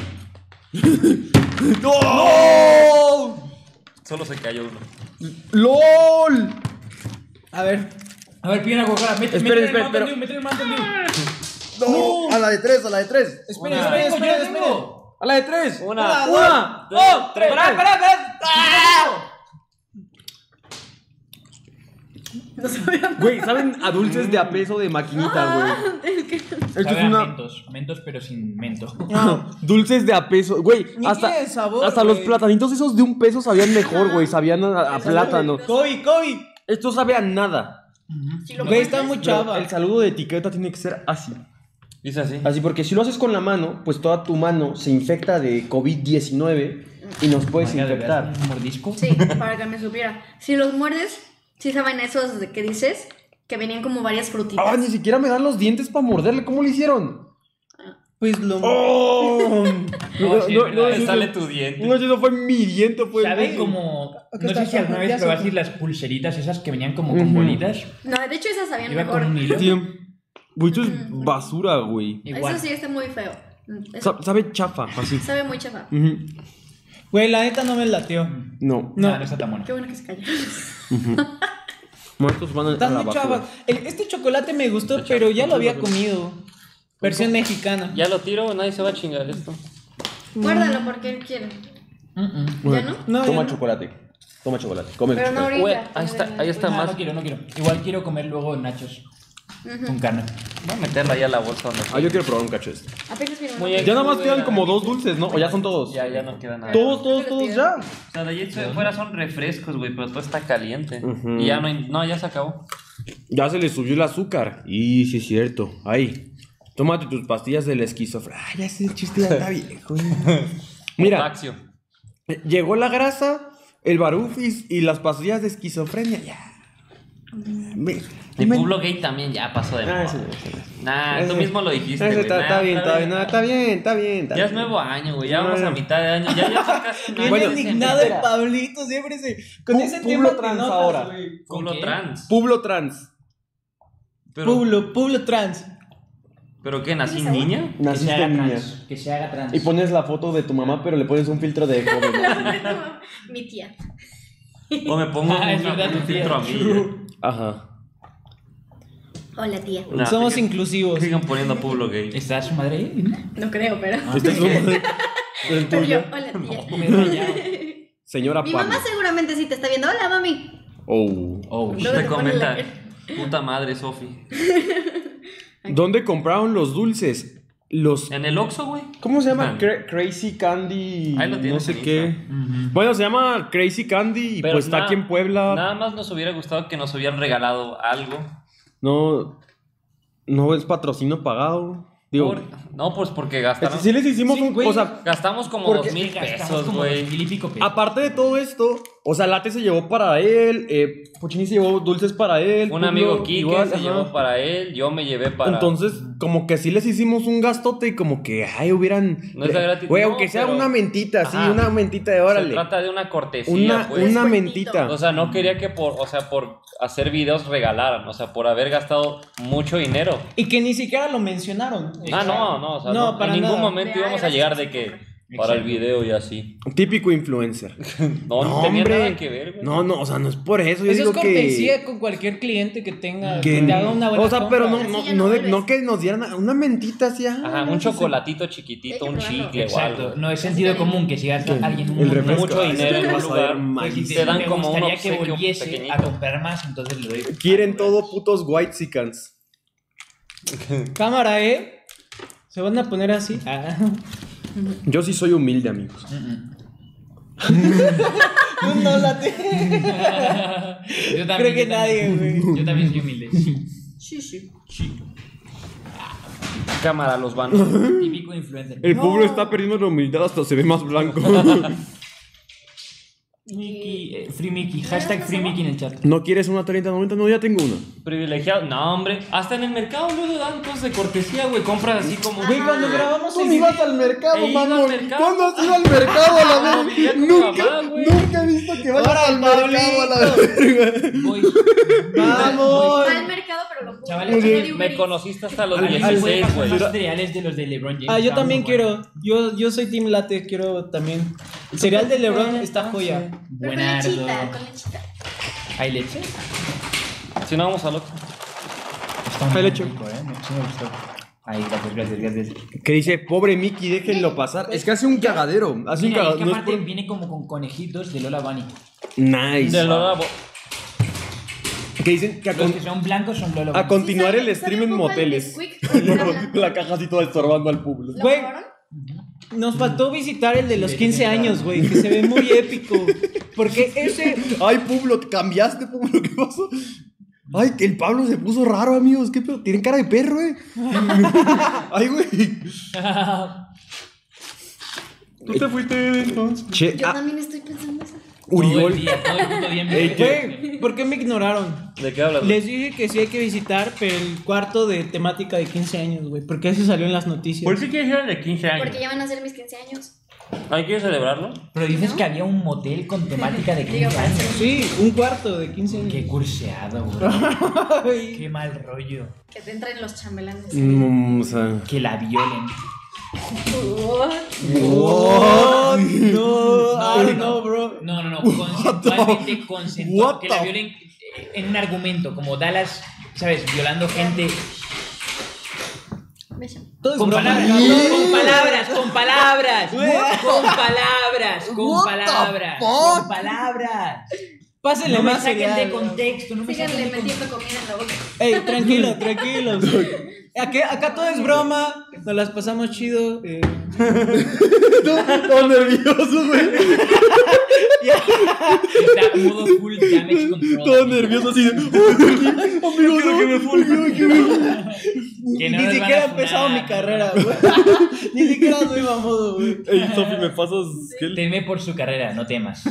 Solo se cayó uno.
¡LOL!
A ver,
A ver, pide una Coca-Cola.
Espera, espera.
Mete el Mountain Dew.
¡No! A la de tres.
espera.
A la de tres.
Una,
dos,
tres.
¡Espera!
No sabía.
Güey, ¿saben a dulces de a peso de maquinita, güey? Esto es
Sabe a
una...
mentos, pero sin mento.
Dulces de a peso, güey.
Ni
Hasta,
tiene sabor,
hasta los
güey.
platanitos esos de 1 peso sabían mejor, güey. Sabían a plátano.
Kobe.
Esto sabe a nada.
Si lo
Güey, está
muerdes,
muy chava.
El saludo de etiqueta tiene que ser así.
Dice así.
Así, porque si lo haces con la mano, pues toda tu mano se infecta de COVID-19 y nos puedes infectar.
¿Un mordisco?
Sí, para que me supiera. Si los muerdes, sí saben esos de que dices que venían como varias frutitas.
Ah, ni siquiera me dan los dientes para morderle. ¿Cómo lo hicieron?
Pues lo...
¡Oh!
Sale tu diente.
No, no fue mi diente, fue...
¿Sabe como...
Acá
No
está,
sé si alguna vez
ya
probaste
sé.
las pulseritas esas que venían como con bolitas.
No, de hecho esas sabían
Iba
mejor.
con un hilo.
Tío, güey, esto es basura, güey.
Igual.
Eso sí está muy feo. Eso
Sabe chafa, así.
sabe muy chafa.
Ujú.
Güey, la neta no me latió.
No.
No, no está tan bueno.
Qué bueno que se cayó.
Muertos van a
Están
la
muy
basura.
chavas. Este chocolate me gustó, pero ya lo había comido. Versión mexicana.
Ya lo tiro, nadie se va a chingar esto.
Guárdalo porque él quiere. ¿Ya no?
No,
Toma
ya no.
chocolate. Toma chocolate. Come
Pero no
chocolate.
Güey,
ahorita.
ahí está
No,
más.
no quiero. Igual quiero comer luego nachos con carne.
Voy a meterla ahí a la bolsa donde
Ah, yo quiero probar un cacho de este.
Apenas vino.
Muy
¿no?
bien.
Ya nada más quedan como 2 dulces, ¿no? O ya son todos.
Ya no queda nada.
Todos ya.
O sea, de allí fuera son refrescos, güey, pero todo está caliente.
Ujú.
Y ya no hay... No, ya se acabó.
Ya se le subió el azúcar. Y sí es cierto. Ahí. Tómate tus pastillas de la esquizofrenia. Ah, ya ese chiste ya está viejo. Mira,
Potaxio.
llegó la grasa, el barufis y las pastillas de esquizofrenia. Ya.
Y Pueblo Gay también ya pasó de moda.
Ah, sí.
Nah, tú mismo lo dijiste,
Eso
güey.
está
Nah,
bien,
otra
está
vez.
bien, está bien.
Ya es nuevo año, güey. Ya vamos a mitad de año. Ya casi un año.
Bien
Bueno,
indignado el Pablito, siempre se... Con ese
Publo
tema te
trans
notas,
ahora.
güey.
Pueblo
qué?
trans.
Publo trans.
Publo trans.
¿Pero qué? ¿Nací niña?
Que se
Naciste
haga
niña.
trans. Que se haga trans.
Y pones la foto de tu mamá, pero le pones un filtro de joven.
Mi tía.
O me pongo
Es verdad,
un
tu tía.
filtro a mí.
Ajá.
Hola, tía.
Nah,
Somos
sigan-
inclusivos.
Sigan poniendo Pueblo Gay.
¿Está su madre ahí?
No creo, pero.
Este es un... el
Pero yo,
tuyo.
hola, tía.
Me he rayado.
Señora
Mi
Pablo.
mamá seguramente sí te está viendo. Hola, mami.
Oh.
Oh,
Luego
Te
te pone
comenta.
la-
Puta madre, Sofi.
¿Dónde compraron los dulces? Los...
En el Oxxo, güey.
¿Cómo se llama?
Ah.
Crazy Candy.
Ahí lo
no
tienes
sé
en
qué. Bueno, se llama Crazy Candy y
Pero
pues está
nada-
aquí en Puebla.
Nada más nos hubiera gustado que nos hubieran regalado algo.
No es patrocinio pagado. Digo,
No, pues porque gastaron.
sí les hicimos
Sí,
un...
güey.
O sea,
Gastamos como
Porque
2,000
gastamos
pesos,
como
güey.
2,000 y pico pesos.
aparte de todo esto, o sea, Late se llevó para él, Puccini se llevó dulces para él.
Un
Pablo
amigo Kike
igual,
se
ajá.
llevó para él, yo me llevé para.
Entonces, como que sí les hicimos un gastote y como que, ay, hubieran...
No es de gratis,
Güey,
no,
aunque sea
pero-
una mentita, sí,
Ajá.
una mentita de
Se
órale.
trata de una cortesía, pues.
Una
Descuentito.
mentita.
O sea, no quería que por hacer videos regalaran, o sea, por haber gastado mucho dinero.
Y que ni siquiera lo mencionaron.
Ah, no, o sea,
No,
no,
para
en ningún
nada.
momento
De,
íbamos a
"Ay,
llegar
gracias
de
por
que para el video y así.
Típico influencer.
No tenía nada que ver, güey.
No, o sea, no es por eso. Yo
Eso es
digo
cortesía con cualquier cliente que tenga.
que...
Que te haga una buena
o sea, pero
compra.
no,
Así ya no vuelves.
no que nos dieran una mentita así.
Ajá, un chocolatito chiquitito, un
Hay que probarlo.
chicle o
Exacto.
algo.
No es sentido común que si gasta alguien
El refresco.
Mucho dinero en un
Vas a ver
lugar,
malísimo.
te dan
me
como un
gustaría que
obsequio
volviese
pequeñito.
a comprar más, entonces le doy.
Quieren todo putos whitexicans.
Cámara, Se van a poner así. Ah.
Yo sí soy humilde, amigos.
No late.
Yo también,
Creo que
yo
nadie,
también.
güey.
Yo también soy humilde.
Sí, sí.
Cámara, los van.
Típico influencer.
El pueblo está perdiendo la humildad hasta se ve más blanco.
Mickey, Free Mickey, hashtag Free Mickey en el chat.
¿No quieres una 3090? No, ya tengo una.
Privilegiado. No, hombre. Hasta en el mercado luego dan cosas de cortesía, güey. Compras así como.
Güey, cuando grabamos el
ibas al mercado,
He ido al
mamón.
mercado.
¿Cuándo has ido al mercado a la
No,
verga?
vivía con mi
Nunca,
mamá, güey.
nunca he visto que vayas
Ahora,
al mercado a la verga.
Voy.
¡Vamos!
Va al mercado, pero lo juro.
Chavales,
Yo pedí Uber
Me
Eats.
conociste hasta los
Alguien se puede
16,
pasar
güey.
más cereales de los de LeBron James.
Ah, yo
Está
también
muy bueno.
quiero. Yo soy Team Latte, quiero también. El cereal de LeBron está joya.
Pero con
Buenardo.
lechita, con lechita.
¿Hay leche?
Si no, vamos a lo.
Está
Hay
muy
leche.
rico, sí me gustó. Ahí, gracias.
Que dice, pobre Mickey, déjenlo pasar. Es que hace un cagadero. Hace un
Mira, es
cagadero.
que
No es
aparte
por...
viene como con conejitos de Lola Bunny.
Nice.
De Lola
Que dicen que
Los que son blancos son Lolo.
a continuar el
¿Sabe
stream en
un poco el
moteles.
Nesquik? Porque era blanco.
La caja así toda estorbando al público.
¿Lo
Güey.
probaron?
Nos faltó visitar el de los 15 años, güey, que se ve muy épico. Porque ese.
Ay, Pablo, ¿te cambiaste, Pablo? ¿Qué pasó? Ay, que el Pablo se puso raro, amigos. ¿Qué pedo? Tienen cara de perro, Ay, güey. Tú te fuiste entonces. Che,
Yo también estoy pensando eso.
Todo el
Uriol.
día, todo el puto día.
Ey,
Güey, ¿por qué me ignoraron?
¿De qué hablas?
Les dije que sí hay que visitar, pero el cuarto de temática de 15 años, güey. Porque ese salió en las noticias.
¿Por qué quieres ir al de 15 años?
Porque ya van a ser mis 15 años.
¿Ay, quieres celebrarlo?
Pero dices que había un motel con temática de 15
Digo,
años.
Sí, un cuarto de 15 años.
Qué curseado, güey. Qué mal rollo.
Que te entren los chambelanes.
O sea.
Que la violen.
Oh, no, ay, no, bro.
No, consensualmente
What
consentó. Que la
the-
violen en un argumento, como Dallas, ¿sabes? Violando gente.
Beso.
Todo es
Con
broma.
palabras, con palabras, con palabras, con palabras, con
What the
palabras,
fuck?
con palabras.
Pásenle
No me
más
saquen
cereal,
de
bro.
contexto, no me saquen
Síganle
de contexto.
metiendo comida en la boca.
Ey, tranquilos. Acá todo es broma. Nos las pasamos chido.
Todo nervioso, güey.
Está modo full damage control.
Todo nervioso así. Amigo, no.
Que no
Ni
nos
siquiera he
van a
empezado
funar.
mi carrera, güey. Ni siquiera soy famoso, güey.
Ey, Sofi, ¿me pasas qué?
Teme por su carrera, no temas.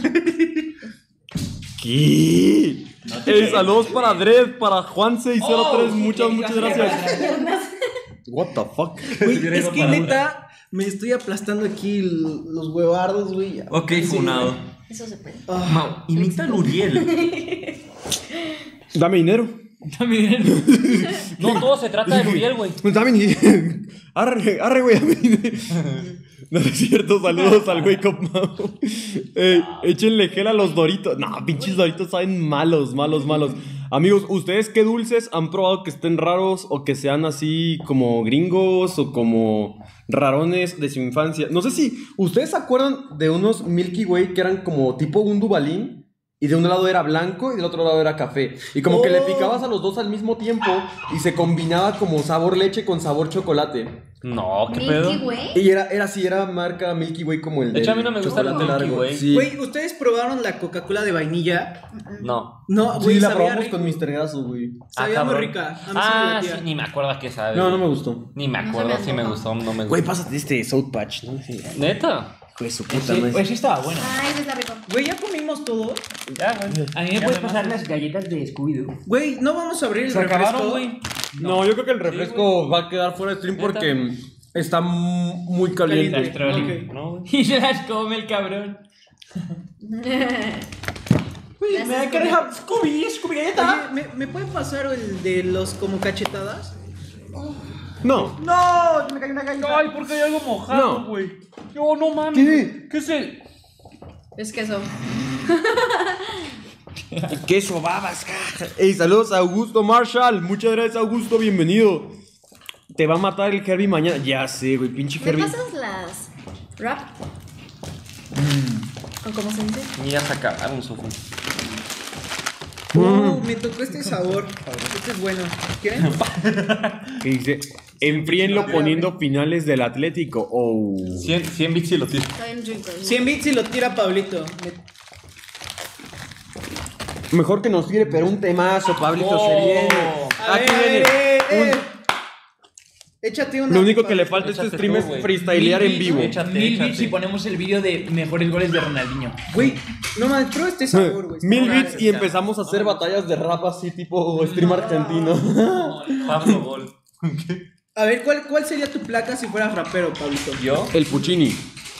¿Qué? Ey, saludos para Dredd, para Juan603.
Oh,
muchas gracias. What the fuck?
Güey, es que neta me estoy aplastando aquí los huevardos, güey. Ya.
Ok,
Sí,
funado.
Eso se puede.
Mau, imita a Uriel.
Dame dinero.
También.
No, todo se trata de Uriel, güey.
Dame dinero. Arre, güey, dame dinero. No es cierto, saludos al Wake Up Mau. Échenle gel a los Doritos. No, pinches Doritos saben malos. Amigos, ¿ustedes qué dulces han probado que estén raros o que sean así como gringos o como rarones de su infancia? No sé si ustedes se acuerdan de unos Milky Way que eran como tipo un Dubalín. Y de un lado era blanco y del otro lado era café. Y como que le picabas a los dos al mismo tiempo y se combinaba como sabor leche con sabor chocolate.
No, ¿qué
Milky
pedo?
Way.
Y era marca Milky Way como el
De hecho, a mí no me gusta la
chocolate
Milky Way.
Sí,
Güey, ¿ustedes probaron la Coca-Cola de vainilla?
No.
No,
sí
güey,
la
sabía
probamos
rico.
con Mr. Gaso, güey.
Sabía muy
cabrón.
rica. A mí sí me
Ah,
latía.
sí, ni me acuerdo a qué sabe.
No me gustó.
Ni me
No
acuerdo
se me
si me
antojó.
gustó o no me
Güey,
gustó.
pásate este South Patch, ¿no? Sí.
¿Neta?
Pues su puta
Sí,
madre.
pues sí estaba bueno.
Ay, ese está rico.
Güey, ya comimos todo.
Ya, güey.
A mí me puedes pasar las galletas de Scooby-Doo.
Güey, no vamos a abrir el
Se
refresco.
acabaron, güey.
No, yo creo que el refresco va a quedar fuera de stream
¿Neta?
porque está muy caliente.
Caliente.
Trolling.
Ok.
No, güey.
Y se las come el cabrón.
Güey,
Las
me da que
Scooby.
dejar Scooby galleta. Oye, ¿me pueden pasar el de los como cachetadas?
No.
No, me cayó una galleta.
Ay, porque hay algo mojado,
No.
güey. Yo no mames.
¿Qué?
¿Qué es el?
Es queso.
Queso, babas. Ey, saludos a Augusto Marshall. Muchas gracias, Augusto. Bienvenido. Te va a matar el Herbie mañana. Ya sé, güey. Pinche
¿Me
Herbie.
pasas las wrap? ¿O cómo se dice?
Mira, se acabaron, Sofi.
Me tocó este sabor. Este es bueno. ¿Quieren?
Que dice, enfríenlo poniendo finales del Atlético. Oh.
100 bits y lo tiro.
Está bien rico.
100 bits y lo tira Pablito.
Mejor que nos tire, pero un temazo, Pablito
Oh.
se viene.
A
Aquí
ver,
viene.
Échate una.
Lo único que le falta a este
Échate
stream
tú,
es
güey.
freestylear en vivo.
Échate,
1000 bits
échate.
y ponemos el vídeo de mejores goles de Ronaldinho.
Güey, no mames, prueba este sabor, güey.
1000
Está
bits y
raro.
empezamos a hacer batallas de rap así tipo stream argentino.
Pablo Gol.
A ver, ¿cuál sería tu placa si fueras rapero, Pablito?
¿Yo?
El Puccini.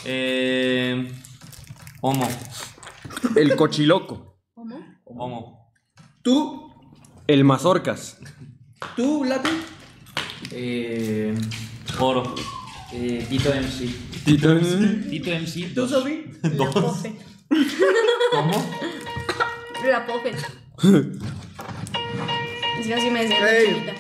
Homo.
El Cochiloco.
Homo.
¿Tú?
El Mazorcas.
¿Tú, Latin?
Oro.
Tito MC.
Tito.
Tito MC.
¿Tú, Sofi?
La pofe.
¿Cómo?
La pofe. Es que así me decían de
Ey.
chiquita.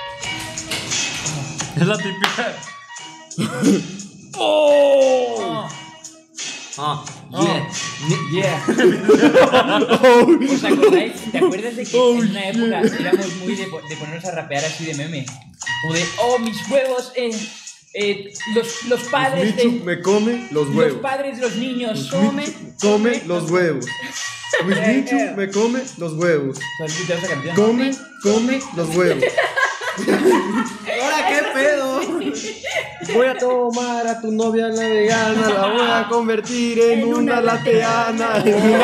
Es la típica.
¡Oh!
Ah.
Yeah. Yeah. ¿Os acordáis? ¿Te acuerdas de que en una época éramos muy de ponernos a rapear así de meme? Como de, oh, mis huevos, los padres
Michu
de...
me come los
Los
huevos.
padres de los niños.
Come los huevos. Luis Michu me come los huevos.
¿Sabes esa canción?
Come los huevos.
¿Ahora qué pedo?
Voy a tomar a tu novia la vegana, la voy a convertir en una lateana.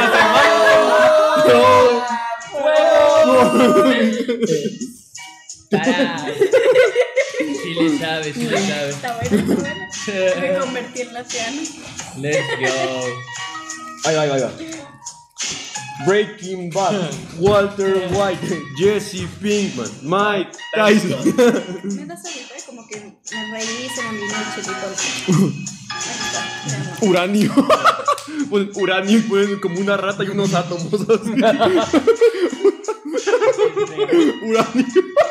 Tará. Sí le sabes, sí le sabes.
Está bueno, está bueno. Me convertí en la piano.
Let's go.
Ahí va. Breaking Bad, Walter White, Jesse Pinkman, Mike Tyson.
Me da ahorita como que me reí, se me vino el chilito.
Uranio. Pues uranio y ponen como una rata y unos átomos así. Uranio.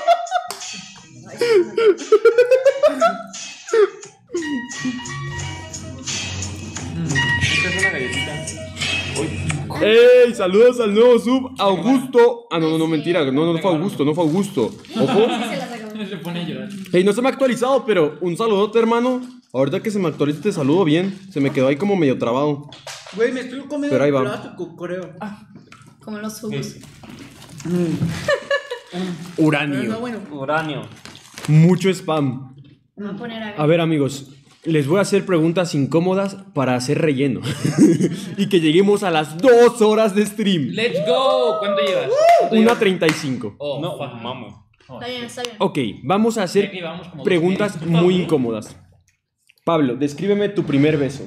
Esta es una galletita.
¡Ey! Saludos al nuevo sub, Augusto. Ah, no, mentira. No fue Augusto, Ojo.
Se la regaló.
Se pone a llorar.
Hey, no se me ha actualizado, pero un saludote, hermano. Ahorita que se me actualice te saludo bien. Se me quedó ahí como medio trabado.
Güey, me estoy comiendo
Pero ahí va.
plástico, creo.
Como los jugos.
Uranio.
bueno.
Uranio.
Mucho spam.
Me voy a poner
A ver, amigos. Les voy a hacer preguntas incómodas para hacer relleno. Y que lleguemos a las 2 horas de stream.
Let's go. ¿Cuánto llevas?
1:35.
Oh,
No,
fuck.
mames.
Está bien, está bien.
Ok, vamos a hacer
Ya que llevamos como
preguntas
2 minutos.
muy incómodas. Pablo, descríbeme tu primer beso.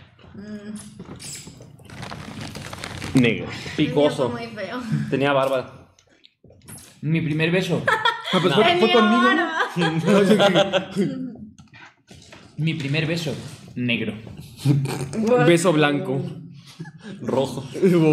Negro.
Picoso.
Muy feo.
Tenía barba.
Mi primer beso.
Ah, pues fue conmigo, ¿no?
Mi primer beso. Negro.
Beso blanco.
Rojo.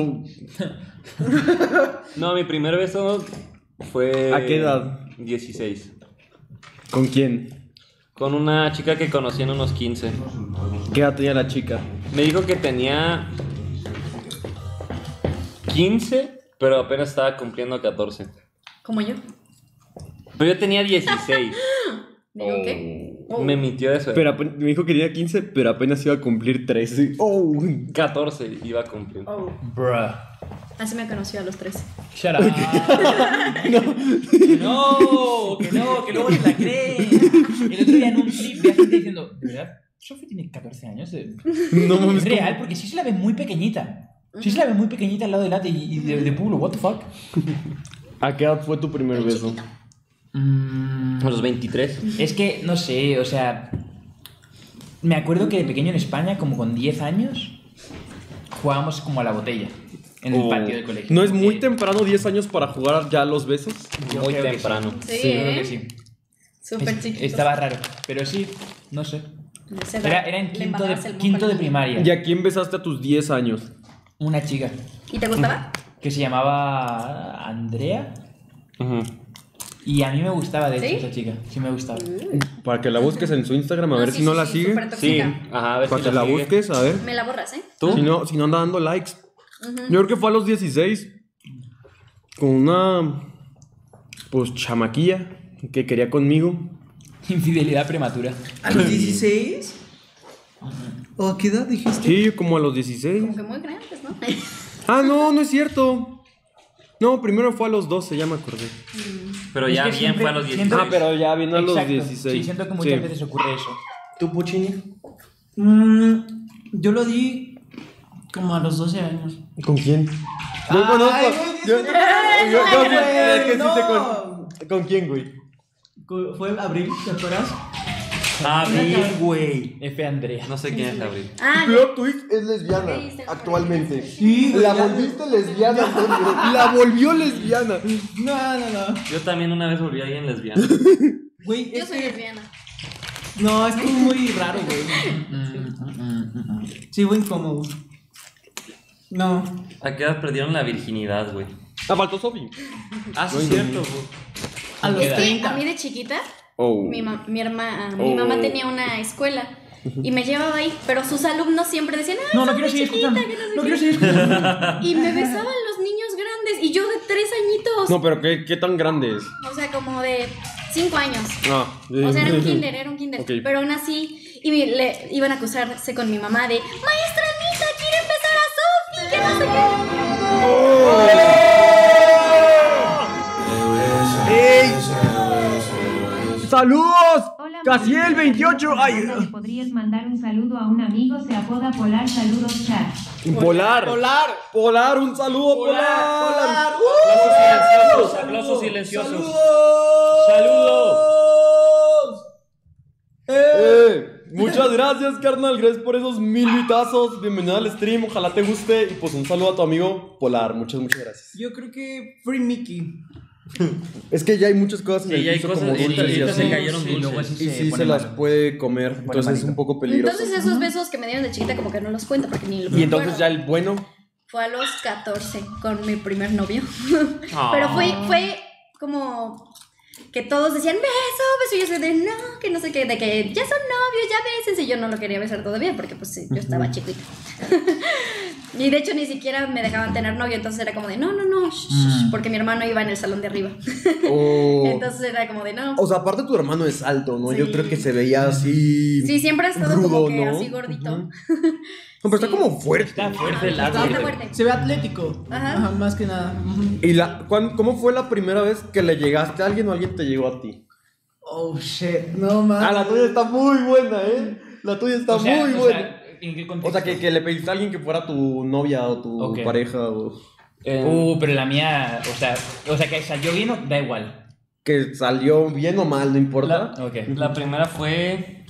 No, mi primer beso fue...
¿A qué edad?
16.
¿Con quién?
Con una chica que conocí en unos 15.
¿Qué edad tenía la chica?
Me dijo que tenía 15, pero apenas estaba cumpliendo 14.
Como yo.
Pero yo tenía 16.
¿Digo qué?
Me mintió eso.
Pero me dijo que tenía 15, pero apenas iba a cumplir 13. Oh.
14 iba a cumplir.
Oh.
Bruh.
Así me conoció a los 13.
Shut up. Que luego se la creen. El otro día en un clip vi a gente diciendo, ¿de verdad? Sophie tiene 14 años.
No mames.
Es real, porque sí se la ve muy pequeñita. Sí se la ve muy pequeñita al lado de Late y de Pulo. What the fuck?
¿A qué edad fue tu primer beso?
A los 23.
Es que, no sé, o sea... Me acuerdo que de pequeño en España, como con 10 años, jugábamos como a la botella. En el patio del colegio.
¿No es muy temprano 10 años para jugar ya los besos?
Yo
Muy
creo que
temprano.
Sí,
Sí, yo creo que sí.
Súper chiquito.
Estaba raro, pero sí, no sé. Era en
Le
quinto
embarrabas el
de,
moco
quinto
en
de
la-
primaria.
¿Y a quién besaste a tus 10 años?
Una chica
¿Y te gustaba?
que se llamaba Andrea.
Ujú.
Y a mí me gustaba, de hecho,
¿Sí?
esa chica. Sí me gustaba.
Para que la busques en su Instagram, a ver
sí,
si no
sí,
la
sí,
sigue.
súper
Sí,
tóxica.
ajá, a ver
Para
si
que la
sigue.
busques, a ver.
Me la borras, ¿eh?
¿Tú?
Si no anda dando likes. Yo creo que fue a los 16. Con una. Pues chamaquilla que quería conmigo.
Infidelidad prematura.
¿A los 16? ¿O a qué edad dijiste?
Sí, como a los 16.
Como que muy grandes, ¿no?
Ah, no es cierto. No, primero fue a los 12, ya me acordé.
Pero
Es
ya
que
bien
siempre-
fue a los
siento-
16.
Ah, pero ya vino a los
Exacto.
16.
Sí, siento que muchas
Sí.
veces ocurre eso.
¿Tú, Puchini?
Yo lo di como a los 12 años.
¿Con quién?
Ay,
No conozco.
güey,
Es que sí sé
no.
¿Con quién, güey?
¿Fue Abril? ¿Te acuerdas?
Abril, güey.
F. Andrea.
No sé quién es Abril.
Ah,
Plot twist es lesbiana
Ok, está
actualmente.
Sí, güey,
La
ya-
volviste lesbiana, Antonio. La volvió lesbiana.
No.
Yo también una vez volví a alguien lesbiana.
Güey,
yo
es
soy
que...
lesbiana.
No, es como muy raro, güey. Sí, fue incómodo. No.
¿A qué edad perdieron la virginidad, güey?
Ah, faltó Sofi.
Ah, sí, es cierto, güey.
A los
Es que
30.
a mí de chiquita,
Oh.
mi mamá tenía una escuela y me llevaba ahí, pero sus alumnos siempre decían,
No quiero seguir escuchando. No quiero seguir escuchando.
y me besaban los niños grandes y yo de 3 añitos.
No, pero ¿qué tan grande es?
O sea, como de 5 años.
No.
O sea, era un kinder.
Ok.
Pero aún así, le iban a acusarse con mi mamá de, maestra Anita, quiere empezar a Sophie, que no sé qué.
¡Ey! ¡Saludos!
Hola,
¡Casiel 28! ¡Ay!
¿Le podrías mandar un saludo a un amigo? Se apoda Polar. Saludos, chat.
Polar, un saludo, Polar.
Aplausos silenciosos.
Muchas gracias, carnal. Gracias por esos 1000 vitazos. Bienvenido al stream. Ojalá te guste. Y pues un saludo a tu amigo Polar. Muchas gracias.
Yo creo que Free Mickey.
Es que ya hay muchas cosas en
Sí,
el
ya hay
piso
cosas
como
y
dulces y
ahorita
así.
se cayeron
Sí, luego
dulces.
así
Y sí
pone
se las
malo.
puede comer. Entonces es
malito.
un poco peligroso.
Entonces esos besos que me dieron de chiquita como que no los cuento porque ni lo
Y entonces
recuerdo.
ya el bueno.
Fue a los 14 con mi primer novio.
Ah.
Pero fue como que todos decían beso, y yo soy de no, que no sé qué, de que ya son novios, ya bésense. Y yo no lo quería besar todavía porque pues yo estaba chiquita. Y de hecho ni siquiera me dejaban tener novio, entonces era como de no, porque mi hermano iba en el salón de arriba. Entonces era como de no.
O sea, aparte tu hermano es alto, ¿no?
Sí.
Yo creo que se veía así.
Sí, siempre ha estado
rudo,
como que
¿no?
así gordito.
No, pero está
Sí.
como fuerte.
Está fuerte el
Está
árbol.
fuerte.
Se ve atlético.
Ajá.
Más que nada.
¿Y cómo fue la primera vez que le llegaste a alguien o alguien te llegó a ti?
Oh, shit. No, man.
Ah, la tuya está muy buena, ¿eh? La tuya está muy buena.
¿en qué
O
contexto?
sea, que le pediste a alguien que fuera tu novia o tu
Ok.
pareja o
Pero la mía, o sea que salió bien o da igual.
que salió bien o mal, no importa.
Ok.
La primera fue.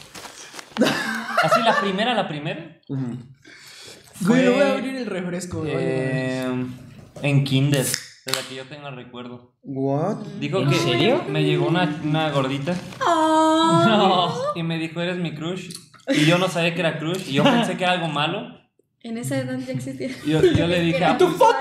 Así, la primera.
Ujú.
Güey,
Fue-
voy a abrir el refresco. güey.
En Kinder, de la que yo tengo recuerdo.
What?
Dijo
¿En
que
serio?
me llegó una gordita
Oh.
y me dijo, eres mi crush. Y yo no sabía que era crush. Y yo pensé que era algo malo.
En esa edad ya existía.
Y yo le dije,
Era-
pues,
¡Fuck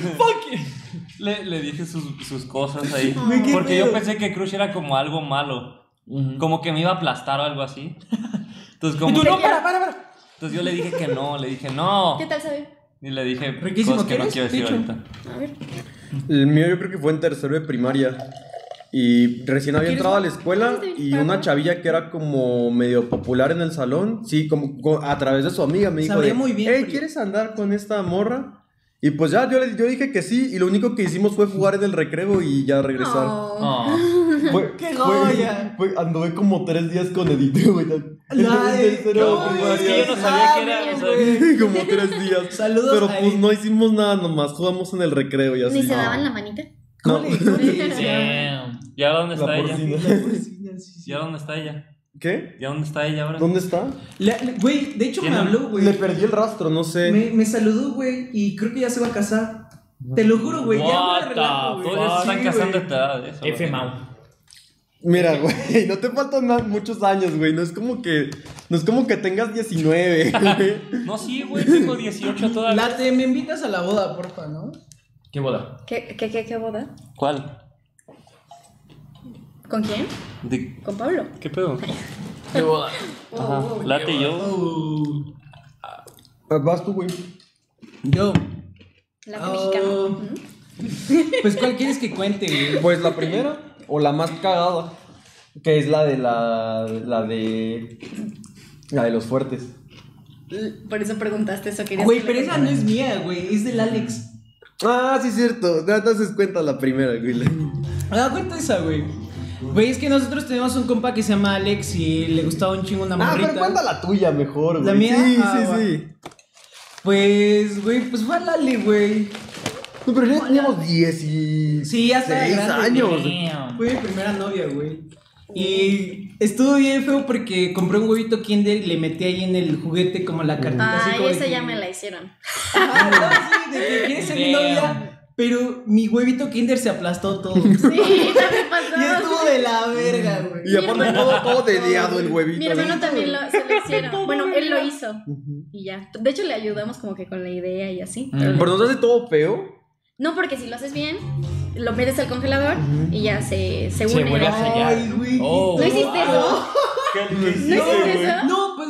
you!
le dije sus cosas ahí.
Güey, qué
Porque
pedo.
yo pensé que crush era como algo malo. Como que me iba a aplastar o algo así. Entonces,
Y
como
tú,
que-
no, para.
entonces yo le dije que no, le dije no.
¿Qué tal sabe?
Y le dije
Riquísimo,
cosas que no
¿quieres?
quiero decir
Dicho.
ahorita.
A ver.
El mío yo creo que fue en tercero de primaria. Y recién había
¿Quieres
entrado a la
más?
escuela y una chavilla que era como medio popular en el salón, sí, como a través de su amiga me dijo
Sabía
de,
muy bien,
hey,
pero-
¿quieres andar con esta morra? Y pues ya, yo dije que sí, y lo único que hicimos fue jugar en el recreo y ya regresar.
Oh.
¡Qué joya!
Anduve como 3 días con Edith, güey.
Ay,
Tercero de
no,
Es que yo no
primaria.
sabía que era. O sea,
Como 3 días.
Saludos
Pero
a
pues
Edith.
no hicimos nada, nomás jugamos en el recreo y así.
Ni se daban la manita.
No.
Damn.
¿Y ahora dónde
La
está ella?
porcina.
¿Y ahora dónde está ella?
¿Qué?
¿Y a dónde está ella ahora?
¿Dónde está?
Güey, de hecho me
¿Quién?
habló, güey.
Le perdí el rastro, no sé.
Me saludó, güey, y creo que ya se va a casar. Te lo juro, güey. Ya
What
me relajo,
the
güey.
fuck? Todos están
Sí,
casando
güey.
a tu edad. Eso,
F
güey.
Mau.
Mira, güey, no te faltan muchos años, güey. No es como que tengas 19, güey.
No, sí, güey, tengo 18 todavía.
Late, me invitas a la boda, porfa, ¿no?
¿Qué boda?
¿Qué boda?
¿Cuál?
¿Con quién? Con Pablo.
¿Qué pedo?
¿Qué boda?
Ajá. Late y yo.
Vas tú, güey.
Yo.
La
Oh.
mexicana. Ujú.
Pues, ¿cuál quieres que cuente, güey?
Pues la primera, o la más cagada, que es la de los fuertes.
Por eso preguntaste eso. querías
Güey,
que
pero
le
esa no es mía, güey. Es del Alex.
Ah, sí, cierto. Entonces cuenta la primera, güey.
Ah, cuenta esa, güey. Güey, es que nosotros tenemos un compa que se llama Alex y le gustaba un chingo una
Ah,
morrita.
pero cuenta la tuya mejor, güey.
¿La mía?
Sí,
Ah, va.
sí.
Pues, güey, pues fue a Lali, güey.
No, pero ya teníamos 16
Sí, ya estaba grande,
años.
Damn.
Fue mi primera novia, güey. Y estuvo bien feo porque compré un huevito Kinder y le metí ahí en el juguete como la cartita así
Ay,
como de
esa
que-
ya me la hicieron.
Ajá, no, sí, de que quieres ser mi
Damn.
novia. Pero mi huevito Kinder se aplastó todo.
Sí, ¿qué
Y
pasó?
estuvo de la verga, güey.
Y aparte todo dediado el huevito.
Mi hermano
¿no?
también se lo hicieron. Bueno, él lo hizo. Y ya. De hecho, le ayudamos como que con la idea y así. Pero
Pero nos hace todo feo.
no, porque si lo haces bien, lo metes al congelador y ya se
Se
une.
vuelve a
¿no?
sellar.
Ay, güey.
Oh,
¿No hiciste eso?
¿Qué
¿No hiciste eso?
No, pues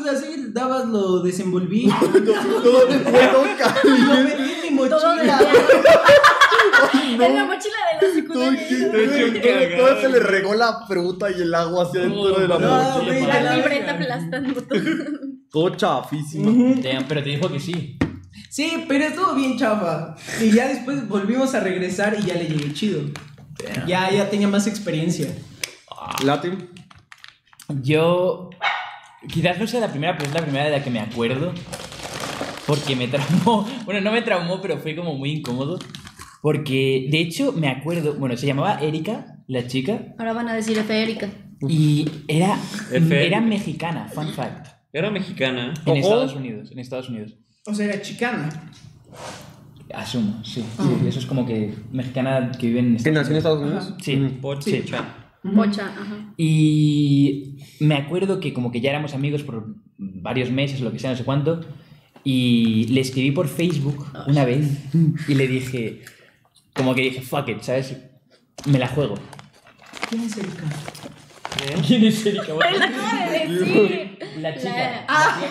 dabas lo desenvolví.
Todo
Lo metí en mi
Todo de
mochila.
En la mochila de la secundaria.
Todo se le regó la fruta y el agua hacia dentro de la
No,
mochila.
güey,
La libreta aplastando todo.
Todo chafísimo.
Pero te dijo que sí.
Sí, pero estuvo bien chafa. Y ya después volvimos a regresar y ya le llegué chido. Ya tenía más experiencia.
Latin.
Yo. Quizás no sea la primera, pero es la primera de la que me acuerdo. Porque me traumó. Bueno, no me traumó, pero fue como muy incómodo. Porque, de hecho, me acuerdo. Bueno, se llamaba Erika, la chica.
Ahora van a decir F. Erika.
Y era
Erika.
mexicana, fun fact.
Era mexicana.
En Estados Unidos. En Estados Unidos.
O sea, era chicana.
Asumo, sí. Sí, eso es como que mexicana que vive en
¿Que nació en Estados Unidos?
Ajá.
Sí, sí.
Pocha, ajá.
Y me acuerdo que como que ya éramos amigos por varios meses, lo que sea, no sé cuánto. Y le escribí por Facebook una vez y le dije, como que dije, fuck it, ¿sabes? Me la juego.
¿Quién es Erika?
¿Quién es Erika?
Él acaba de decir.
La chica.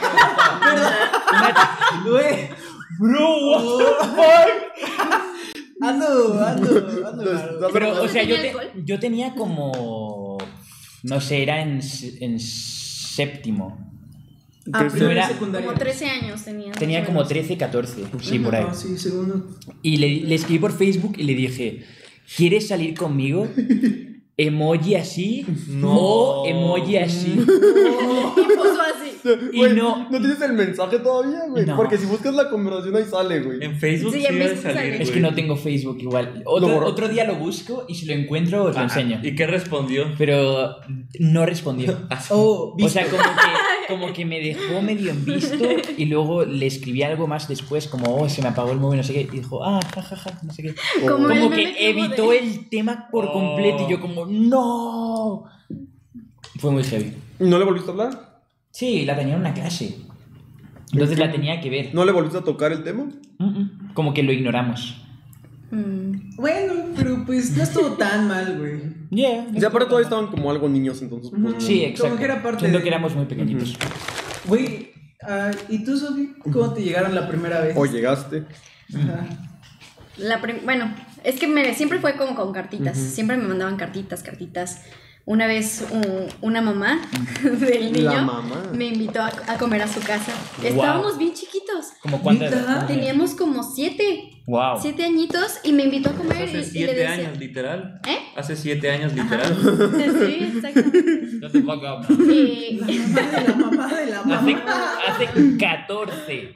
Güey.
Bro, what the fuck?
Ando raro.
Pero, o sea,
¿Tenía alcohol?
yo tenía como... No sé, era en séptimo.
Primero
era-
y secundaria.
Como 13 años tenía.
Tenía como 13, 14. Sí, por ahí.
No, sí, segundo.
Y le escribí por Facebook y le dije, ¿quieres salir conmigo? Emoji así o emoji así.
Y puso así.
Y
Güey,
no-
¿no tienes el mensaje todavía, güey?
No.
Porque si buscas la conversación ahí sale, güey.
En Facebook
Sí,
sí,
en
debe
Facebook
salir,
sale.
Es que no tengo Facebook igual.
Lo borró.
Otro día lo busco y si lo encuentro os lo enseño.
¿Y qué respondió?
Pero no respondió.
Oh,
O sea, como que me dejó medio en visto y luego le escribí algo más después, como, oh, se me apagó el móvil, no sé qué. Y dijo, ah, jajaja, no sé qué.
Como el
Como
meme
que
hubo
evitó
de-
el tema por completo y yo como, no. Fue muy heavy.
¿No le volviste a hablar?
Sí, la tenía en una clase. Entonces la tenía que ver.
¿No le volviste a tocar el tema?
Como que lo ignoramos.
Bueno, pero pues no estuvo tan mal, güey.
Yeah.
Ya, pero todavía estaban como algo niños, entonces. Pues, no.
Sí, exacto.
Como que era parte
Siento
de-
que éramos muy pequeñitos.
Güey, ¿y tú, Sofi? ¿Cómo te llegaron la primera vez?
O llegaste.
Ajá.
Bueno, es que siempre fue como con cartitas. Siempre me mandaban cartitas. Una vez una mamá del niño
La mamá.
me invitó a comer a su casa. Estábamos bien chiquitos.
¿Como cuántas?
¿Neta?
Teníamos como 7
Wow.
7 añitos y me invitó a comer
Hace
y le
7
decía...
años, literal.
¿Eh?
Hace 7 años, literal.
Sí, exactamente.
No te fuck up.
La mamá de la mamá.
Hace 14.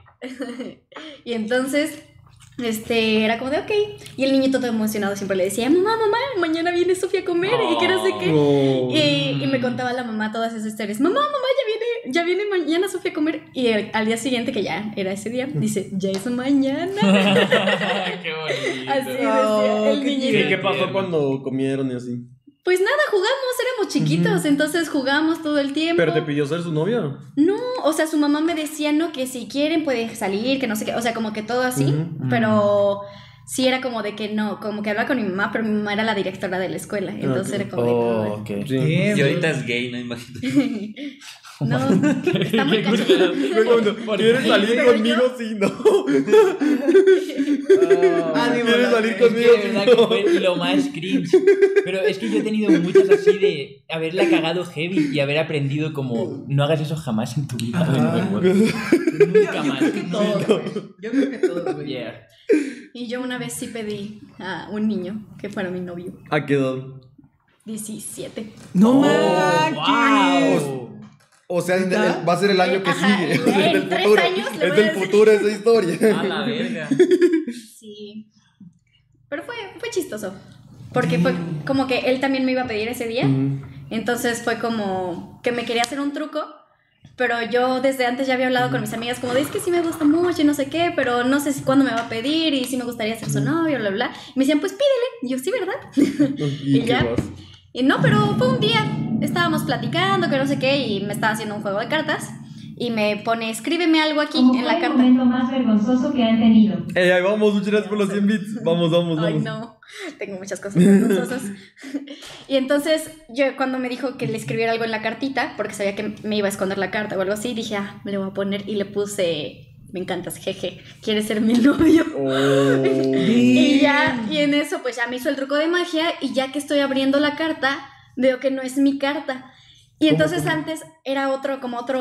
Y entonces, era como de ok. Y el niñito todo emocionado siempre le decía, mamá, mañana viene Sofía a comer y que no sé qué.
Oh.
Y me contaba la mamá todas esas historias. Mamá, ya viene mañana Sofía a comer. Y al día siguiente, que ya era ese día, dice, ya es mañana.
Qué bonito.
Así decía el
qué
niñito.
¿Y qué pasó cuando comieron y así?
Pues nada, jugamos, éramos chiquitos, entonces jugamos todo el tiempo.
¿Pero te pidió ser su novia?
No, o sea, su mamá me decía, no, que si quieren pueden salir, que no sé qué, o sea, como que todo así, pero sí era como de que no, como que hablaba con mi mamá, pero mi mamá era la directora de la escuela, entonces era como de
Oh, ok.
Sí.
Bien,
Y ahorita es gay, no imagínate.
no, está muy cachondo.
¿Quieres salir
Pero
conmigo? Sí, no.
Ánimo,
¿Quieres salir
Es que
conmigo?
de verdad que fue lo más cringe. Pero es que yo he tenido muchas así de haberla cagado heavy y haber aprendido como no hagas eso jamás en tu vida.
Ajá.
Nunca más.
Yo creo que todos, güey. Yo creo que todos, güey.
Yeah.
Y yo una vez sí pedí a un niño que fuera mi novio,
¿A qué edad?
17.
No
Oh,
manches.
wow.
O sea,
¿Neta?
va a ser el año que
Ajá,
sigue.
en
Es del
3
futuro.
años le
Es
voy a
del
decir.
futuro esa historia.
A la verga.
Sí. Pero fue chistoso. Porque fue como que él también me iba a pedir ese día. Entonces fue como que me quería hacer un truco. Pero yo desde antes ya había hablado con mis amigas como de es que sí me gusta mucho y no sé qué, pero no sé cuándo me va a pedir y sí me gustaría ser su novio, bla, bla. Y me decían, pues pídele. Y yo, sí, ¿verdad?
¿Y
Y
qué
ya.
más?
Y no, pero fue un día. Estábamos platicando, que no sé qué, y me estaba haciendo un juego de cartas. y me pone, escríbeme algo aquí
¿Cómo
en
fue
la
el
carta.
momento más vergonzoso que han tenido?
Ahí vamos, muchas gracias por los 100 bits. Vamos.
Ay, no, tengo muchas cosas vergonzosas. Y entonces, yo cuando me dijo que le escribiera algo en la cartita, porque sabía que me iba a esconder la carta o algo así, dije, me le voy a poner y le puse, me encantas, jeje, ¿quieres ser mi novio?
Oh.
Y en eso, pues ya me hizo el truco de magia y ya que estoy abriendo la carta, veo que no es mi carta. Y entonces antes era otro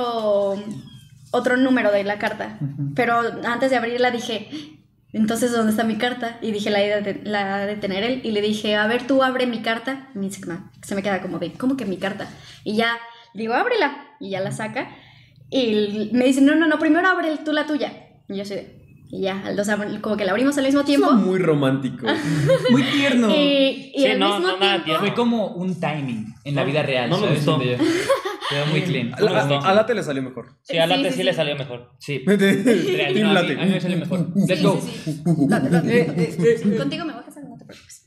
número de la carta. Pero antes de abrirla dije, entonces, ¿dónde está mi carta? Y dije, la de tener él. Y le dije, a ver, tú abre mi carta. Y me dice, se me queda como de, ¿cómo que mi carta? Y ya, digo, ábrela. Y ya la saca. Y me dice, no, primero abre tú la tuya. Y yo así, y ya, como que la abrimos al mismo tiempo.
Eso es muy romántico.
Muy tierno.
Y
Sí,
al
no,
mismo
no, nada
tiempo...
tierno.
Fue como un timing en la vida real.
No me
¿sabes?
gustó.
Quedó muy clean.
A Late le salió mejor.
Sí, a Late
Sí,
sí,
sí,
le
sí.
salió mejor.
Sí.
Team
Real, no, a
Late.
mí me sale mejor. Let's
Sí,
go.
sí, sí. Date. Contigo me voy a casar, no te preocupes.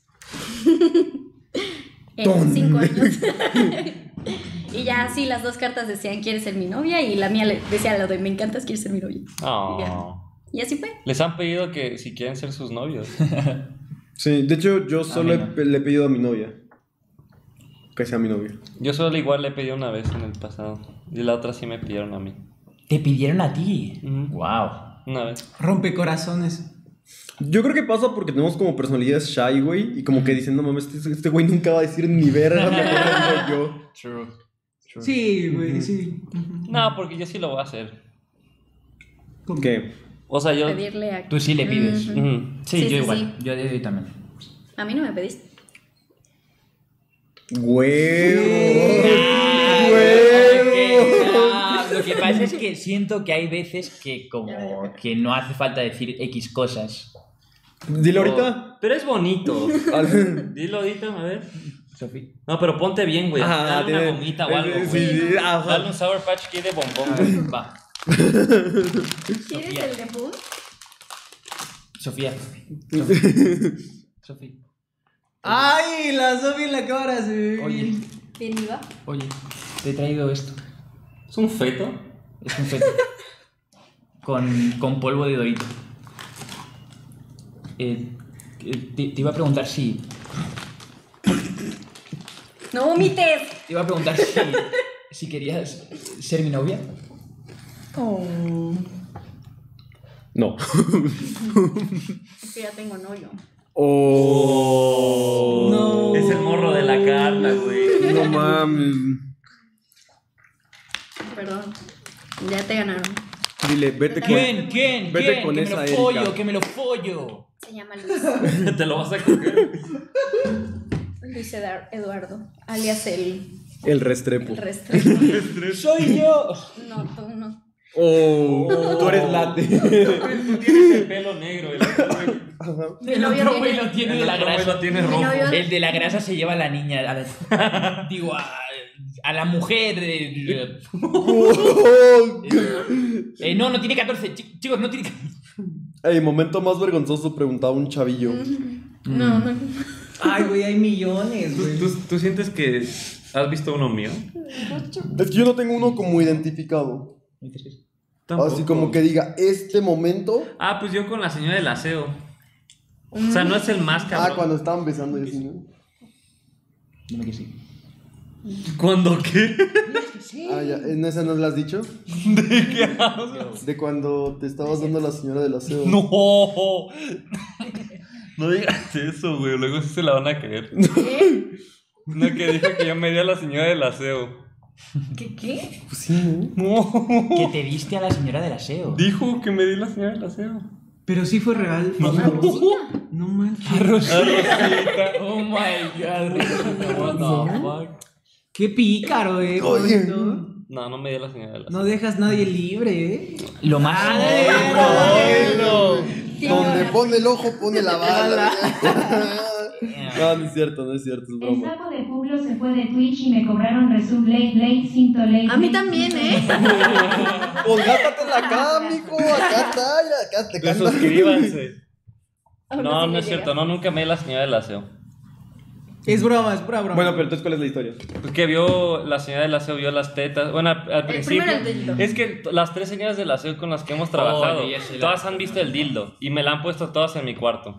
En 5 años. Y ya sí, las dos cartas decían, ¿quieres ser mi novia? Y la mía le decía lo de, me encantas, ¿quieres ser mi novia?
Oh.
Y así fue.
Les han pedido que si quieren ser sus novios.
Sí, de hecho, yo solo
mí no.
le he pedido a mi novia que sea mi novia.
Yo solo igual le pedí una vez en el pasado. Y la otra sí me pidieron a mí.
Te pidieron a ti.
Ujú.
Wow.
Una vez.
Rompe corazones.
Yo creo que pasa porque tenemos como personalidades shy, güey. Y como que dicen, no mames, este güey nunca va a decir ni verga, mejor lo digo yo.
True.
Sí, güey, sí.
No, porque yo sí lo voy a hacer.
¿Qué?
O sea, yo...
Pedirle a...
Tú sí le pides.
Ujú.
Ujú.
Sí,
Sí,
yo
sí,
igual.
sí.
Yo también.
A mí no me pediste.
Lo que pasa es que siento que hay veces que como que no hace falta decir X cosas.
Dile ahorita.
Pero es bonito. Dilo ahorita, a ver.
Sofía.
No, pero ponte bien, güey. Dale una gomita o algo,
Sí,
güey.
sí, ajá.
Dale un Sour Patch Kid de bombón.
Va.
¿Quieres el de Boom?
Sofía. Sofía.
¡Ay! La Sofía en la cámara se ve.
Oye,
¿Quién iba?
oye, te he traído esto.
¿Es un feto?
Es un feto. con polvo de Dorito. Te iba a preguntar si...
¡No vomites!
Te iba a preguntar si querías ser mi novia.
No.
Es que ya tengo novio.
Oh.
No.
Es el morro de la carta, güey.
No mames.
Perdón. Ya te ganaron.
Dile, vete con.
¿Quién?
Vete con
que
esa
me lo
Erika.
follo, que me lo follo.
Se llama Luis.
Te lo vas a coger.
Luis Eduardo. Alias
El Restrepo.
el Restrepo.
¡Soy yo!
No, tú no.
Oh, tú eres Late.
Tú tienes el pelo negro. El otro güey-
El
novio
otro güey
tiene-
lo tiene
el
de la
otro güey
grasa.
lo tiene
Mi
rojo.
novio-
El de la grasa se lleva a la niña. Digo, a la mujer. No tiene 14. Chicos, no tiene 14.
Ey, momento más vergonzoso, preguntaba un chavillo.
No, no.
Ay, güey, hay millones, güey.
¿Tú sientes que has visto uno mío?
Es que yo no tengo uno como identificado. Así como que diga, este momento.
Ah, pues yo con la señora del aseo. O sea, no es el más cabrón.
Ah, cuando estaban besando y así, ¿no?
Dime que sí.
¿Cuándo qué?
Ah, ya, ¿en esa no la has dicho? ¿De qué hablas? De cuando te estabas dando a la señora del aseo.
No. No digas eso, güey. Luego sí se la van a creer.
¿Qué?
Una que dijo que yo me di a la señora del aseo.
¿Qué?
Pues sí, ¿no?
No.
Que te diste a la señora del aseo.
Dijo que me di a la señora del aseo.
Pero sí fue real. No manches.
Rosita.
Oh my god, Rosita, what the fuck.
Qué pícaro,
Oye.
pobrecito.
No, no me di a la señora del aseo.
No dejas nadie libre,
Lo más.
Donde pone el ojo, pone la bala. No, no es cierto, es
El
broma.
sapo de Pueblo se fue de Twitch y me cobraron resub late, cinto late.
A mí también, ¿eh?
Pues gástatela acá, mijo. Acá está, ya, acá te
Pues
canta.
suscríbanse.
Aún
No,
así
no
me
es cierto.
llega.
No, nunca me di a la señora del aseo.
Es broma, es pura broma.
Bueno, pero entonces, ¿cuál es la historia?
Pues que la señora del aseo vio las tetas. Bueno, al principio.
primero el dildo.
Es que las 3 señoras del aseo con las que hemos trabajado,
yo ya sé la-
todas han visto el dildo. Y me la han puesto todas en mi cuarto.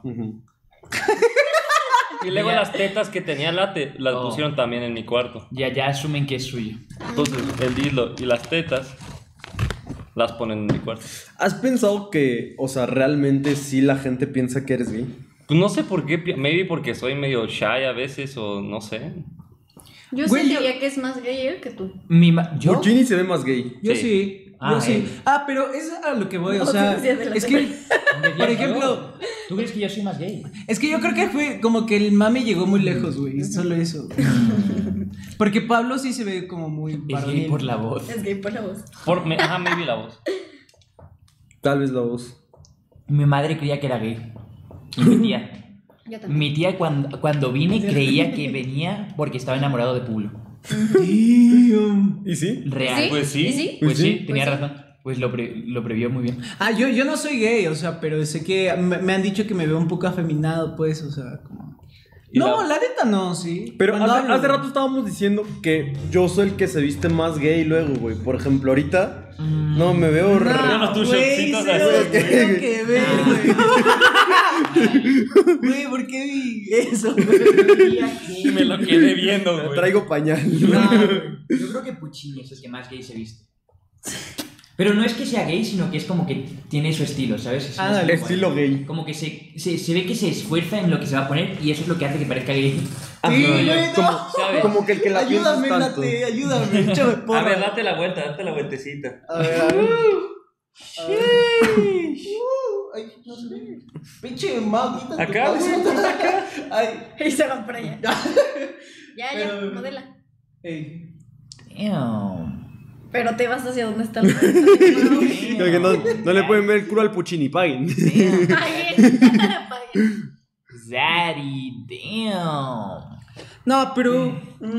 Y luego
Ya.
las tetas que tenía las pusieron también en mi cuarto.
Ya asumen que es suyo.
Entonces, el dildo y las tetas las ponen en mi cuarto.
¿Has pensado que, o sea, realmente sí la gente piensa que eres gay?
Pues no sé por qué, maybe porque soy medio shy a veces o no sé.
Yo
Güey,
sentiría que es más gay él que tú.
¿Yo?
Puccini se ve más gay.
Yo
Sí.
sí.
Ah,
Yo sí.
él.
Pero es a lo que voy, o
No,
sea,
sí, de la
es que, por
Yo.
ejemplo,
¿Tú crees que yo soy más gay?
es que yo creo que fue como que el mame llegó muy lejos, güey, solo eso. Porque Pablo sí se ve como muy
Es gay
varonil.
por la voz.
Es gay por la voz.
Ajá, maybe la voz.
Tal vez la voz.
Mi madre creía que era gay. Y mi tía.
Yo también.
Mi tía cuando vine creía que venía porque estaba enamorado de Pulo.
Damn.
¿Y sí?
Real.
¿Sí?
Pues sí.
¿Y sí?
Pues sí,
Pues
tenía
sí.
razón. Pues lo previó muy bien.
Yo no soy gay, o sea, pero sé que me han dicho que me veo un poco afeminado, pues, o sea, como...
Y
No,
la-
la neta no, sí.
Pero
Cuando hablo,
hace
güey.
rato estábamos diciendo que yo soy el que se viste más gay luego, güey. Por ejemplo, ahorita no me veo re...
No, tus
güey,
shortcitos
se
así,
lo
güey.
tengo que ver, güey. Güey, ¿por qué vi eso, güey?
Me lo quedé viendo, güey.
Traigo pañal.
No, yo creo que Puccini es el que más gay se viste. Pero no es que sea gay, sino que es como que tiene su estilo, ¿sabes? Es un
Ah, el
estilo gay.
Como que se ve que se esfuerza en lo que se va a poner y eso es lo que hace que parezca gay.
Sí, güey,
como,
¿sabes?
como que el que la
ayúdame,
piensas tanto.
Nate, ayúdame, échame porra.
A ver, date la vueltecita.
A ver, a ver.
Ay, no se ve. Pinche maldita.
Acá, güey,
Ay,
Y se van para allá. Ya,
Pero-
modela.
ey.
Damn.
Pero te vas hacia donde está el
Creo que no le pueden ver el culo al Puccini, paguen.
Paguen.
Zaddy, damn.
No, pero.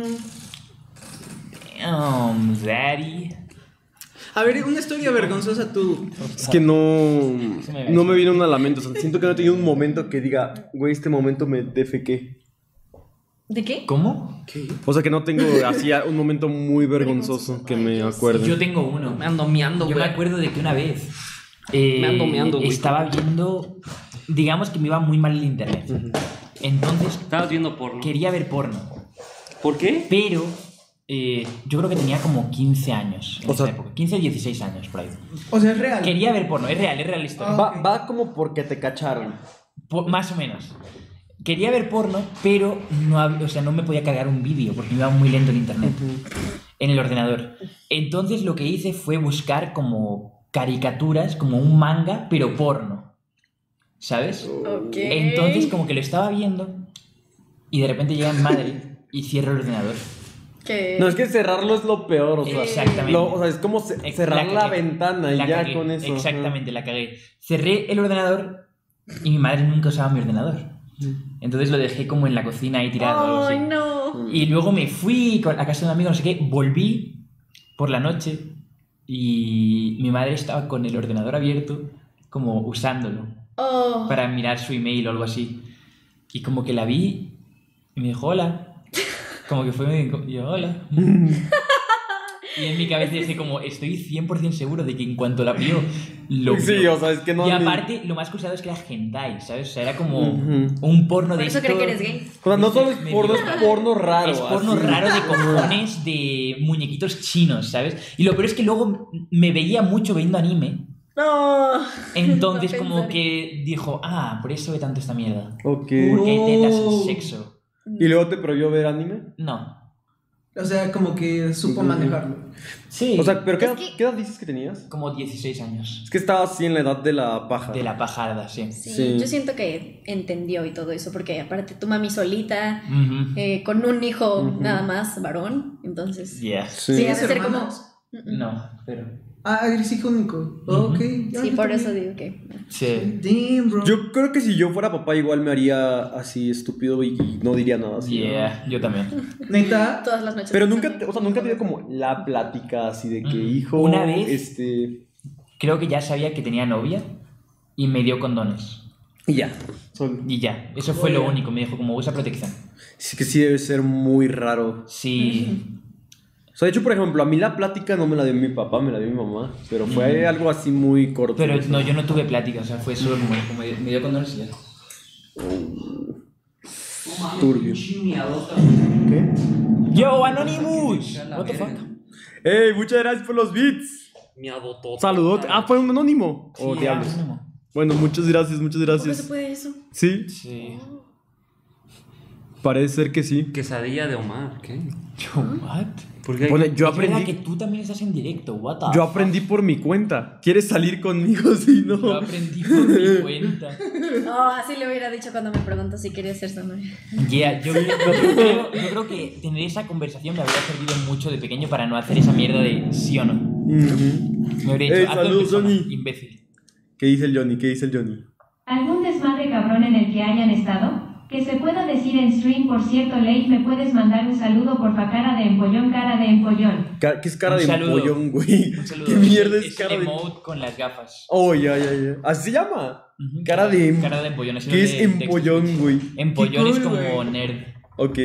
Damn, Zaddy.
A ver, una historia vergonzosa tú.
Es que no me viene una lamento. O sea, siento que no he tenido un momento que diga, güey, este momento me defequé.
¿De qué?
¿Cómo?
O sea, que no tengo así un momento muy vergonzoso que me acuerde.
Yo tengo uno.
Me ando miando,
Yo me
güey.
acuerdo de que una vez
Me ando, güey.
estaba viendo, digamos que me iba muy mal el internet. Entonces
Estabas viendo porno.
quería ver porno,
¿Por qué?
pero yo creo que tenía como 15 años en
O
esa
sea-
época, 15 o 16 años por ahí.
O sea, es real.
Quería ver porno, es real la historia.
Va como porque te cacharon.
Más o menos. Quería ver porno, pero no me podía cargar un vídeo porque me iba muy lento el internet en el ordenador. Entonces lo que hice fue buscar como caricaturas, como un manga, pero porno. ¿Sabes?
Ok.
Entonces como que lo estaba viendo y de repente llega mi madre y cierro el ordenador.
Que...
No, es que cerrarlo es lo peor, o sea.
Exactamente.
O sea, es como cerrar la
cagué.
ventana y
La
ya
cagué.
con eso.
Exactamente, la cagué. Cerré el ordenador y mi madre nunca usaba mi ordenador. Entonces lo dejé como en la cocina ahí tirado. o algo así.
Ay, no.
Y luego me fui a casa de un amigo, no sé qué, volví por la noche y mi madre estaba con el ordenador abierto, como usándolo,
Oh.
para mirar su email o algo así. Y como que la vi y me dijo, hola. Como que fue, y yo, hola. Y en mi cabeza dije como, estoy 100% seguro de que en cuanto la vio, lo
Sí,
vio.
o sea, es que no.
Y aparte, lo más cruzado es que era hentai, ¿sabes? O sea, era como
Ujú.
un porno
Por
de
eso
esto-
cree que eres gay.
O sea, no solo es
Me
porno,
dio-
es porno raro.
Es porno
así.
raro de cojones de muñequitos chinos, ¿sabes? Y lo peor es que luego me veía mucho viendo anime.
No.
Entonces
No
como
pensar.
que dijo, porque eso ve tanto esta mierda.
Ok.
Porque hay tetas
Oh.
y sexo.
¿Y luego te prohibió ver anime?
No.
O sea, como que supo manejarlo.
Sí.
O sea, ¿pero
Es que-
qué edad dices que tenías?
como 16 años.
Es que estaba así en la edad de la paja.
De la pajada, sí.
Sí,
Sí.
yo siento que entendió y todo eso, porque aparte tu mami solita,
Ujú.
con un hijo nada más, varón, entonces...
Yeah.
Sí.
Sí, ha
¿Tienes
de ser como...
hermanos?
No, pero...
Eres hijo único. Ok. ya,
Sí,
yo
por
también.
eso digo que...
Sí.
Damn, bro.
Yo creo que si yo fuera papá igual me haría así estúpido y no diría nada así. ¿no?
Yeah, yo también.
Neta.
Todas las noches...
Pero
pensando.
nunca, o sea, nunca he tenido como la plática así de que
Mm.
hijo,
Una vez- Creo que ya sabía que tenía novia y me dio condones.
Y ya.
Y ya, eso fue lo único, me dijo como usa protección.
Es que sí debe ser muy raro.
Sí.
O sea, de hecho, por ejemplo, a mí la plática no me la dio mi papá, me la dio mi mamá. Pero fue algo así muy corto.
Pero no, yo no tuve plática, o sea, fue solo como me dio condones y ya.
Turbio. ¿Qué?
Yo, Anonymous. What the fuck?
¡Ey! Muchas gracias por los beats.
Miado todo.
Saludote. Ah, ¿fue un anónimo?
Sí,
Oh, diablos.
Anónimo.
Bueno, muchas gracias, muchas
¿Cómo
gracias.
se puede eso?
¿Sí?
Sí.
Parece ser que sí.
Quesadilla de Omar, ¿qué?
Yo, what?
Porque
Bueno, yo
Es verdad
aprendí.
que tú también estás en directo, what the
Yo
fuck?
aprendí por mi cuenta. ¿Quieres salir conmigo si
Yo
no?
aprendí por mi cuenta.
Oh, así le hubiera dicho cuando me preguntó si quería ser su novia.
Yeah, yo creo que tener esa conversación me habría servido mucho de pequeño para no hacer esa mierda de sí o no. Me habría dicho, hazlo en
saludos,
persona,
Johnny.
imbécil.
¿Qué dice el Johnny? ¿Qué dice el Johnny?
¿Algún desmadre cabrón en el que hayan estado? Que se pueda decir en stream, por cierto, Leif, ¿me puedes mandar un saludo, porfa? Cara de empollón, cara de empollón.
¿Qué es cara
Un
de
saludo.
empollón, güey?
Un saludo.
¿Qué mierda es
Es
cara
el
de
emote con las gafas.
Oh, ya. ¿Así se llama?
Ujú,
Cara de
Cara de empollón.
¿Qué es empollón, güey?
Empollón es
Qué cool,
como
güey.
nerd.
Ok.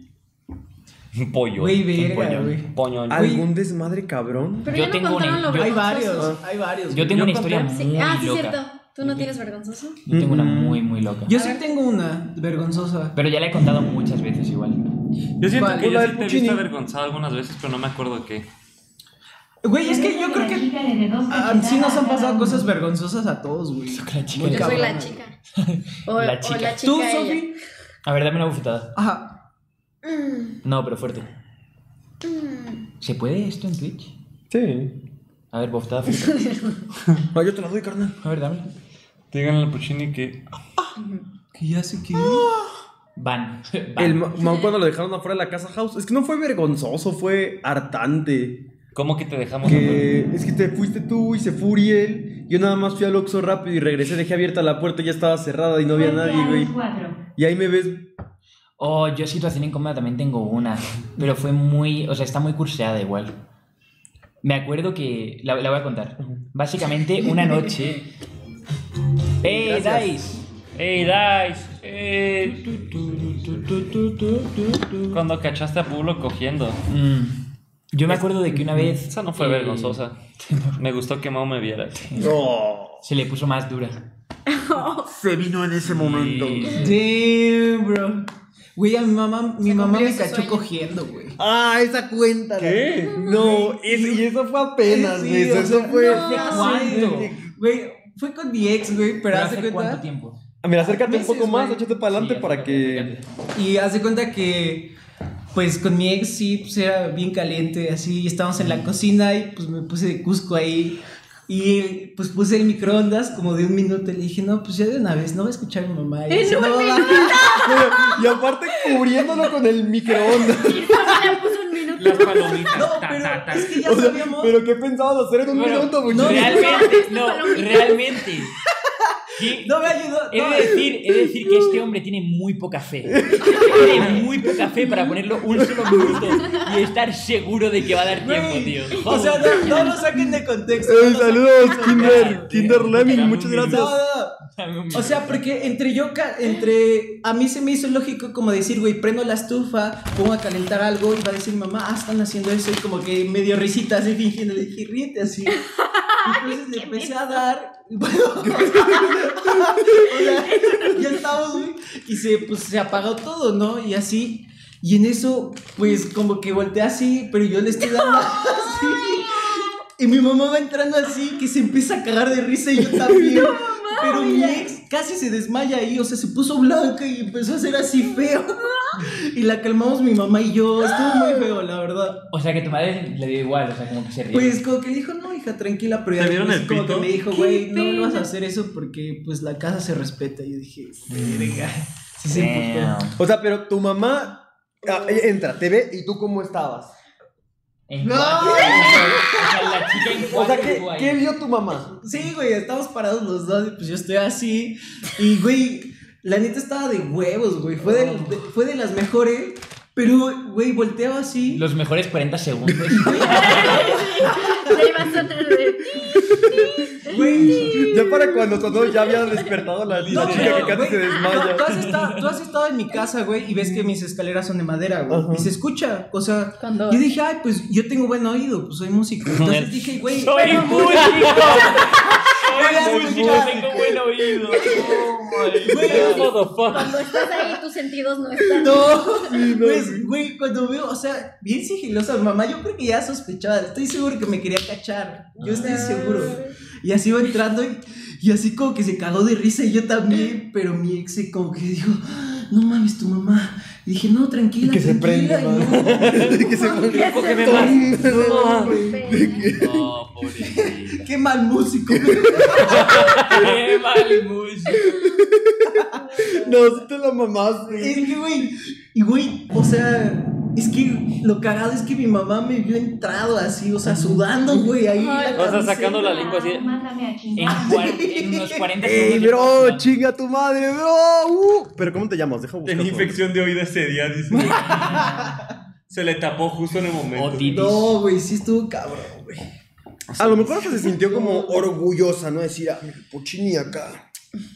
pollo.
Güey, verga,
Pollón.
güey.
Poñón.
¿Algún desmadre cabrón?
Pero
Yo
ya no
tengo
contaron
una-
lo
yo-
Hay
vergonzoso.
varios, hay varios.
Yo
güey.
tengo una
conté-
historia
Sí.
muy
Ah, sí,
loca.
cierto. ¿Tú no tienes vergonzoso?
Yo tengo una muy loca.
Yo sí tengo una vergonzosa.
Pero ya la he contado muchas veces igual.
Yo siento
¿Cuál?
que
La
yo
del
sí te he
Puccini.
visto avergonzado algunas veces, pero no me acuerdo qué.
Güey, es que yo creo que sí nos han pasado cosas
cosas.
vergonzosas a todos, güey.
La chica.
Muy
Yo soy la
cabrona,
chica.
güey.
O
La
o
chica.
la chica
¿Tú,
ella.
Sofi?
A ver, dame una bofetada.
Ajá.
No, pero fuerte. ¿Se puede esto en Twitch?
Sí.
A ver, bofetada fuerte.
No, yo te la doy, carnal.
A ver, dame.
Díganle al Puccini que.
Que ya sé que.
Van.
El Mau cuando lo dejaron afuera de la casa house. Es que no fue vergonzoso, fue hartante.
¿Cómo que te dejamos afuera?
Que es que te fuiste tú y se fue Uriel. Yo nada más fui al Oxxo rápido y regresé, dejé abierta la puerta y ya estaba cerrada y no había nadie, güey. Y ahí me ves.
Oh, yo situación incómoda también tengo una. Pero fue muy. O sea, está muy curseada igual. Me acuerdo que. La voy a contar. Básicamente, una noche. ¡Ey, Dice!
¡Ey, Dice! Cuando cachaste a Pueblo cogiendo.
Yo me acuerdo de que una vez.
Esa no fue vergonzosa. Me gustó que Mau me viera.
Se le puso más dura.
Se vino en ese momento.
Damn, bro. Güey, a mi mamá
cumplió
me
su
cachó
sueño.
cogiendo, güey.
Ah, esa cuenta.
¿Qué?
No, y eso fue apenas,
Sí,
güey.
o
Eso
sea,
fue.
no,
¿Cuándo?
Güey, fue con mi ex, güey, pero hace
¿Hace cuánto
cuenta.
tiempo?
Mira, acércate un
Meses,
poco más,
güey.
échate para adelante
Sí,
para que.
acércate.
Y hace cuenta que, pues con mi ex sí, pues era bien caliente, así, y estábamos en la cocina y pues me puse de Cusco ahí. Y pues puse el microondas como de 1 minuto y le dije, no, pues ya de una vez, no va a escuchar mi mamá. Y
¡En
dice,
un
"No,
minuto!
Y aparte cubriéndolo con el microondas.
Y Sofi le puso un minuto.
Las palomitas.
No,
ta,
pero
ta, ta.
es que ya
O sea,
sabíamos.
pero ¿qué pensabas hacer en un
Bueno,
minuto, güey?
no,
Realmente, no,
palomita.
realmente. ¿Qué?
No me ayudó.
He
No,
de decir que este hombre tiene muy poca fe. Tiene muy poca fe para ponerlo un solo minuto y estar seguro de que va a dar tiempo,
güey,
tío.
O sea, no lo saquen de contexto.
Ey,
no lo saquen
saludos,
de
Kinder,
contexto.
Kinder Lemming, muchas
No,
gracias.
no. O sea, porque a mí se me hizo lógico como decir, güey, prendo la estufa, pongo a calentar algo y va a decir mamá, están haciendo eso y como que medio risita así fingiendo, le dije, ríete así. Entonces le empecé a dar, bueno, o sea, ya estábamos, güey, y se apagó todo, ¿no? Y así, y en eso, pues como que volteé así, pero yo le estoy dando así. Y mi mamá va entrando así, que se empieza a cagar de risa y yo también. Pero mi ex casi se desmaya ahí, o sea, se puso blanca y empezó a hacer así feo. Y la calmamos mi mamá y yo, estuvo muy feo, la verdad.
O sea, que tu madre le dio igual, o sea, como que se ríe.
Pues como que dijo, no, hija, tranquila, pero ya
¿Te vieron
después
el
como que
pito?
me dijo, güey, no me vas a hacer eso porque pues la casa se respeta. Y yo dije, verga. Sí se emputó.
Damn.
O sea, pero tu mamá entra, te ve y tú cómo estabas.
En
No.
cuatro, o sea, la chica en
O sea,
cuatro
¿qué,
tú ahí.
¿qué vio tu mamá?
Sí, güey, estamos parados los dos y pues yo estoy así. Y, güey, la neta estaba de huevos, güey. Fue de las mejores. Pero, güey, volteaba así.
Los mejores 40 segundos.
Le iba a sonar de
Güey, ya para cuando sonó ya había despertado la chica que casi se desmaya.
Tú has estado en mi casa, güey, y ves que mis escaleras son de madera, güey.
Ajá.
Y se escucha. O sea,
Cuando-
yo dije, ay, pues yo tengo buen oído, pues soy músico. Entonces dije, güey.
¡Soy músico! ¡Soy músico! ¡Tengo buen oído!
Cuando estás ahí, tus sentidos no están.
No, pues, güey, cuando veo, o sea, bien sigilosa, mamá, yo creo que ya sospechaba, estoy seguro que me quería cachar, yo estoy seguro. Y así iba entrando y así como que se cagó de risa y yo también, pero mi ex como que dijo, no mames, tu mamá. Y dije, no, tranquila,
Y que se
tranquila.
prende,
Y no,
que se
mames,
Cógeme más.
No,
No, pobrecita.
qué mal músico.
¡Qué mal música!
No, si te la mamaste.
Es que, güey, y güey, o sea, es que lo cagado es que mi mamá me vio entrado así, o sea, sudando, güey, ahí.
Ay,
la
O sea,
camiseta.
sacando la lengua así.
Mándame a
En,
chingar.
en unos 40
¡Ey,
segundos.
bro! ¡Chinga tu madre, bro! Pero ¿cómo te llamas? Deja buscar.
Tenía infección de oído ese día, dice. Se le tapó justo en el momento.
Otitis.
No, güey, sí estuvo cabrón, güey.
A lo mejor hasta se sintió como orgullosa, ¿no? Decir, ah, mi Puccini acá.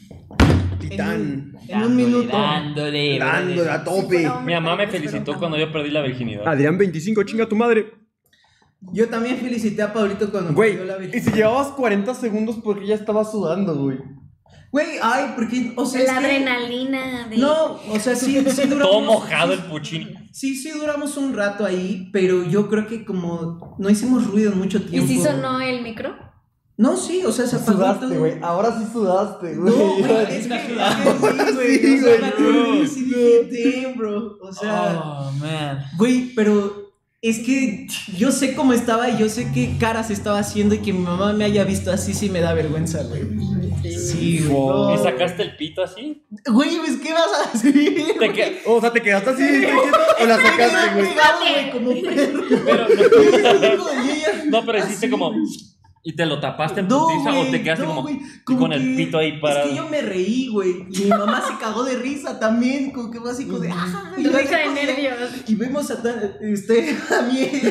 Titán.
En un minuto.
Dándole.
Dándole a tope.
Mi mamá me felicitó cuando yo perdí la virginidad.
Adrián 25, chinga tu madre.
Yo también felicité a Pablito cuando
Güey,
perdió la
y
virginidad.
si llevabas 40 segundos porque ya estaba sudando, güey.
Güey, ay, porque, o sea,
La
es que-
adrenalina de.
No, o sea, sí duramos.
Todo mojado el Puccini.
Sí duramos un rato ahí, pero yo creo que como no hicimos ruido en mucho
¿Y
tiempo.
si sonó el micro?
No, sí, o sea, se apagó
Sudaste,
todo.
güey. Ahora sí sudaste, güey.
No, güey, es que sí, güey.
Sí,
O sea,
güey,
me
no,
acordé y sí dije, damn, bro. O sea,
Oh, man.
güey, pero es que yo sé cómo estaba y yo sé qué caras estaba haciendo y que mi mamá me haya visto así sí me da vergüenza, güey. Sí, güey. no.
¿Y sacaste el pito así?
Güey, pues, ¿qué vas a hacer?
Te que-
O sea, ¿te quedaste así, quieto, o la sacaste, güey?
Pegado, güey, como perro.
Pero
Y ella-
no, pero hiciste
así.
como. ¿Y te lo tapaste en
No,
putiza o
güey,
te quedaste
no,
como,
güey,
y
como
con el
que-
pito ahí parado?
Es que yo me reí, güey. Y mi mamá se cagó de risa también. Como que fue así como de. ¡Ah!
Y risa de nervios.
Y vemos a mi ex.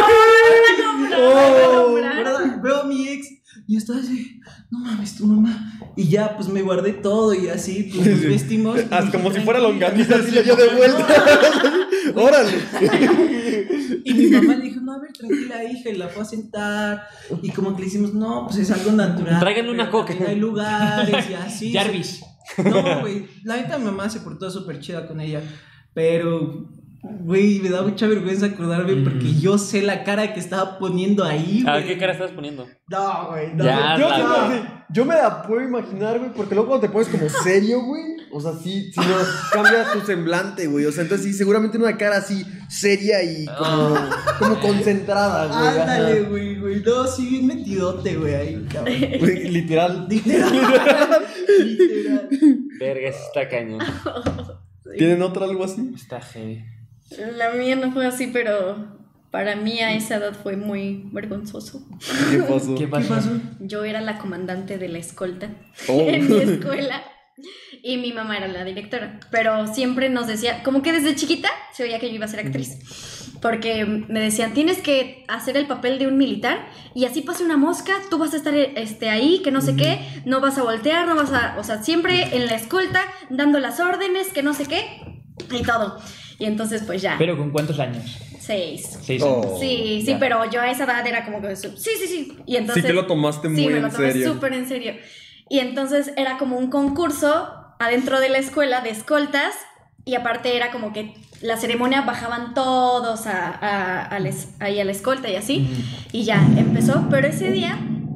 Oh,
¿Verdad? Veo a mi ex. Y estaba así. No mames, tu mamá. Y ya, pues me guardé todo y así. Pues nos vestimos. y
Haz
dije,
como si fuera
"Tranquila".
longaniza, así le dio de vuelta. Órale.
Y mi mamá le dijo, no, a ver, tranquila, hija, y la fue a sentar. Y como que le hicimos, no, pues es algo natural.
Tráiganle una
pero
coca.
también hay lugares y así.
Jarvis.
No, güey, la neta mi mamá se portó súper chida con ella. Pero, güey, me da mucha vergüenza acordarme porque yo sé la cara que estaba poniendo ahí,
A
güey.
ver, ¿qué cara estás poniendo?
No, güey, no.
Ya,
Yo,
la-
siento así, yo me la puedo imaginar, güey, porque luego cuando te pones como serio, güey, o sea, sí, si no cambia tu semblante, güey, o sea, entonces sí, seguramente una cara así seria y como concentrada, güey. ajá.
Ándale, güey, no, sí, bien metidote, güey, ahí, cabrón.
Güey, literal.
Literal.
Verga, eso está cañón.
¿Tienen otra algo así?
Está heavy.
La mía no fue así, pero para mí a esa edad fue muy vergonzoso.
¿Qué pasó?
¿Qué
¿Qué
pasó?
pasó?
Yo era la comandante de la escolta
Oh.
en mi escuela y mi mamá era la directora. Pero siempre nos decía, como que desde chiquita se oía que yo iba a ser actriz. Porque me decían, tienes que hacer el papel de un militar y así pase una mosca, tú vas a estar ahí, que no sé qué, no vas a voltear, no vas a... O sea, siempre en la escolta, dando las órdenes, que no sé qué, y todo. Y entonces, pues ya,
¿Pero con cuántos años?
6.
6
Oh.
años.
Sí,
Ya.
pero yo a esa edad era como que... Sí. Y entonces...
Sí te lo tomaste muy
Sí, me
en
lo tomé
serio.
súper en serio. Y entonces era como un concurso adentro de la escuela de escoltas y aparte era como que la ceremonia bajaban todos ahí a la escolta y así. Y ya empezó, pero ese día...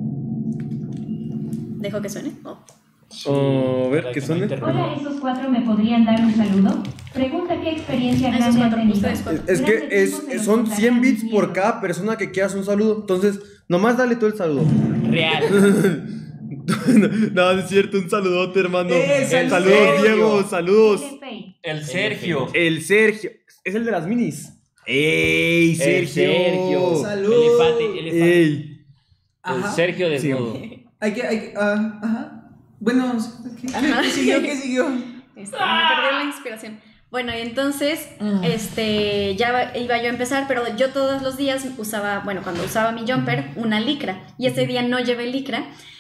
¿Dejo que suene? Oh.
Oh, a ver,
Para
¿qué
que no
suena?
interrumpa.
Hola, ¿esos cuatro me podrían dar un saludo? Pregunta qué experiencia
Esos
grande han
cuatro,
tenido.
ustedes cuatro.
Es que
Durante tiempo se los
son
contaré
100
a mis
bits por
nietos.
cada persona que quieras un saludo. Entonces, nomás dale tú el saludo.
Real.
No, es cierto, un saludote, hermano.
Saludos,
Saludos, Diego, saludos.
F.
El Sergio.
El Sergio. Es el de las minis. ¡Ey,
El
Sergio!
Sergio.
Salud.
Elefante.
¡Ey!
El
Ajá.
Sergio desnudo.
Hay que, ajá. Bueno, ¿qué
Ajá.
siguió? ¿Qué siguió?
Me perdió la inspiración. Bueno, y entonces, ya iba yo a empezar, pero yo todos los días usaba, bueno, cuando usaba mi jumper, una licra. Y ese día no llevé licra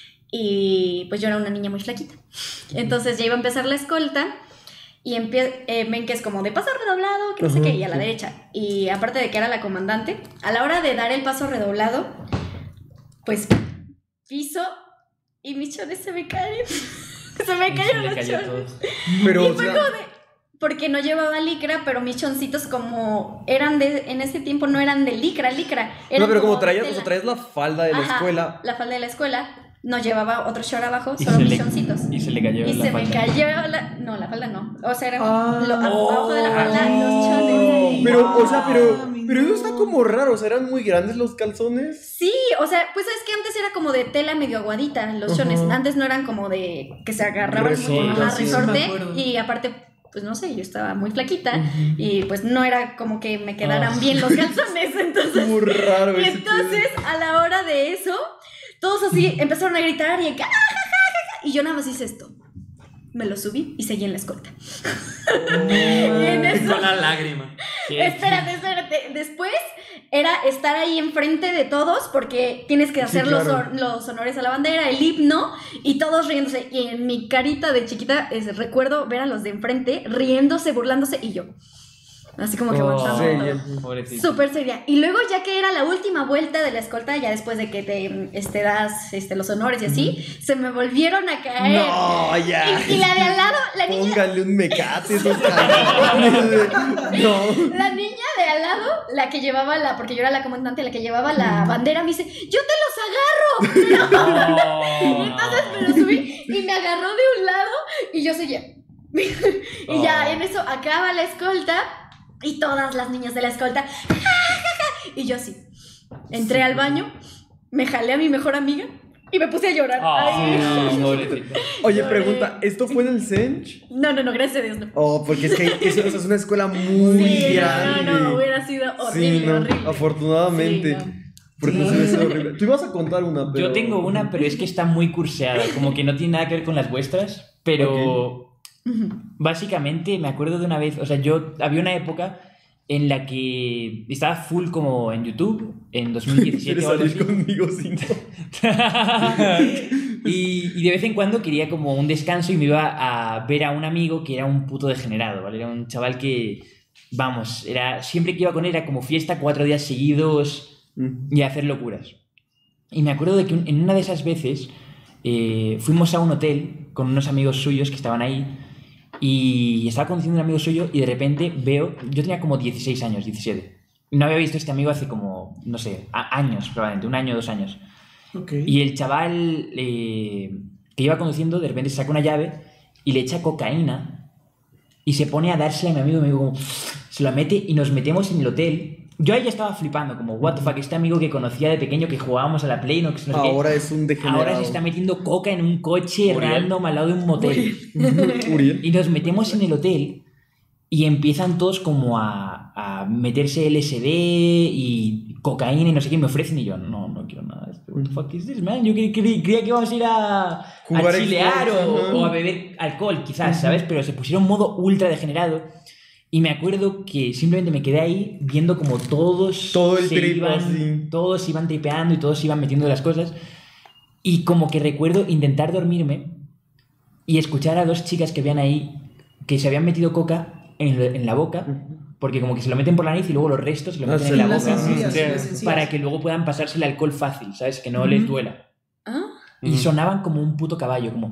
y pues yo era una niña muy flaquita. Entonces ya iba a empezar la escolta y ven que es como de paso redoblado, que no sé qué, y a la derecha. Y aparte de que era la comandante, a la hora de dar el paso redoblado, pues piso y mis chones se me caen. Se me cayeron los chones.
Pero,
y fue como de... Porque no llevaba licra, pero mis choncitos como eran en ese tiempo no eran de licra.
No, pero como traías la falda de la escuela.
La falda de la escuela. No llevaba otro short abajo, solo mis choncitos.
Y se le cayó
y
la
se
falda.
me cayó no, la falda no. O sea, era abajo de la falda los chones.
Pero, o sea, pero eso está como raro. O sea, eran muy grandes los calzones.
Sí, o sea, pues es que antes era como de tela medio aguadita los chones. Antes no eran como de que se agarraban resorte. Y aparte, pues no sé, yo estaba muy flaquita y pues no era como que me quedaran bien los calzones, entonces...
Muy raro.
Y entonces, a la hora de eso, todos así empezaron a gritar y yo nada más hice esto. Me lo subí y seguí en la escolta.
Y en eso, con la lágrima.
Espérate. Después era estar ahí enfrente de todos porque tienes que hacer los honores a la bandera, el himno y todos riéndose. Y en mi carita de chiquita recuerdo ver a los de enfrente riéndose, burlándose y yo. Así como que aguantando todo. Súper seria. Y luego ya que era la última vuelta de la escolta, ya después de que te das los honores y así, se me volvieron a caer.
No, ya.
Y la de al lado, la niña...
Pónganle un mecate esos calzones. No.
La niña de al lado, la que llevaba porque yo era la comandante, la que llevaba la bandera, me dice, yo te los agarro. Y entonces me los subí y me agarró de un lado y yo seguía. Y ya en eso acaba la escolta. Y todas las niñas de la escolta y yo así entré al baño, me jalé a mi mejor amiga y me puse a llorar.
Oye, pregunta, ¿esto fue en el Sench?
No, gracias a Dios no.
Porque es que eso es una escuela muy grande.
No, hubiera sido horrible, horrible.
Afortunadamente.
Sí,
porque no se ve horrible. Tú ibas a contar una, pero...
Yo tengo una, pero es que está muy curseada, como que no tiene nada que ver con las vuestras, pero... Básicamente me acuerdo de una vez, o sea, había una época en la que estaba full como en YouTube, en 2017 o algo así.
Conmigo, sí, no.
y de vez en cuando quería como un descanso y me iba a ver a un amigo que era un puto degenerado, ¿vale? Era un chaval que, vamos, siempre que iba con él era como fiesta 4 días seguidos y hacer locuras. Y me acuerdo de que en una de esas veces fuimos a un hotel con unos amigos suyos que estaban ahí. Y estaba conociendo a un amigo suyo y de repente veo... Yo tenía como 16 años, 17. No había visto a este amigo hace como, no sé, años probablemente, 1 año, 2 años. Y el chaval que iba conduciendo de repente saca una llave y le echa cocaína y se pone a dársela a mi amigo como, se la mete y nos metemos en el hotel. Yo ahí ya estaba flipando, como, what the fuck, este amigo que conocía de pequeño, que jugábamos a la Play, no sé
ahora
qué,
es un degenerado.
ahora se está metiendo coca en un coche random al lado de un motel.
Uriel.
Y nos metemos en el hotel y empiezan todos como a meterse LSD y cocaína y no sé qué, me ofrecen y yo, no quiero nada. What the fuck is this, man? Yo creía que íbamos a ir a chilear o a beber alcohol, quizás, ¿sabes? Pero se pusieron modo ultra degenerado. Y me acuerdo que simplemente me quedé ahí viendo como todos todos iban tripeando y todos iban metiendo las cosas. Y como que recuerdo intentar dormirme y escuchar a 2 chicas que habían ahí que se habían metido coca en la boca, porque como que se lo meten por la nariz y luego los restos se lo meten en la boca para que luego puedan pasarse el alcohol fácil, ¿sabes? Que no les duela. Y sonaban como un puto caballo, como...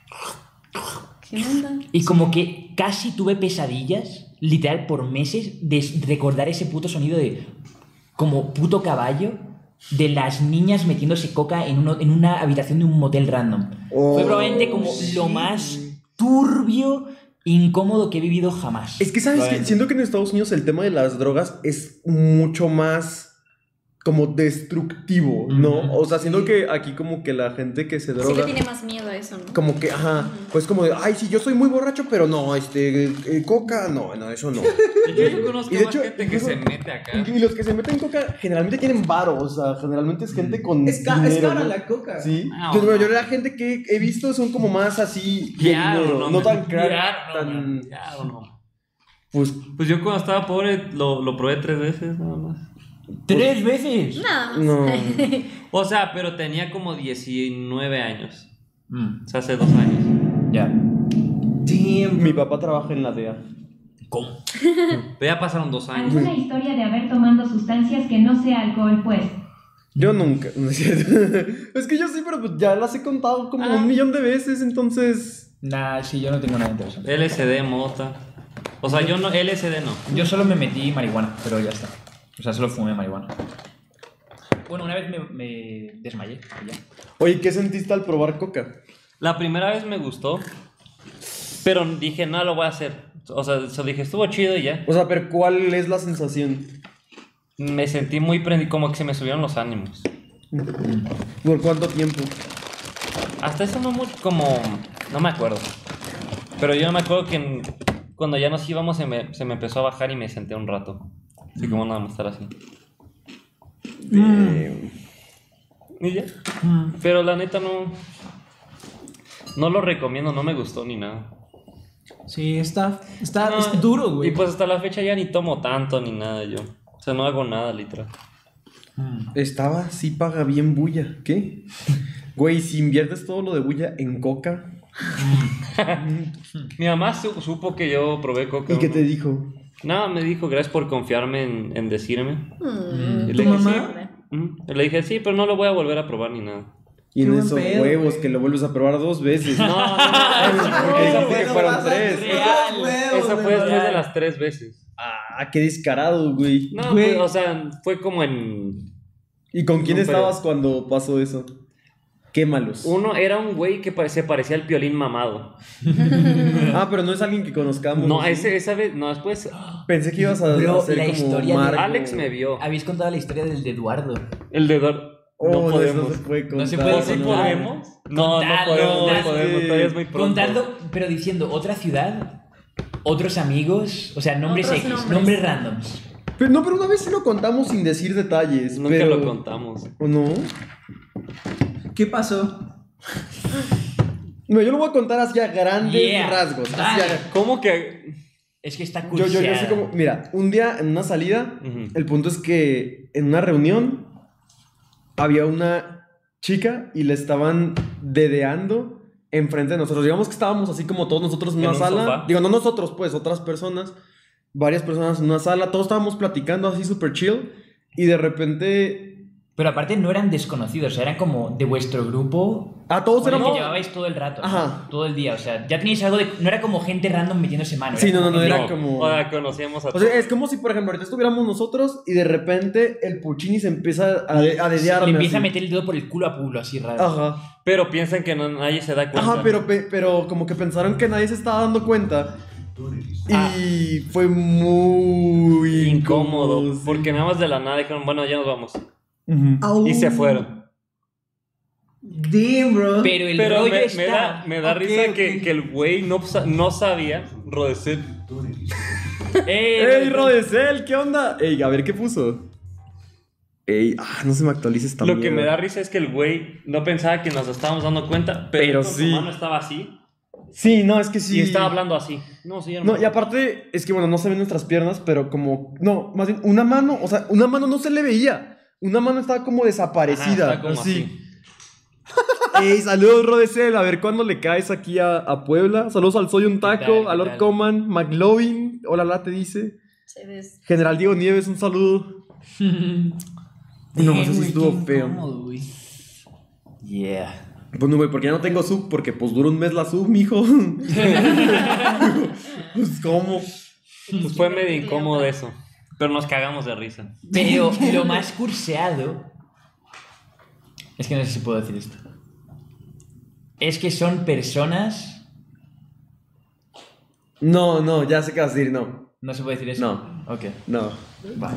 ¿Qué onda?
Y como que casi tuve pesadillas, literal, por meses, de recordar ese puto sonido de como puto caballo, de las niñas metiéndose coca en una habitación de un motel random. Fue probablemente como lo más turbio, incómodo que he vivido jamás.
Es que, ¿sabes qué? Siento que en Estados Unidos el tema de las drogas es mucho más como destructivo, ¿no? O sea, siento que aquí como que la gente que se droga...
Sí que tiene más miedo a eso, ¿no?
Como que, pues como de, ay, sí, yo soy muy borracho, pero no, coca, no, eso no.
Yo conozco más gente que se mete acá.
Y los que se meten coca generalmente tienen varo, o sea, generalmente es gente con
es
dinero,
cara
¿no?
la coca.
Sí. Yo la gente que he visto son como más así de dinero, no tan caro.
Claro, no.
Pues
Pues yo cuando estaba pobre lo probé 3 veces nada más.
¿3 veces?
Nada más.
no.
O sea, pero tenía como 19 años.
Mm,
O sea, hace 2 años.
ya.
Damn.
Mi papá trabaja en la DEA.
¿Cómo?
Pero ya pasaron 2 años.
¿Alguna historia de haber tomado sustancias que no sea alcohol, pues?
Yo nunca. No es cierto. Es que yo sí, pero pues ya las he contado como 1.000.000 de veces, entonces.
Nah, sí, yo no tengo nada interesante.
LSD, mota. O sea, yo no, LSD no.
Yo solo me metí marihuana, pero ya está. O sea, solo fumé marihuana. Bueno, una vez me desmayé. Y ya.
Oye, ¿qué sentiste al probar coca?
La primera vez me gustó, pero dije, no, lo voy a hacer. O sea, dije, estuvo chido y ya.
O sea, pero ¿cuál es la sensación?
Me sentí muy prendido, como que se me subieron los ánimos.
¿Por cuánto tiempo?
Hasta eso no mucho, como... No me acuerdo. Pero yo me acuerdo que cuando ya nos íbamos se me empezó a bajar y me senté un rato. Así como nada más estar así. Y ya. Pero la neta no lo recomiendo, no me gustó ni nada.
Sí, está
No,
es duro,
Y
güey.
pues hasta la fecha ya ni tomo tanto ni nada yo. O sea, no hago nada, literal.
Estaba, sí paga bien bulla. ¿Qué? Güey, si inviertes todo lo de bulla en coca.
Mi mamá supo que yo probé coca.
¿Y qué
¿no?
te dijo?
Nada, me dijo gracias por confiarme en decirme. Y
¿Tu
le dije,
mamá?
sí. Y le dije, sí, pero no lo voy a volver a probar ni nada.
Y en
Qué buen
esos
pedo,
huevos
güey.
que lo vuelves a probar 2 veces.
No,
Porque dijiste que
no
fueron
vas a
3.
creer.
Eso fue después de las 3 veces.
Ah, qué descarado, güey.
No,
Güey.
pues, o sea, fue como en...
¿Y con quién
No, pero-
estabas cuando pasó eso? Quémalos.
Uno era un güey que se parecía al Piolín mamado.
Ah, pero no es alguien que conozcamos.
No,
¿sí?
esa vez, no, después...
Pensé que ibas a
Bro,
hacer
la
como
historia de-
Marco.
Alex me vio.
Habéis contado la historia del de Eduardo.
El de Dor...
Oh,
no podemos.
No se puede contar.
No se puede
¿O sí
contar.
podemos? No, no
Contadlo,
podemos, no
contadlo.
podemos. Todavía es muy pronto.
Contando, pero diciendo otra ciudad, otros amigos, o sea, nombres
Otros
X,
nombres.
nombres randoms.
Pero una vez sí lo contamos sin decir detalles.
Nunca
pero...
lo contamos.
¿O no?
¿Qué pasó?
No, yo lo voy a contar así a grandes
Yeah.
rasgos. Así
Dale.
a-
¿Cómo que...?
Es que está
Yo
curseada.
sé como... Mira, un día en una salida,
Ujú.
el punto es que en una reunión había una chica y le estaban dedeando enfrente de nosotros. Digamos que estábamos así como todos nosotros en
¿En
una
un
sala.
sofá?
Digo, no nosotros, pues, otras personas. Varias personas en una sala. Todos estábamos platicando así súper chill. Y de repente...
Pero aparte no eran desconocidos, eran como de vuestro grupo.
Ah, todos
Con el que
éramos...
llevabais todo el rato. ¿no?
Ajá.
Todo el día, o sea, ya teníais algo de... No era como gente random metiéndose mano.
Sí, no,
como gente-
era como-
O sea, conocíamos a
O sea, es como si, por ejemplo, ahorita estuviéramos nosotros y de repente el Puccini se empieza a dedearme
Le empieza a
así.
meter el dedo por el culo a Pulo, así raro.
Ajá.
Pero piensan que nadie se da cuenta.
Ajá, pero como que pensaron que nadie se estaba dando cuenta. Y fue muy
Incómodo.
sí.
Porque nada más de la nada dijeron, bueno, ya nos vamos.
Ujú.
Y se fueron.
Damn, bro.
Pero el
Pero
rollo
me
está...
da
Ok,
risa
ok.
que el güey no sabía Rodecel.
¡Ey, Rodecel! ¿Qué onda? ¡Ey, a ver qué puso! ¡Ey! No se me actualiza esta
Lo que
mierda.
me da risa es que el güey no pensaba que nos estábamos dando cuenta, pero con
sí.
su mano estaba así
Sí, no, es que sí.
y estaba hablando así. No, sí,
No, y aparte, es que bueno, no se ven nuestras piernas, pero como... No, más bien, una mano, o sea, una mano no se le veía. Una mano estaba como desaparecida.
Ajá, está como así.
Ey, saludos, Rodecel. A ver cuándo le caes aquí a Puebla. Saludos al Soy un
¿Qué tal,
Taco,
qué
a Lord
tal?
Coman, McLovin. Hola, la te dice.
Se ves.
General Diego Nieves, un saludo. No, eso sí estuvo feo.
Incómodo, güey. Yeah.
Pues no, güey, porque ya no tengo sub, porque pues dura un mes la sub, mijo. Pues, ¿cómo?
Pues fue medio incómodo eso. Pero nos cagamos de risa.
Pero lo más curseado... Es que no sé si puedo decir esto. Es que son personas...
No, ya sé qué vas a decir, no.
¿No se puede decir eso?
No.
Ok.
No.
Vale.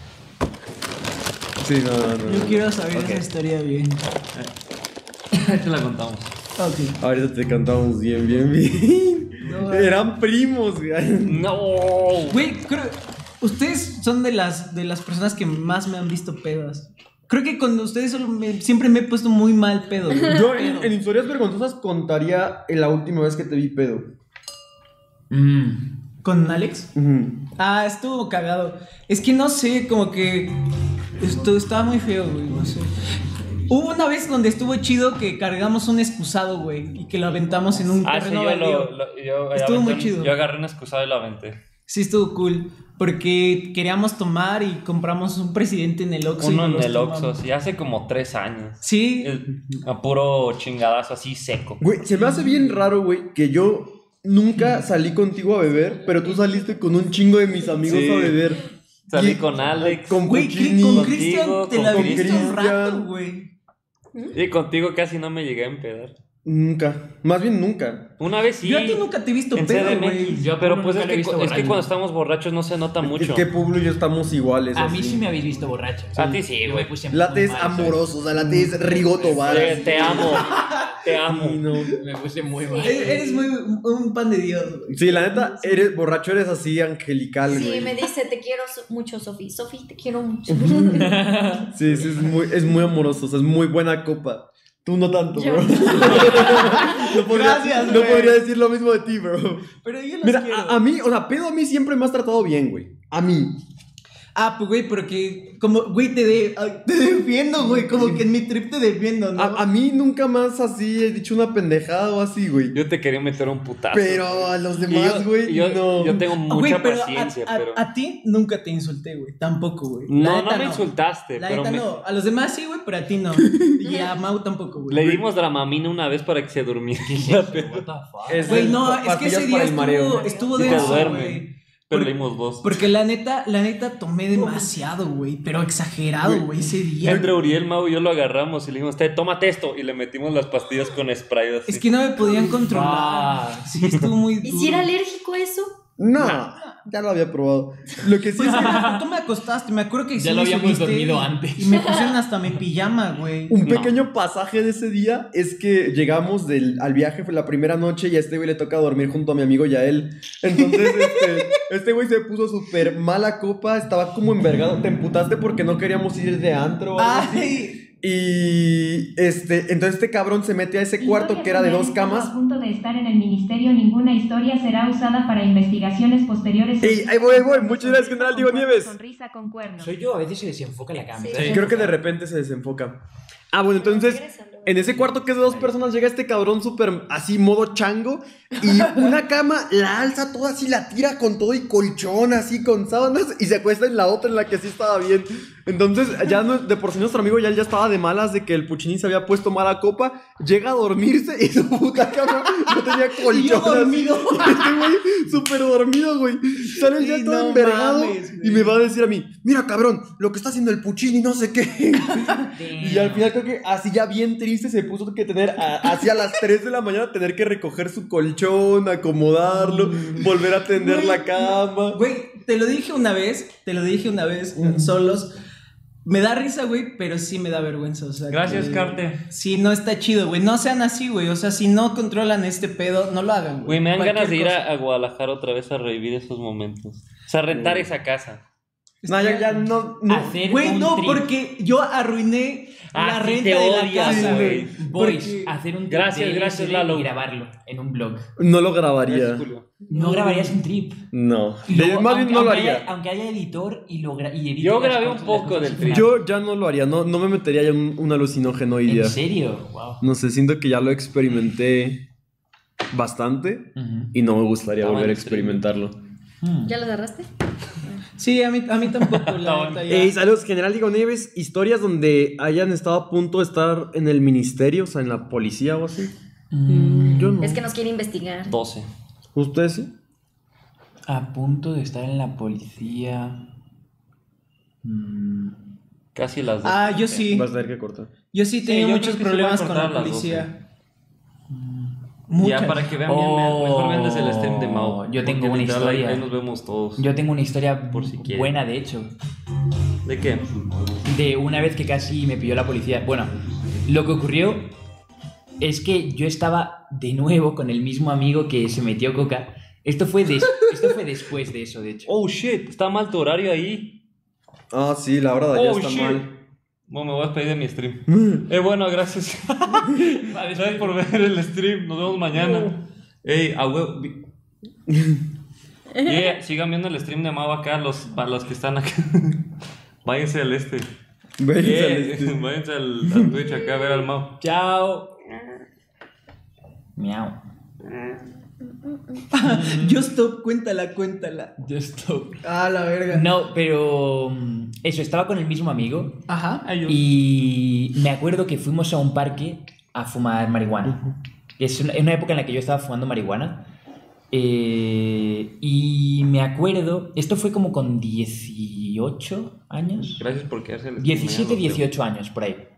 Sí, no.
Yo quiero saber
Ok.
esa historia bien.
Te la contamos.
Ok.
Ahorita te cantamos bien.
No,
Eran primos, güey.
¡No!
Güey, creo. Ustedes son de las personas que más me han visto pedas. Creo que con ustedes siempre me he puesto muy mal pedo. güey.
Yo en historias vergonzosas contaría la última vez que te vi pedo.
¿Con Alex? Ah, estuvo cagado. Es que no sé, como que esto estaba muy feo, güey, no sé. Hubo una vez donde estuvo chido que cargamos un excusado, güey, y que lo aventamos en un terreno baldío. Estuvo muy chido.
Yo agarré un excusado y lo aventé.
Sí, estuvo cool, porque queríamos tomar y compramos un presidente en el Oxxo.
Uno en el Oxxo, sí, hace como 3 años.
Sí.
A puro chingadazo así seco.
Güey, se me hace bien raro, güey, que yo nunca salí contigo a beber, pero tú saliste con un chingo de mis amigos a beber.
Salí con Alex.
Con
Güey,
Puccini,
con Cristian te la
con
viste un
Cristian.
rato, güey.
Y contigo casi no me llegué a empedar.
Nunca. Más bien nunca.
Una vez sí.
Yo a ti nunca te he visto
en
pedo,
CDMX.
güey.
Yo a
Pero
Pablo
pues
nunca
es
lo he
que,
visto
es que
borracho.
cuando estamos borrachos no se nota mucho.
Es que Pablo y yo estamos iguales.
A mí
así.
sí me habéis visto borracho.
A ti sí,
Yo
güey.
me puse muy
Lates
mal, ¿sabes?
amorosos, o sea, lates Rigoto Varas.
Te amo. Te amo.
Sí, no.
Me puse muy mal.
Eres muy un pan de Dios, güey.
Sí, la neta, eres borracho, eres así angelical,
Sí,
güey.
me dice, te quiero mucho, Sofi. Sofi, te quiero mucho.
Sí, sí, es muy amoroso, o sea, es muy buena copa. Tú no tanto,
Yo.
bro.
Gracias,
no
güey.
podría decir lo mismo de ti, bro.
Pero yo los
Mira,
quiero.
a mí, o sea, pedo a mí siempre me has tratado bien, güey. A mí.
Ah, pues, güey, porque, como, güey, te defiendo, güey, como que en mi trip te defiendo, ¿no?
A mí nunca más así he dicho una pendejada o así, güey.
Yo te quería meter un putazo.
Pero a los demás, güey, no.
Yo tengo
Güey,
mucha
pero
paciencia, pero...
a ti nunca te insulté, güey, tampoco, güey. La
No,
neta
no me insultaste,
La
pero
neta
me...
no, a los demás sí, güey, pero a ti no. Y a Mau tampoco, güey.
le dimos Dramamine una vez para que se durmiera.
What the fuck?
Es
Güey,
el
no, es que
pastillas
ese
para
día
el mareo.
estuvo
Y te
denso,
duerme.
güey.
Pero
Por-
le dimos dos.
Porque la neta tomé demasiado, güey, pero exagerado, güey, ese día.
Entre Uriel, Mau y yo lo agarramos y le dijimos, tómate esto. Y le metimos las pastillas con spray así.
Es que no me podían controlar. Sí, estuvo muy duro.
¿Y si era alérgico a eso?
No, ya lo había probado. Lo que sí
Pues
es que
tú me acostaste, me acuerdo que
Ya
sí
lo
me
habíamos
subiste
dormido
y-
antes.
Y me pusieron hasta mi pijama, güey.
un pequeño pasaje de ese día es que llegamos al viaje, fue la primera noche y a este güey le toca dormir junto a mi amigo Yael. Entonces, este güey se puso súper mala copa, estaba como envergado. Te emputaste porque no queríamos ir de antro o algo así.
Ay,
Y entonces este cabrón se mete a ese cuarto que era de 2 camas.
A punto de estar en el ministerio, ninguna historia será usada para investigaciones posteriores.
Ey, ahí voy. Muchas gracias, general Diego Nieves.
Sonrisa con cuernos.
Soy yo, a veces se desenfoca la cámara.
Sí.
Creo que de repente se desenfoca. Ah, bueno, entonces, en ese cuarto que es de 2 personas, llega este cabrón súper así, modo chango. Y una cama la alza toda así, la tira con todo y colchón, así, con sábanas. Y se acuesta en la otra, en la que sí estaba bien. Entonces, ya de por sí nuestro amigo ya estaba de malas de que el Puccini se había puesto mala copa. Llega a dormirse y su puta cama no tenía colchón.
Y yo dormido.
Así. Este güey, súper dormido, güey. Sale ya
Sí,
todo
no
envergado
mames, güey.
y me va a decir a mí, mira, cabrón, lo que está haciendo el Puccini, no sé qué. Y al final creo que así ya bien triste se puso que tener, así a las 3 de la mañana, tener que recoger su colchón, acomodarlo, volver a tender
Güey,
la cama.
güey, te lo dije una vez, solos. Me da risa, güey, pero sí me da vergüenza, o sea.
Gracias,
que-
Carte.
Sí, no está chido, güey. No sean así, güey. O sea, si no controlan este pedo, no lo hagan, güey.
Güey, me dan
Cualquier
ganas de ir
cosa.
a Guadalajara otra vez a revivir esos momentos. O sea, rentar esa casa.
No, ya no.
Hacer
Güey,
un
no,
trip.
porque yo arruiné la
sí
renta
te
de la
odias,
casa,
güey.
güey.
Boys,
Porque-
hacer un trip
Gracias,
de
gracias,
LSD
Lalo.
y grabarlo en un blog.
No lo grabaría.
Gracias, Julio.
No grabarías un trip.
No.
Y luego,
Más bien no lo
aunque
haría.
aunque haya editor y edite
Yo
las
grabé
cosas-
un poco
las
del
cosas
trip.
finales.
Yo ya no lo haría. No me metería ya un alucinógeno hoy día.
¿En serio? Wow.
No sé, siento que ya lo experimenté bastante y no me gustaría
Estaba
volver a
en stream.
experimentarlo.
¿Ya lo agarraste?
Sí, a mí tampoco, la neta, ya.
Ey, saludos, General Diego Nieves. Historias donde hayan estado a punto de estar en el ministerio, o sea, en la policía o así. Yo no.
Es que nos quiere investigar.
12.
¿Ustedes sí?
A punto de estar en la policía.
Casi las 12.
Ah, yo sí.
Vas a tener que cortar.
Yo sí tenía
yo
muchos
creo que sí
problemas
voy a
con
cortar
la
a las
policía.
Ya, para que vean bien, mejor vendes el stream de Mau.
Yo tengo
porque
una
literal,
historia.
Ahí nos vemos todos.
Yo tengo una historia
Por si quieren.
buena, de hecho.
¿De qué?
De una vez que casi me pilló la policía. Bueno, lo que ocurrió es que yo estaba de nuevo con el mismo amigo que se metió coca. Esto fue después de eso, de hecho.
Oh shit, está mal tu horario ahí.
Ah, sí, la hora de allá
Oh
está
shit.
mal.
Bueno, me voy a despedir de mi stream. Bueno, gracias. Gracias por ver el stream. Nos vemos mañana. Ey, a huevo. Sigan viendo el stream de Mau acá, para los que están acá. Váyanse al Váyanse al Twitch acá a ver al Mau.
Chao. Miau.
Yo stop, cuéntala.
Just stop.
Ah, la verga.
No, pero eso, estaba con el mismo amigo.
Ajá.
Y me acuerdo que fuimos a un parque a fumar marihuana. Es una época en la que yo estaba fumando marihuana. Y me acuerdo, esto fue como con 18 años.
Gracias por quedarse.
17, 18 años, por ahí.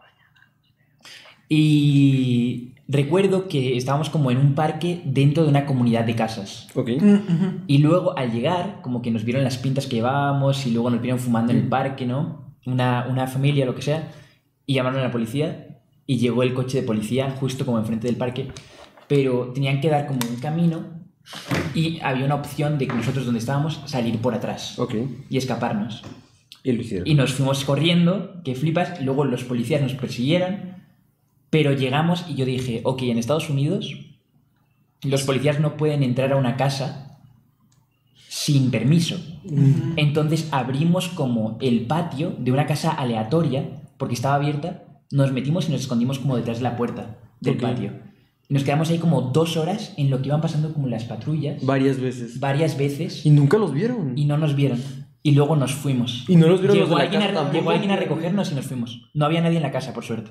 Y recuerdo que estábamos como en un parque dentro de una comunidad de casas.
Ok.
Y luego al llegar, como que nos vieron las pintas que llevábamos y luego nos vieron fumando en el parque, ¿no? Una familia, lo que sea. Y llamaron a la policía y llegó el coche de policía justo como enfrente del parque. Pero tenían que dar como un camino y había una opción de que nosotros donde estábamos salir por atrás.
Ok.
Y escaparnos.
Y lo hicieron.
Y nos fuimos corriendo, que flipas, y luego los policías nos persiguieron. Pero llegamos y yo dije, ok, en Estados Unidos los policías no pueden entrar a una casa sin permiso. Entonces abrimos como el patio de una casa aleatoria, porque estaba abierta, nos metimos y nos escondimos como detrás de la puerta del patio. Y nos quedamos ahí como 2 horas en lo que iban pasando como las patrullas.
Varias veces.
Y
nunca los vieron.
Y no nos vieron. Y luego nos fuimos.
Y no los vieron los de la
alguien
casa tampoco.
Llegó alguien a recogernos y nos fuimos. No había nadie en la casa, por suerte.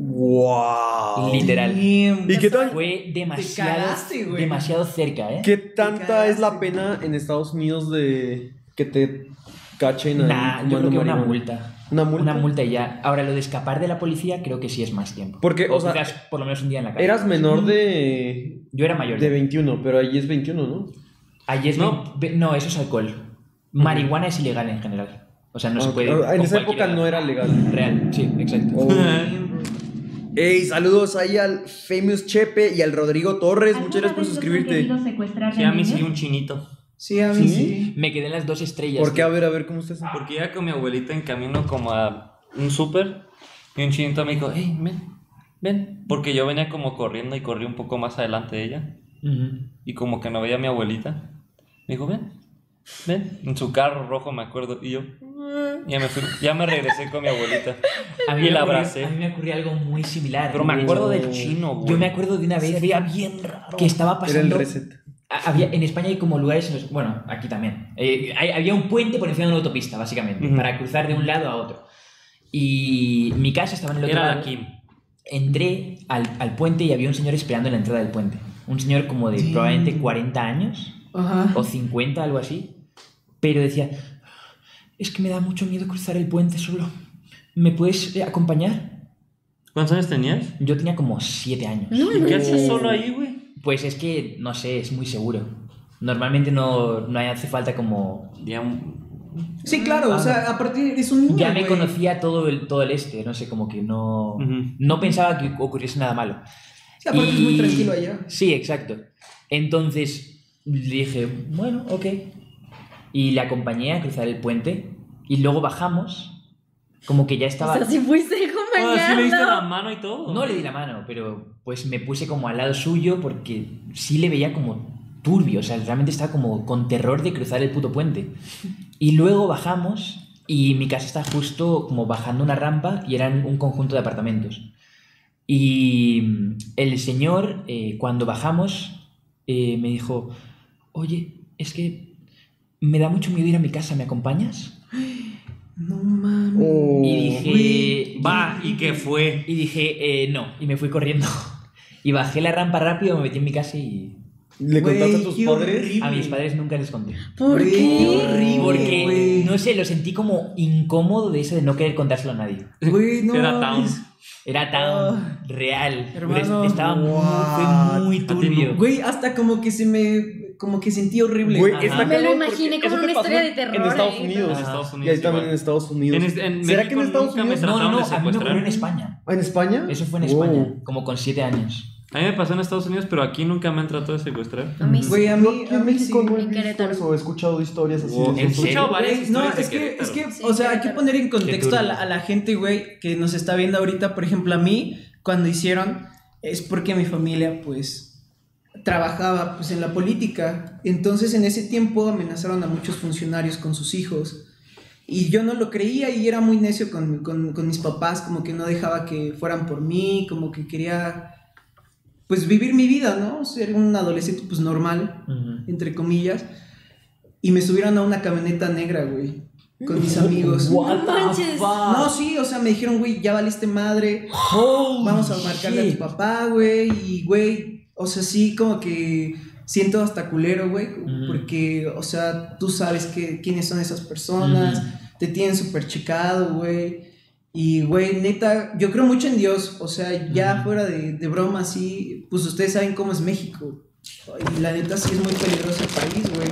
¡Wow!
Literal.
¿Y qué tal?
Fue demasiado,
cagaste, güey.
demasiado cerca, ¿eh?
¿Qué tanta es la pena en Estados Unidos de que te cachen ahí?
Nah, yo creo que una multa.
¿Una multa?
Una multa y ya. Ahora, lo de escapar de la policía creo que sí es más tiempo.
Porque, o sea,
quizás por lo menos un día en la calle.
Eras menor de...
Yo era mayor.
De 21, pero allí es 21, ¿no?
Allí es
No.
no, eso es alcohol. Marihuana es ilegal en general. O sea, no se puede...
En
con
esa época
cualquier edad.
no era legal.
Real, sí, exacto.
Ey, saludos ahí al Famous Chepe y al Rodrigo Torres. Muchas gracias por suscribirte.
Sí, a mí sí, un chinito.
Sí, a mí sí.
Me quedé en las 2 estrellas.
¿Por qué? A ver, ¿cómo estás?
Porque iba con mi abuelita en camino como a un súper y un chinito me dijo, hey, ven. Porque yo venía como corriendo y corrí un poco más adelante de ella. Y como que no veía a mi abuelita. Me dijo, ven. En su carro rojo, me acuerdo. Y yo, ya me regresé con mi abuelita. Y la abracé.
A mí me ocurrió algo muy similar.
Pero me acuerdo del chino, güey.
Yo me acuerdo de una vez.
Se veía bien raro.
Que estaba pasando.
Era el reset.
En España hay como lugares, bueno, aquí también. Había un puente por encima de una autopista, básicamente, para cruzar de un lado a otro. Y mi casa estaba en el otro
Era
lado.
aquí.
Entré al puente y había un señor esperando en la entrada del puente. Un señor como de probablemente 40 años.
Ajá.
O 50, algo así. Pero decía, es que me da mucho miedo cruzar el puente solo. ¿Me puedes acompañar?
¿Cuántos años tenías?
Yo tenía como 7 años.
¿Y qué haces solo ahí, güey?
Pues es que, no sé, es muy seguro. Normalmente no hace falta como...
Sí, claro, o sea, a partir es un niño,
Ya me
güey.
conocía todo el este, no sé, como que no pensaba que ocurriese nada malo.
Sí, aparte es muy tranquilo allá.
Sí, exacto. Entonces le dije, bueno, ok. Y le acompañé a cruzar el puente y luego bajamos, como que ya estaba...
O sea, si fuiste acompañando.
¿Sí le diste la mano y todo?
No le di la mano, pero pues me puse como al lado suyo porque sí le veía como turbio, o sea, realmente estaba como con terror de cruzar el puto puente. Y luego bajamos y mi casa está justo como bajando una rampa y eran un conjunto de apartamentos. Y el señor, cuando bajamos, me dijo, oye, es que me da mucho miedo ir a mi casa, ¿me acompañas?
No mames.
Y dije...
Va, ¿y qué fue?
Y dije, no, y me fui corriendo. Y bajé la rampa rápido, me metí en mi casa y...
¿Le contaste a tus
qué
padres?
horrible.
A mis padres nunca les conté.
¿Por
Güey,
qué?
qué horrible,
Porque,
güey.
no sé, lo sentí como incómodo de eso de no querer contárselo a nadie.
Güey, no
Era
mames.
Town.
Era tan real.
hermano,
Estaba fue muy turbio.
Güey, hasta como que sentí horrible.
Güey,
Ajá.
está
Me lo
cabrón
imaginé
porque
como
eso
una
te pasó
historia de terror
En Estados
ahí,
Unidos.
En
Ajá.
Estados
Y
Unidos.
ahí también
igual.
en Estados Unidos.
En
¿Será
México
que en Estados
nunca me
Unidos?
No,
trataron de
a mí me ocurrió
secuestrar.
en España.
¿En España?
Eso fue en
Wow.
España, como con 7 años.
A mí me pasó en Estados Unidos, pero aquí nunca me han tratado de secuestrar.
A mí sí.
Güey, a
Yo
mí,
aquí en México no he
En
visto
Querétaro.
eso, he escuchado historias así.
Wow.
de
¿En
esos.
serio? Escuchado varias
Güey, no,
historias de
es que,
Querétaro.
o sea, hay que poner en contexto
turbio.
a la gente, güey, que nos está viendo ahorita. Por ejemplo, a mí, cuando hicieron, es porque mi familia, pues, trabajaba pues en la política. Entonces en ese tiempo amenazaron a muchos funcionarios con sus hijos. Y yo no lo creía y era muy necio con mis papás, como que no dejaba que fueran por mí, como que quería pues vivir mi vida, ¿no? Ser un adolescente pues normal, entre comillas. Y me subieron a una camioneta negra, güey, con mis amigos.
What the
manches.
fuck?
No, sí, o sea, me dijeron, güey, ya valiste madre,
Holy
vamos a marcarle a
shit.
tu papá, güey. Y, güey, o sea, sí, como que siento hasta culero, güey, porque, o sea, tú sabes quiénes son esas personas, te tienen súper checado, güey. Y, güey, neta, yo creo mucho en Dios, o sea, ya fuera de broma, sí, pues ustedes saben cómo es México. Y la neta sí es muy peligroso el país, güey.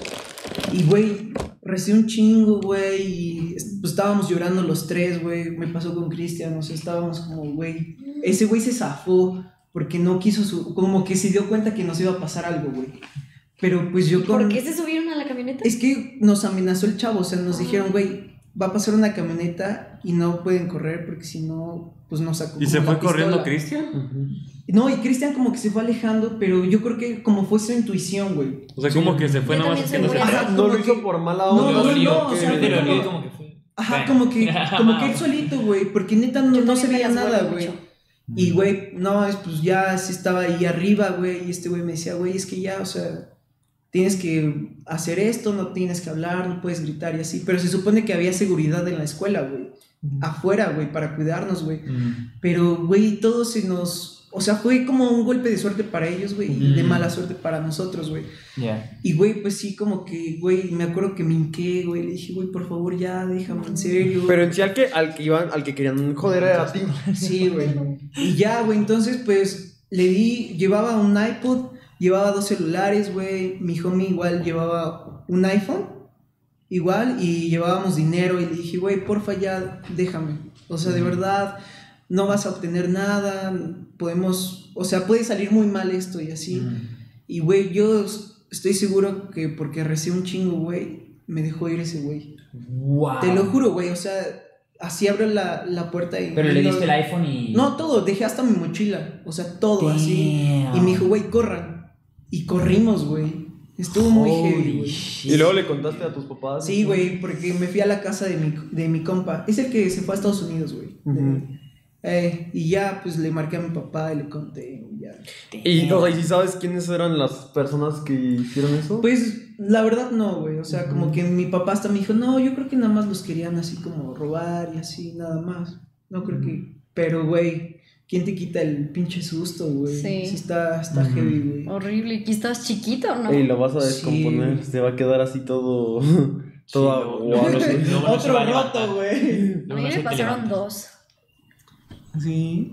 Y, güey, recé un chingo, güey, y pues estábamos llorando los tres, güey. Me pasó con Cristian, o sea, estábamos como, güey, ese güey se zafó porque no quiso, como que se dio cuenta que nos iba a pasar algo, güey. Pero pues yo con...
¿Por qué se subieron a la camioneta?
Es que nos amenazó el chavo, o sea, nos dijeron, güey, va a pasar una camioneta y no pueden correr porque si no, pues nos sacó.
¿Y
como
se
la
fue corriendo
pistola.
Cristian?
No, y Cristian como que se fue alejando, pero yo creo que como fue su intuición, güey.
O sea, como que se fue
Yo
nada más
también soy
haciéndose.
muy
Ajá,
No
como
lo hizo
que-
por mala
No,
onda.
no, o sea,
Te
pero-
dolió como que fue.
Ajá,
Bueno.
como que él solito, güey, porque neta no,
Yo
no
también
se
me
veía
las
nada,
vuelvo
güey.
mucho.
Y, güey, no, pues ya sí estaba ahí arriba, güey, y este güey me decía, güey, es que ya, o sea, tienes que hacer esto, no tienes que hablar, no puedes gritar y así, pero se supone que había seguridad en la escuela, güey, afuera, güey, para cuidarnos, güey, pero, güey, todo se nos, o sea, fue como un golpe de suerte para ellos, güey, y de mala suerte para nosotros, güey.
Ya.
Y, güey, pues sí, como que, güey, me acuerdo que me hinqué, güey, le dije, güey, por favor, ya, déjame, en serio.
Pero en sí al que querían joder era a ti.
Sí, güey. Y ya, güey, entonces, pues, llevaba un iPod, llevaba 2 celulares, güey, mi homie igual llevaba un iPhone, igual, y llevábamos dinero, y le dije, güey, porfa, ya, déjame. O sea, de verdad, no vas a obtener nada, podemos, o sea, puede salir muy mal esto y así. Y, güey, yo estoy seguro que porque recé un chingo, güey, me dejó ir ese güey.
Wow.
Te lo juro, güey, o sea, así abro la puerta y...
Pero le diste el iPhone y.
No, todo, dejé hasta mi mochila, o sea, todo así.
Damn.
Y me dijo, güey, corran. Y corrimos, güey. Estuvo muy
Holy
heavy, güey.
shit.
Y luego le contaste a tus papás.
Sí, güey, porque me fui a la casa de mi compa. Es el que se fue a Estados Unidos, güey. Y ya, pues, le marqué a mi papá y le conté, y ya.
Y, o sea, ¿y si sabes quiénes eran las personas que hicieron eso?
Pues, la verdad no, güey. O sea, como que mi papá hasta me dijo, no, yo creo que nada más los querían así como robar y así, nada más. No creo que... Pero, güey, ¿quién te quita el pinche susto, güey?
Sí.
Está heavy, güey.
Horrible. ¿Y estabas chiquito, no?
Y lo vas a
Sí.
descomponer, se va a quedar así todo... todo aguado.
Otro roto, güey.
A mí me pasaron 2.
Sí.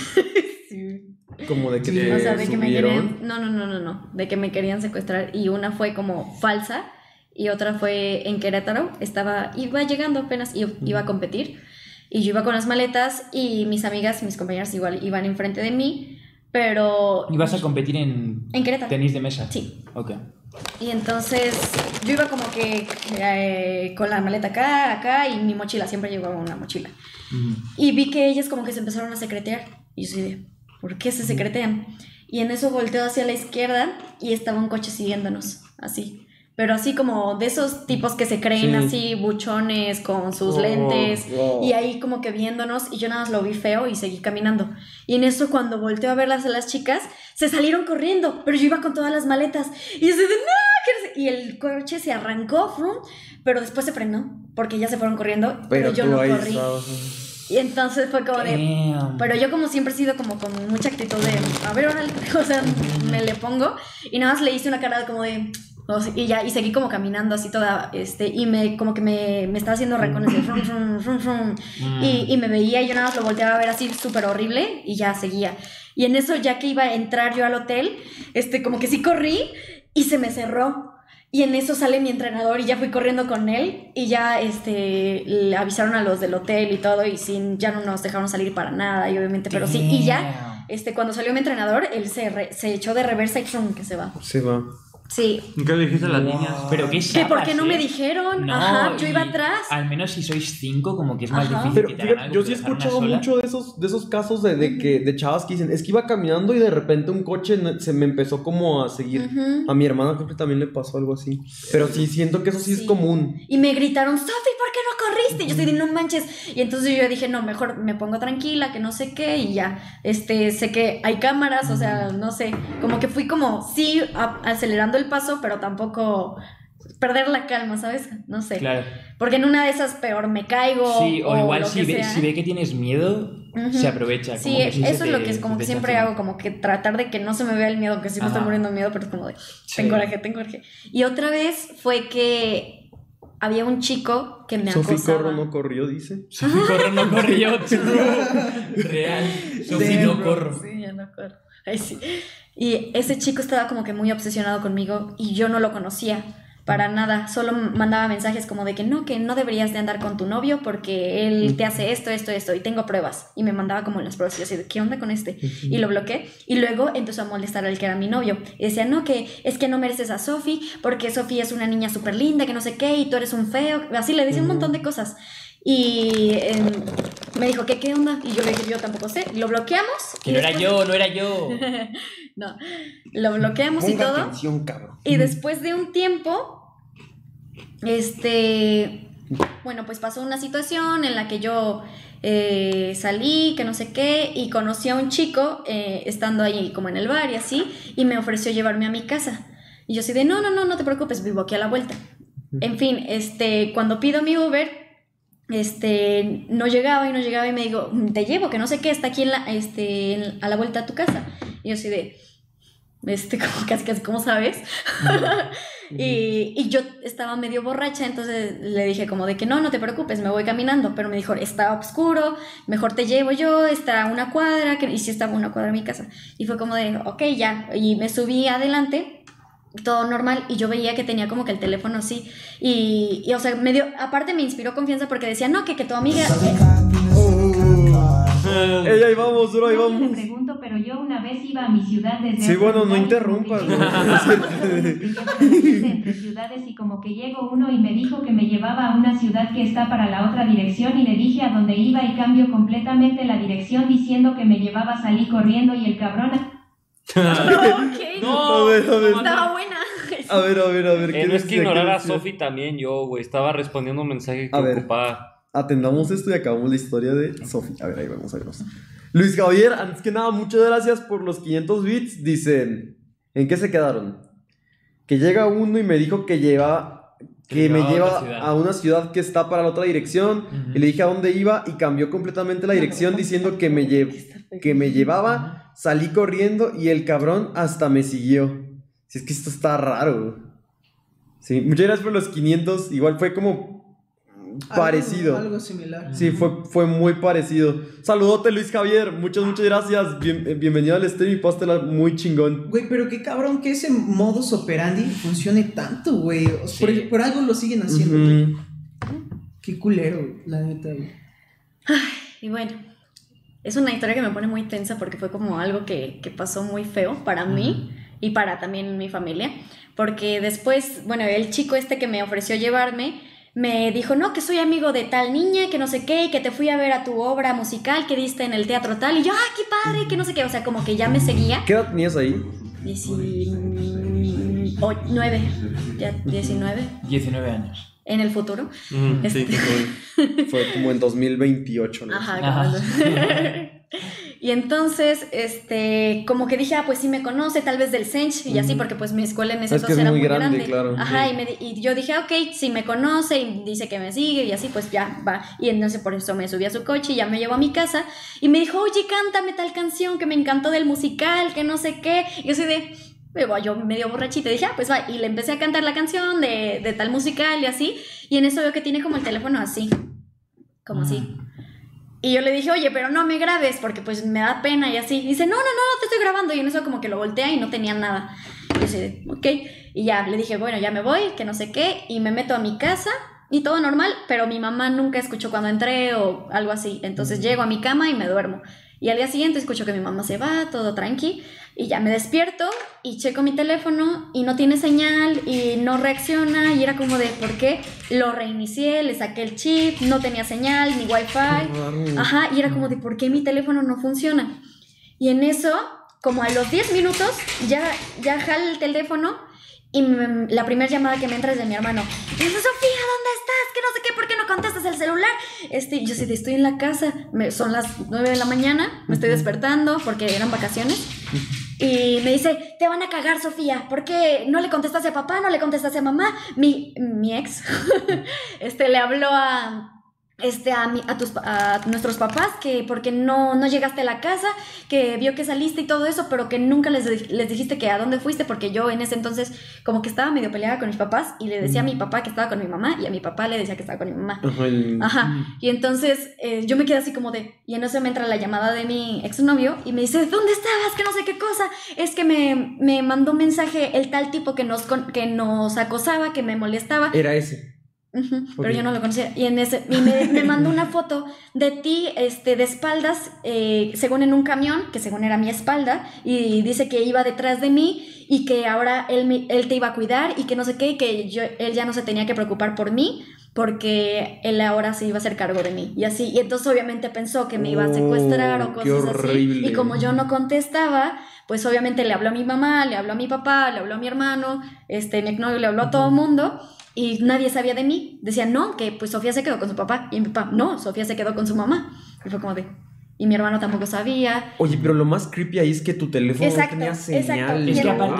Como de que
Sí,
te
O sea, de que me
subieron.
querían. No. De que me querían secuestrar. Y una fue como falsa. Y otra fue en Querétaro. Iba llegando apenas y iba a competir. Y yo iba con las maletas. Y mis amigas, mis compañeras igual iban enfrente de mí. Pero.
¿Y vas a competir en
En Querétaro.
tenis de mesa?
Sí.
Ok.
Y entonces yo iba como que con la maleta acá y mi mochila, siempre llevaba una mochila. Y vi que ellas como que se empezaron a secretear. Y yo así de, ¿por qué se secretean? Y en eso volteo hacia la izquierda y estaba un coche siguiéndonos, así. Pero así como de esos tipos que se creen así, buchones, con sus lentes. Y ahí como que viéndonos, y yo nada más lo vi feo y seguí caminando. Y en eso cuando volteo a ver a las chicas, se salieron corriendo, pero yo iba con todas las maletas. Y yo así de, no, y el coche se arrancó, pero después se frenó, porque ya se fueron corriendo, pero yo
tú
no
ahí
corrí.
estabas.
Y entonces fue como de...
Damn.
Pero yo como siempre he sido como con mucha actitud de... A ver, órale, o sea, me le pongo. Y nada más le hice una cara como de... Y ya, y seguí como caminando así toda, y como que me estaba haciendo rancones de frum, frum, frum, frum. Y me veía y yo nada más lo volteaba a ver así súper horrible y ya seguía. Y en eso, ya que iba a entrar yo al hotel, como que sí corrí y se me cerró. Y en eso sale mi entrenador y ya fui corriendo con él y ya le avisaron a los del hotel y todo y ya no nos dejaron salir para nada y obviamente, pero sí. Y ya, cuando salió mi entrenador, él se echó de reversa y ¡trum! Que se va.
Se va.
Sí.
¿Qué le dijiste a las niñas?
Pero qué
¿Que
sapas,
por qué no me
¿eh?
dijeron?
No,
Ajá, yo
y
iba atrás.
Al menos si sois 5, como que es más
Ajá.
difícil
Pero
que te hagan
fíjate,
algo
yo
que
sí he
dejar una
escuchado
sola.
mucho de esos casos de chavas que dicen, es que iba caminando y de repente un coche se me empezó como a seguir.
Ujú.
A mi hermana creo que también le pasó algo así. Pero sí, siento que eso sí es
Sí.
común.
Y me gritaron, Sofi, ¿por qué no corriste? Y yo soy de no manches. Y entonces yo dije, no, mejor me pongo tranquila, que no sé qué, y ya. Sé que hay cámaras, o sea, no sé. Como que fui como, sí, acelerando el paso, pero tampoco perder la calma, ¿sabes? No sé.
Claro.
Porque en una de esas peor me caigo.
Sí, o igual
lo
si
que
ve,
sea.
si ve que tienes miedo,
Ujú.
se aprovecha.
Sí,
como que sí
eso
se
es lo
te-
que es como
se
que
te
siempre
echa
hago, como que tratar de que no se me vea el miedo, que sí me estoy
Ajá.
muriendo de miedo, pero es como de,
Sí.
tengo coraje. Y otra vez fue que había un chico que me
Sofi
acosaba.
Corro no corrió, dice.
Sofi corro, no corro yo. Real. Sofi no corro.
Sí, ya no corro. Ay, sí. Y ese chico estaba como que muy obsesionado conmigo y yo no lo conocía para nada. Solo mandaba mensajes como de que no deberías de andar con tu novio porque él te hace esto y tengo pruebas. Y me mandaba como las pruebas y yo así de, ¿qué onda con este? Y lo bloqueé. Y luego empezó a molestar al que era mi novio. Y decía, no, que es que no mereces a Sofi porque Sofi es una niña súper linda, que no sé qué, y tú eres un feo. Así le decía un montón de cosas. Y me dijo, ¿qué onda? Y yo le dije, yo tampoco sé. Lo bloqueamos.
Que
y
no era
después-
yo, no era yo.
No, lo bloqueamos y
Ponga
todo.
atención, cabrón.
Y después de un tiempo, bueno, pues pasó una situación en la que yo salí, que no sé qué, y conocí a un chico estando ahí como en el bar y así, y me ofreció llevarme a mi casa. Y yo así de, no te preocupes, vivo aquí a la vuelta. En fin, cuando pido mi Uber, no llegaba y me digo, te llevo, que no sé qué, está aquí a la vuelta a tu casa. Y yo así de, como casi, ¿cómo sabes? y yo estaba medio borracha, entonces le dije como de que no te preocupes, me voy caminando, pero me dijo, está oscuro, mejor te llevo yo, está a una cuadra, y sí estaba a una cuadra de mi casa. Y fue como de, ok, ya, y me subí adelante, todo normal, y yo veía que tenía como que el teléfono así, y o sea, aparte me inspiró confianza porque decía, no, que tu amiga...
Ey, ahí vamos, bro, ahí
Yo
vamos.
te pregunto, pero yo una vez iba a mi ciudad desde
Sí,
otro
bueno, no
lugar y
interrumpas,
como que
¿no?
llego entre ciudades y como que llegó uno y me dijo que me llevaba a una ciudad que está para la otra dirección y le dije a dónde iba y cambio completamente la dirección diciendo que me llevaba, salí corriendo y el cabrón...
Ok,
A ver.
estaba buena.
A ver. ¿qué
No es que
decía?
ignorar
¿Qué
a
decía?
Sofi también yo, güey. Estaba respondiendo un mensaje que
A ver.
ocupaba.
Atendamos esto y acabamos la historia de Sofi. A ver, ahí vamos a vernos. Luis Javier, antes que nada, muchas gracias por los 500 bits. Dicen, ¿en qué se quedaron? Que llega uno y me dijo que me
llevaba a
lleva
otra ciudad.
a una ciudad que está para la otra dirección. Y le dije a dónde iba y cambió completamente la dirección diciendo que me llevaba. Salí corriendo y el cabrón hasta me siguió. Si es que esto está raro. Sí, muchas gracias por los 500. Igual fue como parecido.
Algo similar.
Sí, fue muy parecido. Saludote, Luis Javier. Muchas gracias. Bienvenido al stream y pásatela muy chingón.
Güey, pero qué cabrón que ese modus operandi funcione tanto, güey. O sea,
Sí.
por algo lo siguen haciendo, güey.
Ujú.
Qué culero, güey, la neta, güey.
Y bueno, es una historia que me pone muy tensa porque fue como algo que pasó muy feo para mí y para también mi familia. Porque después, bueno, el chico que me ofreció llevarme me dijo, no, que soy amigo de tal niña, que no sé qué, y que te fui a ver a tu obra musical que diste en el teatro tal. Y yo, qué padre, que no sé qué. O sea, como que ya me seguía.
¿Qué edad tenías ahí?
19, ya 19,
19 años.
en el futuro.
Sí.
Fue como en 2028, ¿no?
Ajá,
Ajá.
Y entonces, como que dije, pues sí me conoce, tal vez del Sench, y así, porque pues mi escuela en ese
Es que
entonces
es
era
muy
muy
grande,
grande.
claro.
Ajá, y yo dije, ok, si me conoce y dice que me sigue y así, pues ya va. Y entonces por eso me subí a su coche y ya me llevó a mi casa y me dijo, oye, cántame tal canción que me encantó del musical, que no sé qué. Y yo soy yo medio borrachita, dije, pues va. Y le empecé a cantar la canción de tal musical y así. Y en eso veo que tiene como el teléfono así, como así. Y yo le dije, oye, pero no me grabes porque pues me da pena y así. Y dice, no, te estoy grabando. Y en eso como que lo voltea y no tenía nada. Y yo dije, ok. Y ya le dije, bueno, ya me voy, que no sé qué. Y me meto a mi casa y todo normal, pero mi mamá nunca escuchó cuando entré o algo así. Entonces llego a mi cama y me duermo. Y al día siguiente escucho que mi mamá se va, todo tranqui, y ya me despierto y checo mi teléfono y no tiene señal y no reacciona, y era como de ¿por qué? Lo reinicié, le saqué el chip, no tenía señal ni wifi, ajá, y era como de ¿por qué mi teléfono no funciona? Y en eso, como a los 10 minutos, ya jala el teléfono y la primera llamada que me entra es de mi hermano. Y dice, Sofía, ¿dónde estás? Que no sé qué, ¿por qué no contestas el celular? Y yo sí, estoy en la casa, son las 9 de la mañana, me estoy despertando porque eran vacaciones. Y me dice, te van a cagar, Sofía, ¿por qué no le contestaste a papá, no le contestaste a mamá? Mi ex le habló a nuestros papás que porque no llegaste a la casa, que vio que saliste y todo eso, pero que nunca les dijiste que a dónde fuiste, porque yo en ese entonces como que estaba medio peleada con mis papás y le decía a mi papá que estaba con mi mamá y a mi papá le decía que estaba con mi mamá. Ajá. Y entonces yo me quedé así como de, y en eso me entra la llamada de mi exnovio y me dice, ¿dónde estabas? Que no sé qué cosa, es que me mandó un mensaje el tal tipo que nos acosaba, que me molestaba.
Era ese.
Pero yo no lo conocía. Y me mandó una foto de ti de espaldas, según en un camión, que según era mi espalda, y dice que iba detrás de mí y que ahora él te iba a cuidar y que no sé qué, y que él ya no se tenía que preocupar por mí porque él ahora se iba a hacer cargo de mí. Y así, y entonces obviamente pensó que me iba a secuestrar o cosas así. Y como yo no contestaba, pues obviamente le habló a mi mamá, le habló a mi papá, le habló a mi hermano, mi exnovio le habló a todo el mundo. Y nadie sabía de mí. Decían, no, que pues Sofía se quedó con su papá. Y mi papá, no, Sofía se quedó con su mamá. Y fue como de... Y mi hermano tampoco sabía.
Oye, pero lo más creepy ahí es que tu teléfono no tenía señal.
Es que aparte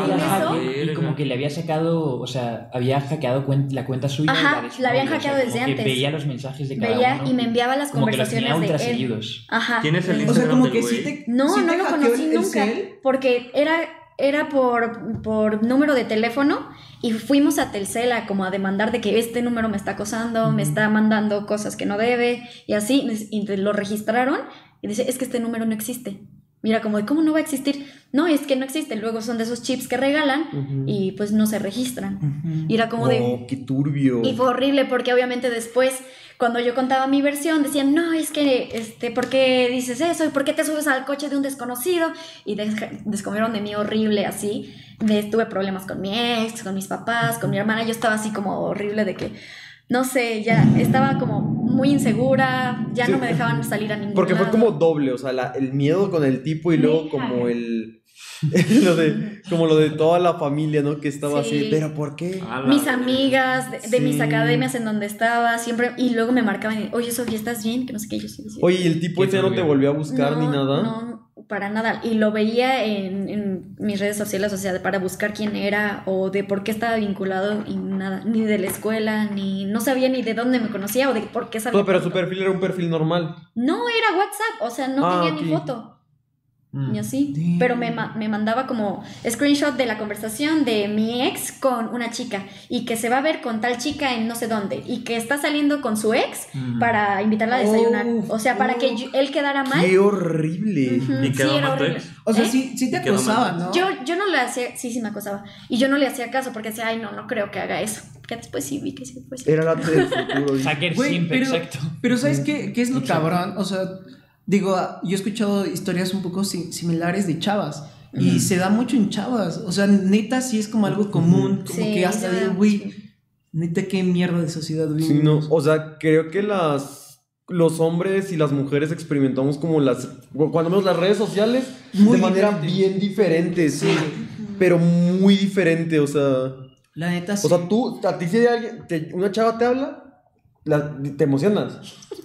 y como que le había sacado, o sea, había hackeado la cuenta suya.
Ajá, la habían hackeado desde antes.
Veía los mensajes de cada uno.
Y me enviaba las conversaciones
como que los tenía
de él.
Seguidos.
Ajá.
¿Tienes el Instagram
como
del
que
güey?
sí te...
No,
¿sí
no
te
lo
hackeó
conocí
el
nunca.
cel?
Porque era por número de teléfono y fuimos a Telcel a como a demandar de que este número me está acosando, me está mandando cosas que no debe y así, y lo registraron y dice, es que este número no existe. Mira, como de, ¿cómo no va a existir? No, es que no existe. Luego son de esos chips que regalan y pues no se registran. Y era como de...
qué turbio.
Y fue horrible porque obviamente después, cuando yo contaba mi versión, decían, no, es que, ¿por qué dices eso? ¿Y por qué te subes al coche de un desconocido? Y descomieron de mí horrible, así. Tuve problemas con mi ex, con mis papás, con mi hermana. Yo estaba así como horrible de que... No sé, ya estaba como muy insegura, ya no me dejaban salir a ningún
Porque
lado.
fue como doble, o sea, el miedo con el tipo y luego como lo de toda la familia, ¿no? Que estaba así, pero ¿por qué?
Mis amigas de mis academias en donde estaba, siempre, y luego me marcaban, y, oye, Sofía, ¿estás bien? Que no sé qué, yo sí decía.
Oye, ¿y el tipo ese no te volvió a buscar ni nada?
No, para nada. Y lo veía en mis redes sociales, o sea, para buscar quién era o de por qué estaba vinculado y nada, ni de la escuela, ni no sabía ni de dónde me conocía o de por qué sabía.
No, pero su perfil era un perfil normal.
No, era WhatsApp, o sea, no tenía ni foto. Ni así, pero me mandaba como screenshot de la conversación de mi ex con una chica y que se va a ver con tal chica en no sé dónde y que está saliendo con su ex para invitarla a desayunar, o sea, para que él quedara mal.
¡Qué horrible!
¿Y quedó mal tu ex?
O sea, sí te acosaba, ¿no?
Yo no le hacía, sí me acosaba y yo no le hacía caso porque decía, ay, no creo que haga eso, que después sí vi que sí, después sí.
Era la del futuro.
Hacker
Güey,
simple,
pero,
exacto.
Pero ¿sabes qué es lo cabrón? O sea, digo, yo he escuchado historias un poco similares de chavas. Y se da mucho en chavas. O sea, neta sí es como algo común. Como que hasta digo, güey, neta qué mierda de sociedad vivimos.
Sí, no, o sea, creo que los hombres y las mujeres experimentamos como cuando vemos las redes sociales
Muy
de manera
diferente.
bien diferente, sí. Pero muy diferente, o sea.
La neta sí.
O sea, a ti si una chava te habla, te emocionas.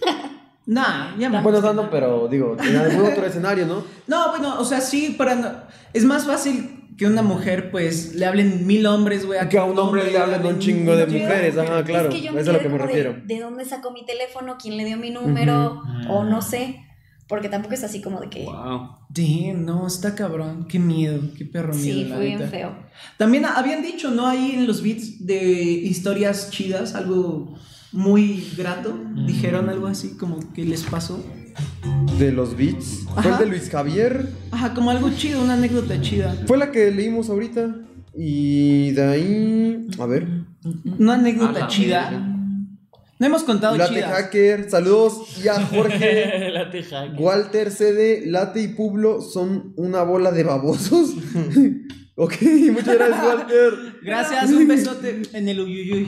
Nah, ya me...
Bueno, o sea, no, pero digo, en algún otro escenario, ¿no?
No, bueno, o sea, sí, es más fácil que una mujer, pues, le hablen 1000 hombres, güey.
Que a un hombre le hablen un chingo de mujeres, ajá, claro.
Es que yo
Eso es a lo que me
como
refiero.
¿De dónde sacó mi teléfono? ¿Quién le dio mi número? O no sé. Porque tampoco es así como de que...
Wow.
Damn, no, está cabrón. Qué miedo, qué perro miedo.
Sí,
la
fue bien
neta.
feo.
También habían dicho, ¿no? Ahí en los beats de historias chidas, algo muy grato. Dijeron algo así como que les pasó.
De los beats. Fue el de Luis Javier.
Ajá, como algo chido, una anécdota chida.
Fue la que leímos ahorita. Y de ahí. A ver.
Una anécdota chida. No hemos contado
Late
chidas.
Hacker, saludos. Y a Jorge,
Late Hacker.
Walter, CD, Late y Publo son una bola de babosos. Ok, muchas gracias, Walter.
Gracias, un besote en el uyuyuy.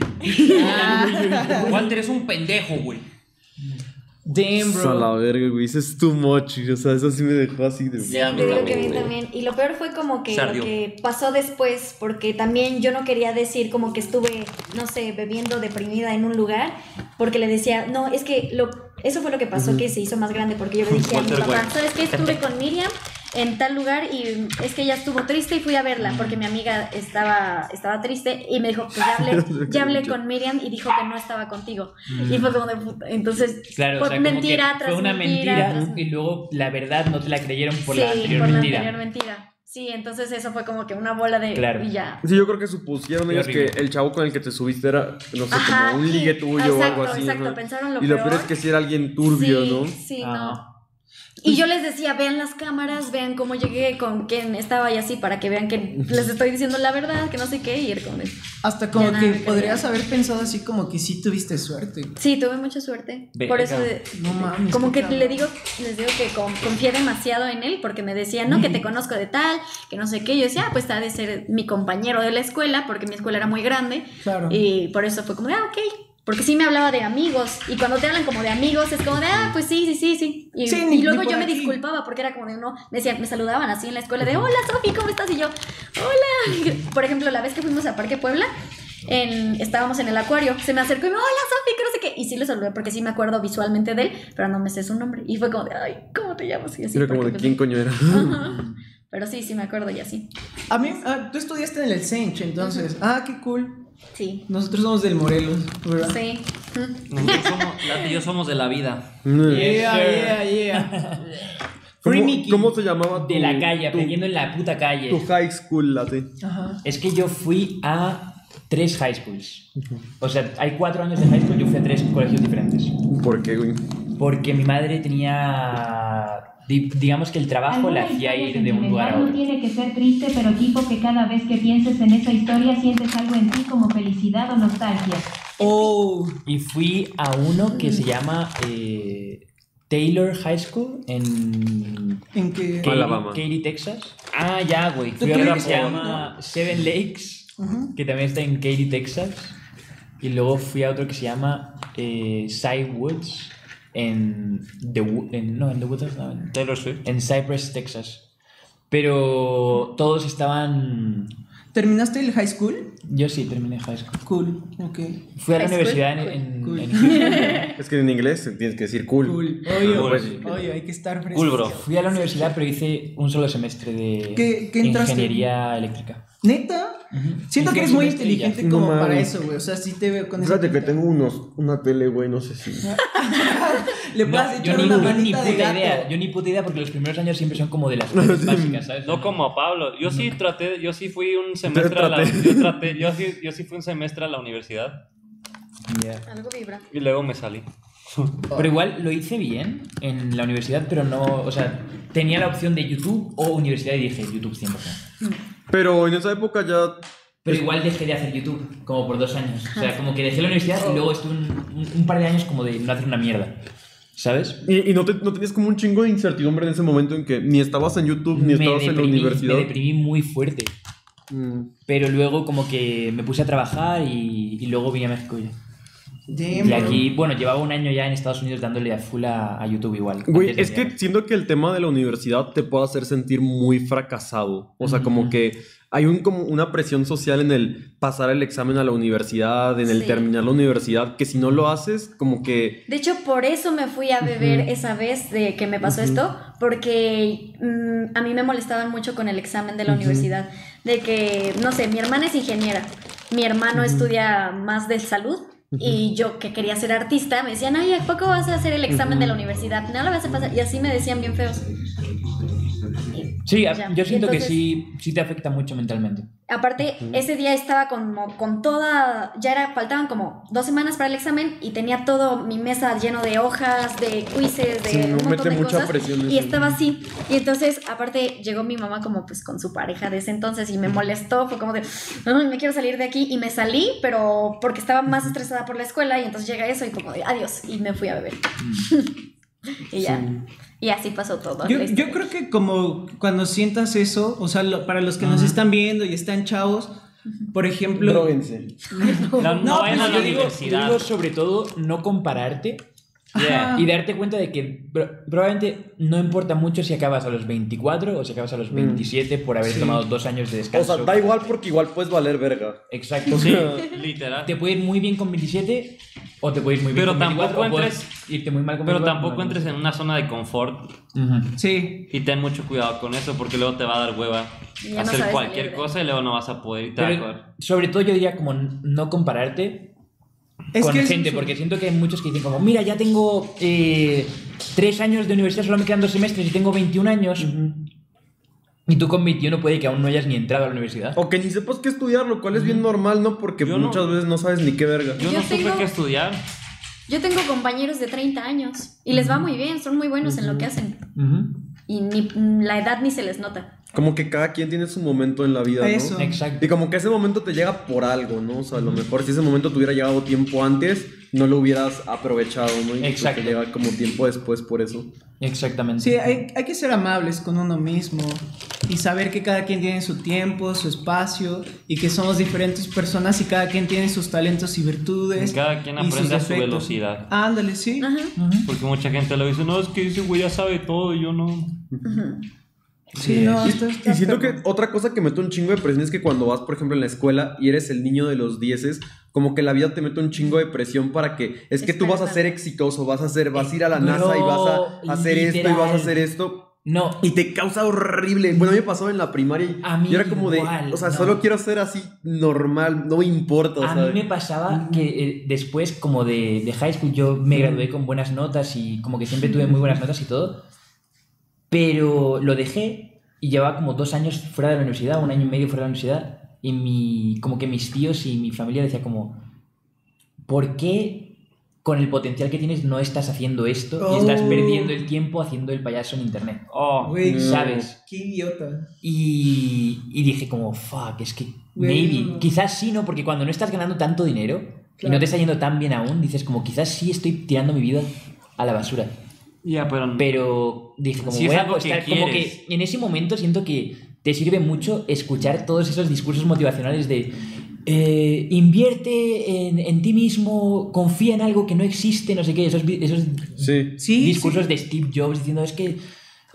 Walter es un pendejo, güey.
Damn,
A la
bro.
verga, güey, eso es too much. O sea, eso sí me dejó así de.
Ya, a mí
Yo creo que a mí
también, güey.
también. Y lo peor fue como que
Se
lo
ardió.
que pasó después, porque también yo no quería decir como que estuve, no sé, bebiendo deprimida en un lugar, porque le decía, no, es que eso fue lo que pasó, que se hizo más grande, porque yo le dije a mi
Walter
papá,
White.
¿sabes qué? Estuve con Miriam en tal lugar y es que ella estuvo triste y fui a verla, porque mi amiga estaba triste y me dijo, pues ya hablé con Miriam y dijo que no estaba contigo. Y fue como de puta. Entonces,
Claro,
fue
o sea, como
mentira
que
tras
fue una mentira
tras-
y luego la verdad no te la creyeron por
sí,
la anterior
por
mentira.
la anterior mentira. Sí, entonces eso fue como que una bola de...
Claro.
Y ya.
Sí, yo creo que supusieron
Qué
ellos que
horrible.
el chavo con el que te subiste era, no sé,
Ajá,
como un ligue tuyo o algo así.
Exacto,
¿no?
pensaron lo
Y lo
peor.
peor es que sí era alguien turbio,
sí,
¿no?
Sí,
Ajá.
no. Y yo les decía, vean las cámaras, vean cómo llegué, con quién estaba y así, para que vean que les estoy diciendo la verdad, que no sé qué, y era como de...
Hasta como
Ya
que
nada,
podrías haber pensado así como que sí tuviste suerte.
Sí, tuve mucha suerte.
Verga.
Por eso,
No mames.
como
qué
que
cabrón.
les digo que confié demasiado en él, porque me decía, no, que te conozco de tal, que no sé qué. Yo decía, pues ha de ser mi compañero de la escuela, porque mi escuela era muy grande.
Claro.
Y por eso fue como de, ok. Porque sí me hablaba de amigos. Y cuando te hablan como de amigos, es como de, pues sí. Y,
Sí,
y
ni
luego
por
yo me
aquí.
disculpaba porque era como de, no, me saludaban así en la escuela de, hola Sofi, ¿cómo estás? Y yo, hola. Por ejemplo, la vez que fuimos a Parque Puebla, estábamos en el acuario, se me acercó y me, hola Sofi, que no sé qué. Y sí le saludé porque sí me acuerdo visualmente de él, pero no me sé su nombre. Y fue como de, ay, ¿cómo te llamas? Y así,
Era como
porque,
de
pues,
quién coño era.
Ajá. Pero sí me acuerdo y así.
A mí, tú estudiaste en el Sench, entonces. Ah, qué cool.
Sí.
Nosotros somos del Morelos, ¿verdad?
Sí.
Nosotros somos, Late y yo somos de la vida.
Yeah. Free Mickey.
¿Cómo se llamaba
De la calle, aprendiendo en la puta calle.
tu high school, Late?
Ajá.
Es que yo fui a 3 high schools. O sea, hay 4 años de high school, yo fui a 3 colegios diferentes.
¿Por qué, güey?
Porque mi madre tenía, digamos que el trabajo la
Alguna
hacía
historia
ir de un lugar a
sentimental no
otro.
tiene que ser triste, pero tipo que cada vez que pienses en esa historia sientes algo en ti como felicidad o nostalgia.
Oh.
Y fui a uno que se llama Taylor High School en
¿En qué?
Alabama.
Katy, Texas. Ah, ya, güey.
¿Tú
Fui a
qué
uno que
eres?
se llama Seven Lakes,
Ujú.
que también está en Katy, Texas. Y luego fui a otro que se llama Cy Woods en The Woods, no, en
Taylor Swift.
en Cypress, Texas. Pero todos estaban...
¿Terminaste el high school?
Yo sí terminé high school.
Cool, ok.
Fui a la
High
universidad
school,
en
cool.
Houston.
Es que en inglés tienes que decir cool.
Cool. Oye,
Cool.
oye, hay que estar fresco.
Cool, bro.
Fui a la universidad, pero hice un solo semestre de
¿Qué entraste?
ingeniería eléctrica.
¿Neta? Siento
¿En
que
qué
eres muy
semestre ya?
inteligente
No
como para
mames.
eso, güey. O sea, sí te veo con esa
Fíjate que
pinta.
tengo una tele, güey, no sé si.
Le
No,
puedes
yo
echar
ni,
una
ni
manita de
puta
gato.
idea. Yo ni puta idea porque los primeros años siempre son como de las cosas básicas, ¿sabes?
No como Pablo. Yo sí fui un semestre a la yo sí fui un semestre a la universidad
Yeah.
Algo vibra.
y luego me salí.
Pero igual lo hice bien en la universidad, pero no, o sea, tenía la opción de YouTube o universidad y dije YouTube 100%.
Pero en esa época ya.
Pero igual dejé de hacer YouTube, como por 2 años. O sea, como que dejé la universidad y luego estuve un par de años como de no hacer una mierda. ¿Sabes?
Y no tenías como un chingo de incertidumbre en ese momento en que ni estabas en YouTube ni estabas en la universidad.
Me deprimí muy fuerte.
Mm.
Pero luego como que me puse a trabajar y luego vine a México ya.
Damn,
Y
bro.
aquí, bueno, llevaba un año ya en Estados Unidos dándole a full a YouTube igual.
Güey,
antes de
es que
llegar.
siento que el tema de la universidad te puede hacer sentir muy fracasado. O sea, como que hay como una presión social en el pasar el examen a la universidad, en el
Sí.
terminar la universidad, que si no lo haces, como que...
De hecho, por eso me fui a beber esa vez de que me pasó esto, porque a mí me molestaban mucho con el examen de la universidad, de que, no sé, mi hermana es ingeniera, mi hermano estudia más de salud, y yo que quería ser artista, me decían, ay, ¿a poco vas a hacer el examen de la universidad? No lo vas a pasar, y así me decían bien feos. Y
Sí,
Ya.
yo siento que
Entonces-
sí te afecta mucho mentalmente.
Aparte, ese día estaba como con toda, faltaban como 2 semanas para el examen y tenía todo mi mesa lleno de hojas, de quizzes, de
Sí, no,
un montón
mete
de
mucha
cosas.
presión
Y
eso.
estaba así. Y entonces, aparte, llegó mi mamá como pues con su pareja de ese entonces y me molestó, fue como de, "Ay, me quiero salir de aquí", y me salí, pero porque estaba más estresada por la escuela y entonces llega eso y como de, adiós, y me fui a beber. Y ya. Y así pasó todo.
Yo creo que como cuando sientas eso, o sea, para los que nos están viendo y están chavos, por ejemplo...
Dróguense.
No vayan a la
yo digo
universidad.
sobre todo no compararte
Yeah.
y darte cuenta de que probablemente no importa mucho si acabas a los 24 o si acabas a los 27 por haber tomado 2 años de
O
descanso.
sea, da igual porque igual puedes valer verga.
Exacto.
Sí, literal.
Te puede ir muy bien con 27 o te puede ir muy bien
Pero
con 24
tampoco
o puedes
entres-
irte muy mal con
Pero
24.
tampoco entres en una zona de confort
Ujú.
Sí.
y ten mucho cuidado con eso porque luego te va a dar hueva
Y ya no
hacer
sabes
cualquier
salir de-
cosa y luego no vas a poder y te va a
Pero
acabar.
sobre todo yo diría como no compararte
Es
con
que es
gente,
eso.
porque siento que hay muchos que dicen como, mira, ya tengo 3 años de universidad, solo me quedan 2 semestres y tengo 21 años. Y tú con 21 puede que aún no hayas ni entrado a la universidad.
O que ni sepas qué estudiar, lo cual es bien normal, ¿no? Porque
Yo no.
muchas veces no sabes ni qué verga.
Yo
Yo
no supe
tengo-
qué estudiar.
Yo tengo compañeros de 30 años y les va muy bien, son muy buenos en lo que hacen.
Ujú.
Y ni la edad ni se les nota.
Como que cada quien tiene su momento en la vida, ¿no?
Eso.
Exacto.
Y como que ese momento te llega por algo, ¿no? O sea, a lo mejor si ese momento te hubiera llegado tiempo antes, no lo hubieras aprovechado, ¿no? Y
Exacto.
te llega como tiempo después por eso.
Exactamente.
Sí, hay que ser amables con uno mismo y saber que cada quien tiene su tiempo, su espacio y que somos diferentes personas y cada quien tiene sus talentos y virtudes.
Y cada quien
y sus
aprende a su
defectos.
velocidad.
Ándale, sí.
Ajá.
Porque mucha gente lo dice, no, es que ese güey ya sabe todo y yo no.
Sí, no,
Y,
esto
y siento que otra cosa que mete un chingo de presión es que cuando vas, por ejemplo, en la escuela y eres el niño de los 10, como que la vida te mete un chingo de presión para que es que tú vas a ser exitoso, vas a ir a la NASA y vas a hacer esto y vas a hacer esto.
No.
Y te causa horrible. Bueno, a mí me pasó en la primaria y
A mí
yo era como
igual,
de, o sea,
no.
solo quiero ser así normal, no me importa, o
A
sea.
mí me pasaba que después, como de high school, yo me gradué con buenas notas y como que siempre tuve muy buenas notas y todo. Pero lo dejé y llevaba como 2 años fuera de la universidad, 1 año y medio fuera de la universidad. Y como que mis tíos y mi familia decían como, ¿por qué con el potencial que tienes no estás haciendo esto y estás
Oh.
perdiendo el tiempo haciendo el payaso en internet?
Oh,
Güey,
¿sabes?
Qué idiota.
Y dije como, fuck, es que
Güey,
maybe,
no.
quizás sí, ¿no? Porque cuando no estás ganando tanto dinero y
Claro.
no te está yendo tan bien aún, dices como, quizás sí estoy tirando mi vida a la basura.
ya, pero...
Pero dije como,
Si es
voy a
algo que
apostar, como
quieres.
que en ese momento siento que te sirve mucho escuchar todos esos discursos motivacionales de invierte en ti mismo, confía en algo que no existe, no sé qué, esos
Sí.
Sí,
discursos de Steve Jobs diciendo es que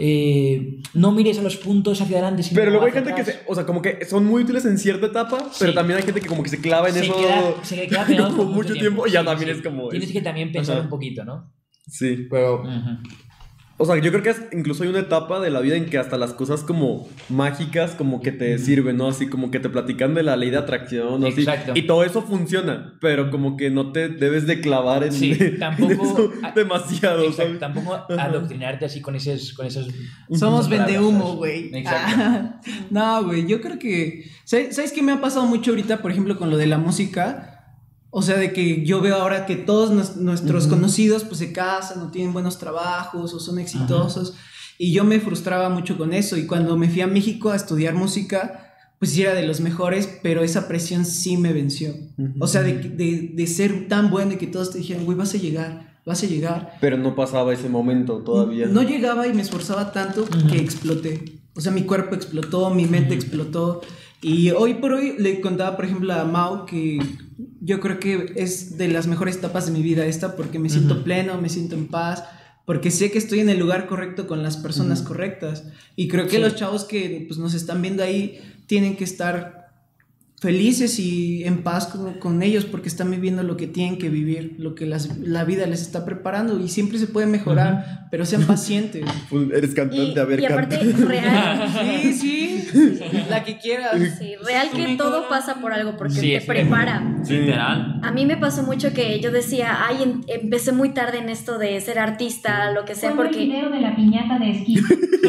no mires a los puntos hacia adelante, sino
Pero luego hay
hacia
gente que
atrás".
o sea, como que son muy útiles en cierta etapa, pero
Sí.
también hay gente que como que se clava en
se
eso
se queda pegado
como
por
mucho tiempo y ya
Sí,
también
sí.
es como...
Tienes que también pensar
Ajá.
un poquito, ¿no?
Sí.
Pero...
O sea, yo creo que incluso hay una etapa de la vida en que hasta las cosas como mágicas como que te sirven, ¿no? Así como que te platican de la ley de atracción, ¿no? Así,
Exacto.
y todo eso funciona, pero como que no te debes de clavar en,
Sí,
en
tampoco-
eso demasiado,
Exacto,
¿sabes?
tampoco adoctrinarte así con esos...
Somos
palabras,
vendehumo,
¿sabes?
güey.
Exacto.
No, güey, yo creo que... ¿Sabes qué me ha pasado mucho ahorita, por ejemplo, con lo de la música? O sea, de que yo veo ahora que todos nuestros conocidos pues se casan o tienen buenos trabajos o son exitosos. Y yo me frustraba mucho con eso. Y cuando me fui a México a estudiar música, pues sí era de los mejores, pero esa presión sí me venció. O sea, de ser tan bueno y que todos te dijeran, güey, vas a llegar.
Pero no pasaba ese momento todavía.
No llegaba y me esforzaba tanto que exploté. O sea, mi cuerpo explotó, mi mente explotó. Y hoy por hoy le contaba, por ejemplo, a Mau que yo creo que es de las mejores etapas de mi vida esta porque me siento pleno, me siento en paz, porque sé que estoy en el lugar correcto con las personas correctas. Y creo que los chavos que pues, nos están viendo ahí tienen que estar felices y en paz con ellos porque están viviendo lo que tienen que vivir, lo que la vida les está preparando y siempre se puede mejorar, pero sean pacientes.
Eres cantante, a ver,
y aparte,
canta.
real.
Sí, la que quieras.
Sí, real que todo pasa por algo porque
Sí,
te
es
prepara.
Literal.
A mí me pasó mucho que yo decía, ay, empecé muy tarde en esto de ser artista, lo que sea,
Como el
porque...
video de la piñata de esquí.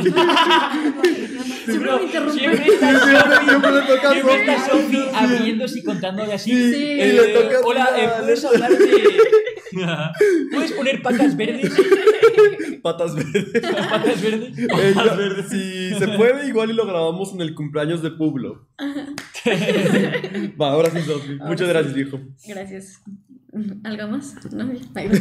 Siempre me interrumpen.
Siempre está
Siempre le toca a
siempre está
Sofi.
Sofi abriéndose y contándole así.
Sí, y le toca
Hola,
a
¿puedes hablar de...? ¿Puedes poner pacas verdes?
Patas verdes.
¿Pacas verdes?
Si se puede, igual y lo grabamos en el cumpleaños de Publo. Va, ahora sí, Sofi. Muchas gracias, viejo.
Gracias. ¿Algo más? No,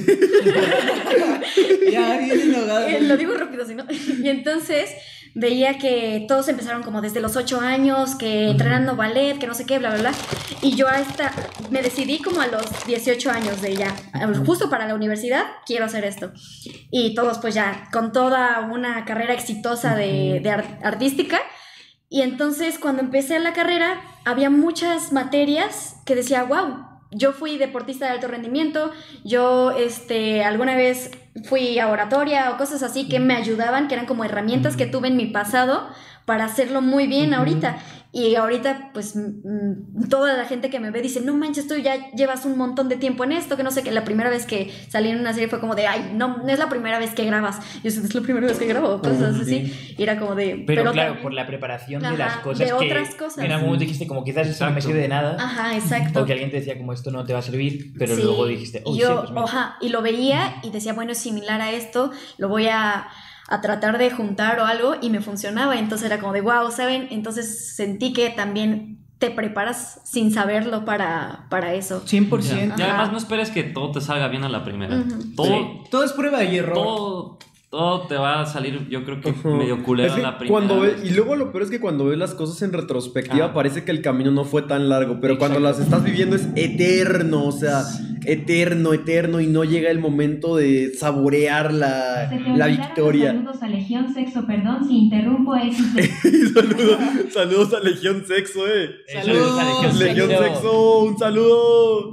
Ya, bien enojada.
lo digo rápido, si no. Y entonces veía que todos empezaron como desde los 8 años, que entrenando ballet, que no sé qué, bla, bla, bla. Y yo me decidí como a los 18 años de ya, justo para la universidad, quiero hacer esto. Y todos pues ya, con toda una carrera exitosa de artística. Y entonces cuando empecé la carrera, había muchas materias que decía, wow, yo fui deportista de alto rendimiento, yo alguna vez fui a oratoria o cosas así que me ayudaban, que eran como herramientas que tuve en mi pasado para hacerlo muy bien ahorita. Y ahorita, pues, toda la gente que me ve dice, no manches, tú ya llevas un montón de tiempo en esto, que no sé qué. La primera vez que salí en una serie fue como de, ay, no es la primera vez que grabas. Yo sé, es la primera vez que grabo, cosas así. Y era como de...
Pero claro,
también,
por la preparación de
ajá,
las cosas
de
que
otras cosas.
en algún momento dijiste como quizás esto no me sirve de nada.
Ajá, exacto.
O que alguien te decía como esto no te va a servir, pero
Sí,
luego dijiste, oh,
yo,
sí, pues mira.
ajá, y lo veía y decía, bueno, es similar a esto, lo voy a tratar de juntar o algo, y me funcionaba. Entonces era como de wow, ¿saben? Entonces sentí que también te preparas sin saberlo para eso.
100%.
Y además no esperes que todo te salga bien a la primera.
Todo es prueba y error.
Todo te va a salir, yo creo que medio culero
Es que
a la primera vez.
y luego lo peor es que cuando ves las cosas en retrospectiva parece que el camino no fue tan largo, pero cuando las estás viviendo es eterno, o sea, eterno, y no llega el momento de saborear
Se te
la
olvidaron
victoria.
los saludos a Legión Sexo, perdón si interrumpo
Saludos a Legión Sexo,
Saludos a
Legión Sexo, un saludo.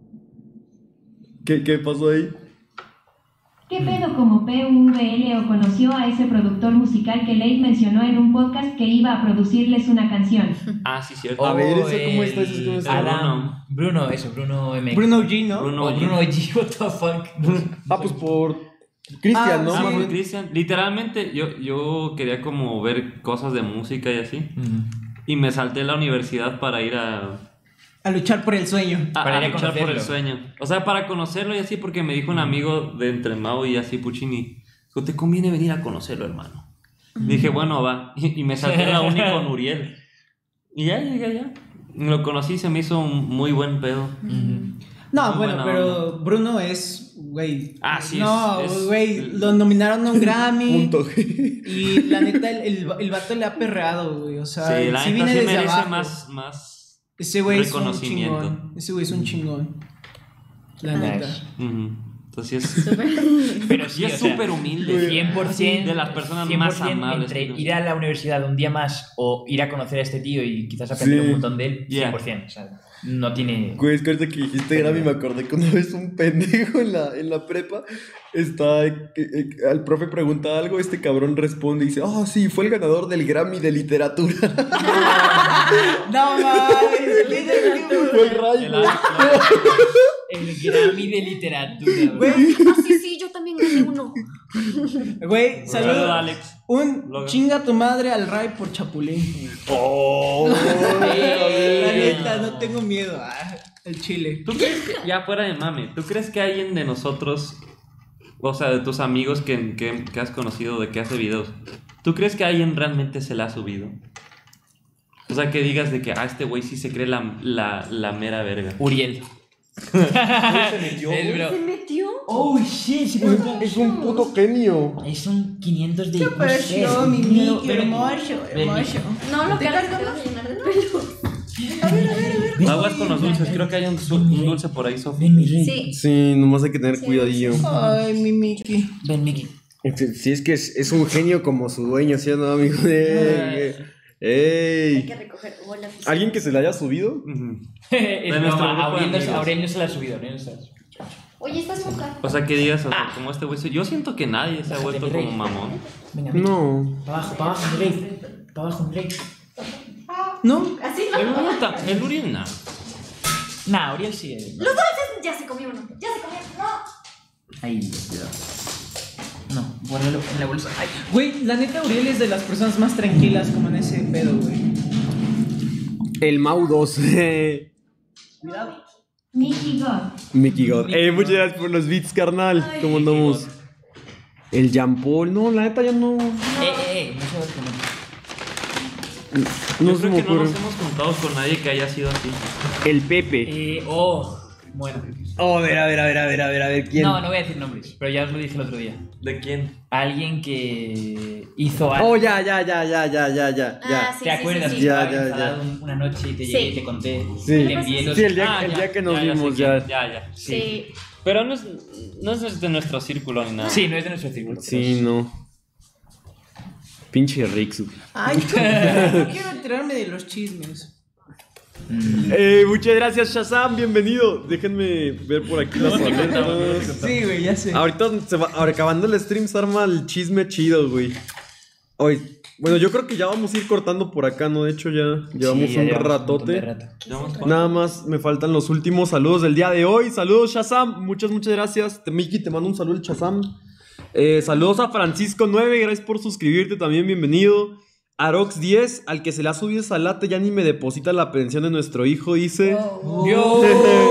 ¿Qué pasó ahí?
¿Qué pedo como PVL o conoció a ese productor musical que Leif mencionó en un podcast que iba a producirles una canción?
Ah, sí, cierto.
A ver, ¿eso cómo está? ¿Eso cómo está?
Bruno M.
Bruno G, ¿no?
Bruno
G, what the fuck.
Pues por Cristian, ¿no?
Ah,
Más
por
bien.
Cristian. Literalmente yo quería como ver cosas de música y así. Y me salté la universidad para ir a
luchar por el sueño.
Para ir a
luchar por el
conocerlo.
sueño. O sea, para conocerlo y así, porque me dijo un amigo de entre Mau y así Puccini, dijo, te conviene venir a conocerlo, hermano. Dije, bueno, va. Y me salté la uni con Uriel. Y ya llegué allá. Lo conocí, se me hizo un muy buen pedo.
No,
Muy
bueno,
buena
pero
onda.
Bruno es, güey.
Ah, sí,
no,
es-
güey, lo nominaron a un Grammy.
Punto.
Y la neta, el vato le ha perreado, güey. O sea,
Sí, la
sí
neta
viene
sí
desde
merece
abajo.
más
Ese güey es un
reconocimiento.
chingón. Ese güey es un chingón. La
Nice.
neta.
Ujú. Entonces,
Pero sí,
y es
o sea,
súper humilde.
100%
De las personas
100%
más amables.
entre ir a la universidad un día más o ir a conocer a este tío y quizás aprender
Sí.
un montón de él,
Yeah.
100%. O sea, no tiene...
Güey, es que ahorita que dijiste Grammy me acordé que una vez un pendejo en la prepa al profe pregunta algo, este cabrón responde y dice, sí, fue el ganador del Grammy de literatura.
No mames,
Fue el Ray,
El
güey.
Alex,
El Grammy de literatura,
Güey,
Sí, yo también gané uno.
güey,
Saludos,
saludos.
Alex.
Un
Logan.
chinga tu madre al Ray por Chapulín. La neta, no tengo miedo. El chile.
¿Tú crees que, ya fuera de mame, ¿tú crees que alguien de nosotros, o sea, de tus amigos que has conocido, de que hace videos, ¿tú crees que alguien realmente se la ha subido? O sea, que digas de que, este güey sí se cree la mera verga.
Uriel.
Se metió,
Es,
güey.
bro.
¿Se metió?
Oh, sí, sí.
Es un puto genio.
Es un 500 de...
¿Qué pasó, mi Mickey?
Pero-
Hermoso, hermoso.
No, lo
¿Te
cargas, te
cargas?
vas a llenar de pelo.
Aguas con los dulces, creo que hay un dulce por ahí, Sofía.
Ven, mi rey.
Sí.
Sí, nomás hay que tener cuidadillo.
Ay, mi Mickey.
Ven, Mickey.
Sí, es que es un genio como su dueño, ¿sí o no, amigo?
Hay
¡Ey!
que recoger. Hola,
¿Alguien que se le haya subido?
Es
De nuestro
broma,
grupo de amigos.
Aurelio se la ha subido.
Oye, estás moja.
O sea, ¿qué digas? O sea, como este güey. Yo siento que nadie se ha vuelto como mamón.
Venga,
No.
para abajo, Andrei. Para abajo, Andrei.
¿No?
Así
El Uriel, no.
Nah, Uriel sí.
Los dulces. Ya se comió uno. Ya se comió. No.
Ahí, cuidado. No, guárdalo en la bolsa. Ay.
Güey, la neta, Uriel es de las personas más tranquilas como en ese pedo, güey.
El Mau 2.
Cuidado.
Mickey God.
Mickey God. Muchas gracias por los beats, carnal. ¿Cómo andamos? El Jean Paul. No, la neta ya no.
No sabes cómo.
No
Yo
se
creo
me
que no
ocurre.
nos hemos juntado con nadie que haya sido así.
El Pepe.
Bueno.
Oh, a ver, ¿quién?
No voy a decir nombres, pero ya os lo dije el otro día.
¿De quién?
Alguien que hizo algo.
Oh, ya.
Ah, sí,
¿Te acuerdas?
sí,
Que
sí.
Ya,
estaba
ya,
enfadado una noche y te
Sí.
llegué y te conté.
Sí.
Y te envié los...
Sí, el día que nos
sé
vimos,
quién.
ya.
Ya.
Sí.
Pero no es de nuestro círculo ni nada.
Sí, no es de nuestro círculo.
Sí, no. Pinche Rix.
Ay, no quiero enterarme de los chismes.
Muchas gracias, Shazam, bienvenido. Déjenme ver por aquí las alertas.
Sí, güey, ya sé.
Ahorita ahora acabando el stream se arma el chisme chido, güey. Hoy, bueno, yo creo que ya vamos a ir cortando por acá, ¿no? De hecho, ya llevamos un ratote. Nada más me faltan los últimos saludos del día de hoy. Saludos, Shazam. Muchas gracias. Miki, te mando un saludo, el Shazam. Saludos a Francisco 9, gracias por suscribirte también, bienvenido. Arox 10, al que se le ha subido esa lata ya ni me deposita la pensión de nuestro hijo, dice.
Yo.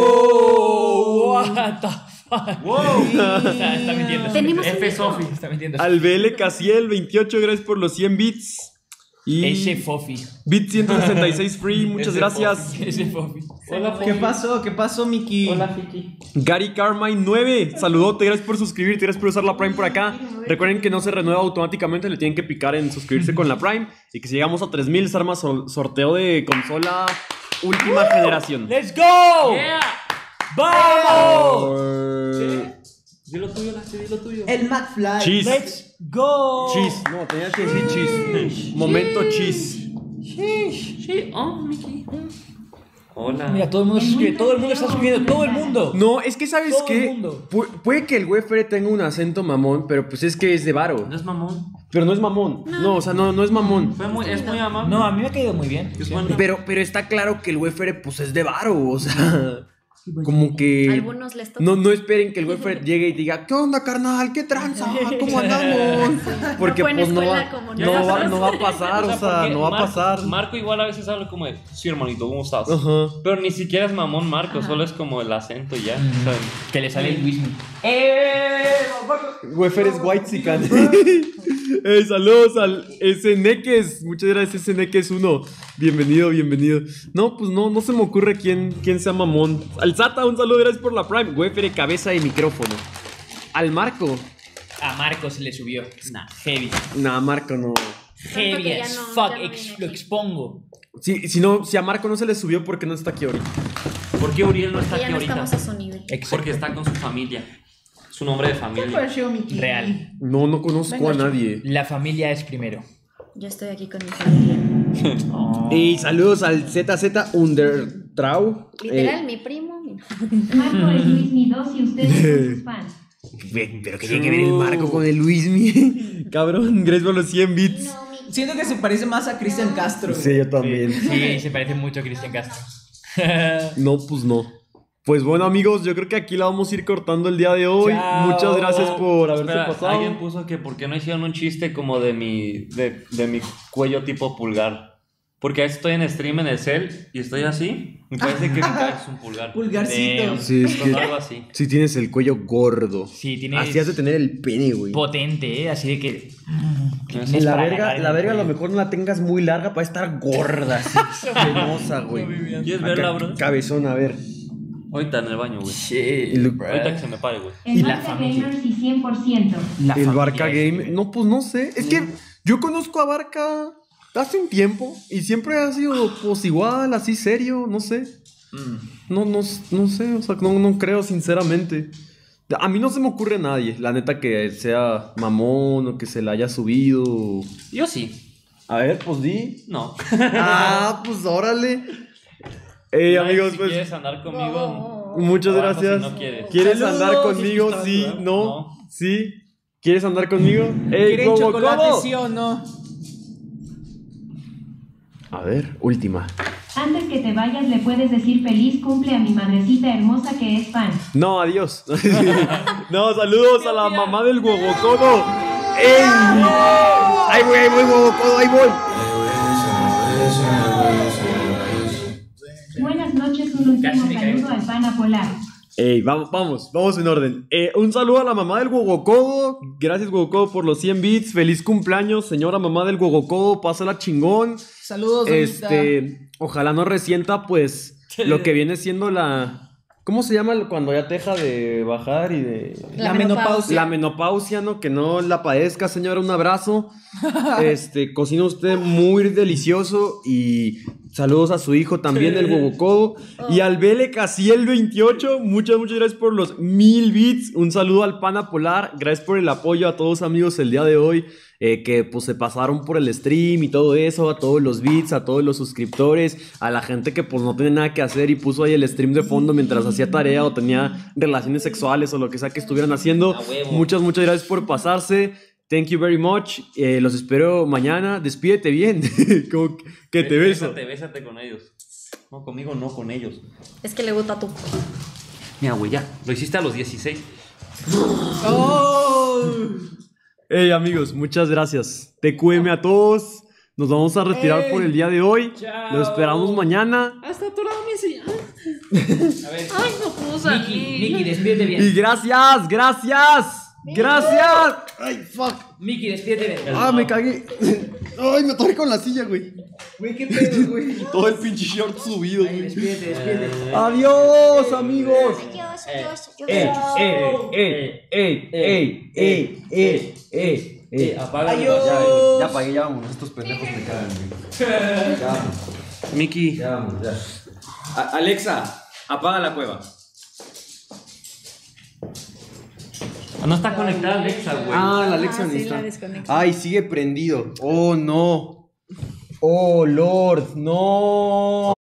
What the fuck.
Wow.
Está mintiendo.
Tenemos un
F
hijo.
Sofi, está mintiendo.
Al BL Casiel 28, gracias por los 100 bits. Y
Ese Fofi.
Bit 166 free, muchas
Ese
gracias.
Ese Fofi.
Hola,
¿Qué pasó? ¿Qué pasó, Miki?
Hola, Fiki.
Gary Carmine 9, saludote, gracias por suscribirte, gracias por usar la Prime por acá. Recuerden que no se renueva automáticamente, le tienen que picar en suscribirse con la Prime. Y que si llegamos a 3000 se arma sorteo de consola última generación.
¡Let's go!
Yeah.
¡Vamos!
Di lo tuyo, Lasti, di lo tuyo.
El McFly.
Cheese.
¡Let's go!
Cheese. No, tenía que decir cheese. Momento cheese.
Sí, Mickey. Hola.
Mira, todo el mundo se suscribe, todo el mundo está suscribiendo, todo el mundo.
No, es que ¿sabes
Todo el
qué?
mundo.
Puede que el güey Fere tenga un acento mamón, pero pues es que es de varo.
No es mamón.
Pero no es mamón. No, o sea, no es mamón.
Es muy amable.
No, a mí me ha caído muy bien.
Es bueno.
Pero está claro que el güey Fere pues es de varo, o sea, como que
Algunos les toca.
no esperen que el güey Fere llegue y diga, ¿qué onda, carnal? ¿Qué tranza? ¿Cómo andamos? Porque
fue en
pues no
escuela
va,
como
no va a pasar, o sea,
porque
no va a pasar.
Marco igual a veces habla como de, sí, hermanito, ¿cómo estás?
Ajá.
Pero ni siquiera es mamón Marco, solo es como el acento y ya. O sea,
Que le sale el Luismi.
Güey Fere es whitezican. Saludos al SNX. Muchas gracias, SNX1. Bienvenido. No, pues no se me ocurre quién sea mamón. Al Zata, un saludo, gracias por la Prime. Güey Fere, cabeza de micrófono. Al Marco.
A Marco se le subió. Nah, heavy.
Nah, Marco no.
Heavy
que ya
as
no-
fuck.
ya no viene
Lo
aquí.
expongo.
Si a Marco no se le subió, ¿por qué no está aquí ahorita?
¿por qué Uriel no está
Que ya
aquí
no
ahorita?
estamos a su nivel.
Porque está con su familia. Su nombre de
¿Qué
familia.
pareció, Miki?
Real.
No conozco a nadie.
La familia es primero.
Yo estoy aquí con mi familia.
Y saludos al ZZ Undertrau.
Literal, mi primo.
Marco es Luis Mi 2 y ustedes son sus fans.
Pero que tiene que ver el Marco con el Luismi. Cabrón, gracias por los 100 bits.
No, mi.
Siento que se parece más a Cristian Castro.
Sí, yo también.
Sí, se parece mucho a Cristian Castro.
No, pues no. Pues bueno, amigos, yo creo que aquí la vamos a ir cortando el día de hoy.
Chao.
Muchas gracias por haberse
Espera,
pasado.
alguien puso que por qué no hicieron un chiste como de mi cuello tipo pulgar. Porque a veces estoy en stream en el cel y estoy así. Me parece que mi cabeza es un pulgar.
Pulgarcito.
Damn.
Sí, es que
Algo así.
sí tienes el cuello gordo.
Sí, tienes
Así has de tener el pene, güey.
potente, ¿eh? Así de que...
Y la verga a lo mejor no la tengas muy larga para estar gorda, así, penosa, güey.
¿Quieres verla,
Acá,
bro?
cabezón, a ver.
Ahorita en el baño, güey.
Shit,
Ahorita que se me pare, güey.
El
la
Barca
familia.
Gamers y 100%.
El Barca Game. No, pues no sé. Es que yo conozco a Barca hace un tiempo y siempre ha sido pues igual, así serio, no sé. No sé, o sea, no creo sinceramente. A mí no se me ocurre nadie, la neta, que sea mamón o que se la haya subido.
Yo sí.
A ver, pues di.
No.
Ah, pues órale. Amigos,
si
pues.
quieres andar conmigo.
Muchas
o algo
gracias.
si no quieres.
¿Quieres
Saludos,
andar conmigo?
si
Sí,
estás,
no. Sí. ¿Quieres andar conmigo?
¿Quieren
Gogo
chocolate,
Kobo.
sí o no?
A ver, última.
Antes que te vayas, le puedes decir feliz cumple a mi madrecita hermosa que es fan.
No, adiós. No, saludos a la mamá del Gogocodo. ¡Ey! ¡Ahí voy, Gogocodo! ¡Ahí voy!
Buenas noches, un último
Casi me caigo.
saludo al pana polar.
Ey, vamos en orden. Un saludo a la mamá del Gogocodo. Gracias, Gogocodo, por los 100 bits. Feliz cumpleaños, señora mamá del Gogocodo. Pásala chingón.
Saludos, Donita.
Ojalá no resienta, pues, lo que viene siendo la... ¿Cómo se llama cuando ya te deja de bajar y de...
La menopausia.
La menopausia, ¿no? Que no la padezca, señora. Un abrazo. Cocina usted muy delicioso y saludos a su hijo también, el Gogocodo. Y al Bele Casiel 28, muchas gracias por los 1000 bits. Un saludo al Pana Polar. Gracias por el apoyo a todos, amigos, el día de hoy. Que pues se pasaron por el stream y todo eso, a todos los bits, a todos los suscriptores, a la gente que pues no tenía nada que hacer y puso ahí el stream de fondo mientras hacía tarea o tenía relaciones sexuales o lo que sea que estuvieran haciendo. Muchas gracias por pasarse. Thank you very much. Los espero mañana. Despídete bien. Como que te beso.
Bésate con ellos. No, conmigo no, con ellos.
Es que le gusta tú.
Mira, güey, ya. Lo hiciste a los 16.
¡Oh!
Hey, amigos, muchas gracias. TQM a todos. Nos vamos a retirar por el día de hoy.
Chao.
Los esperamos mañana.
Hasta atorado mi silla.
A ver.
Ay, no puedo salir.
Miki, despídete bien.
Y gracias. Ay, fuck.
Miki, despídete bien.
Ah, me cagué. Ay, me atoré con la silla, güey.
Güey, qué pedo, güey.
Todo el pinche short subido,
Ay,
güey.
despídete.
Adiós, amigos.
Apaga
Adiós.
Ya apagué, ya vámonos. Estos pendejos me cagan, güey. Ya vámonos.
Miki.
Ya vámonos, ya.
Alexa, apaga la cueva.
No está conectada Alexa, güey.
Ah, la Alexa
sí,
no está.
la desconecté.
Ay, sigue prendido. Oh, no. Oh, Lord, no.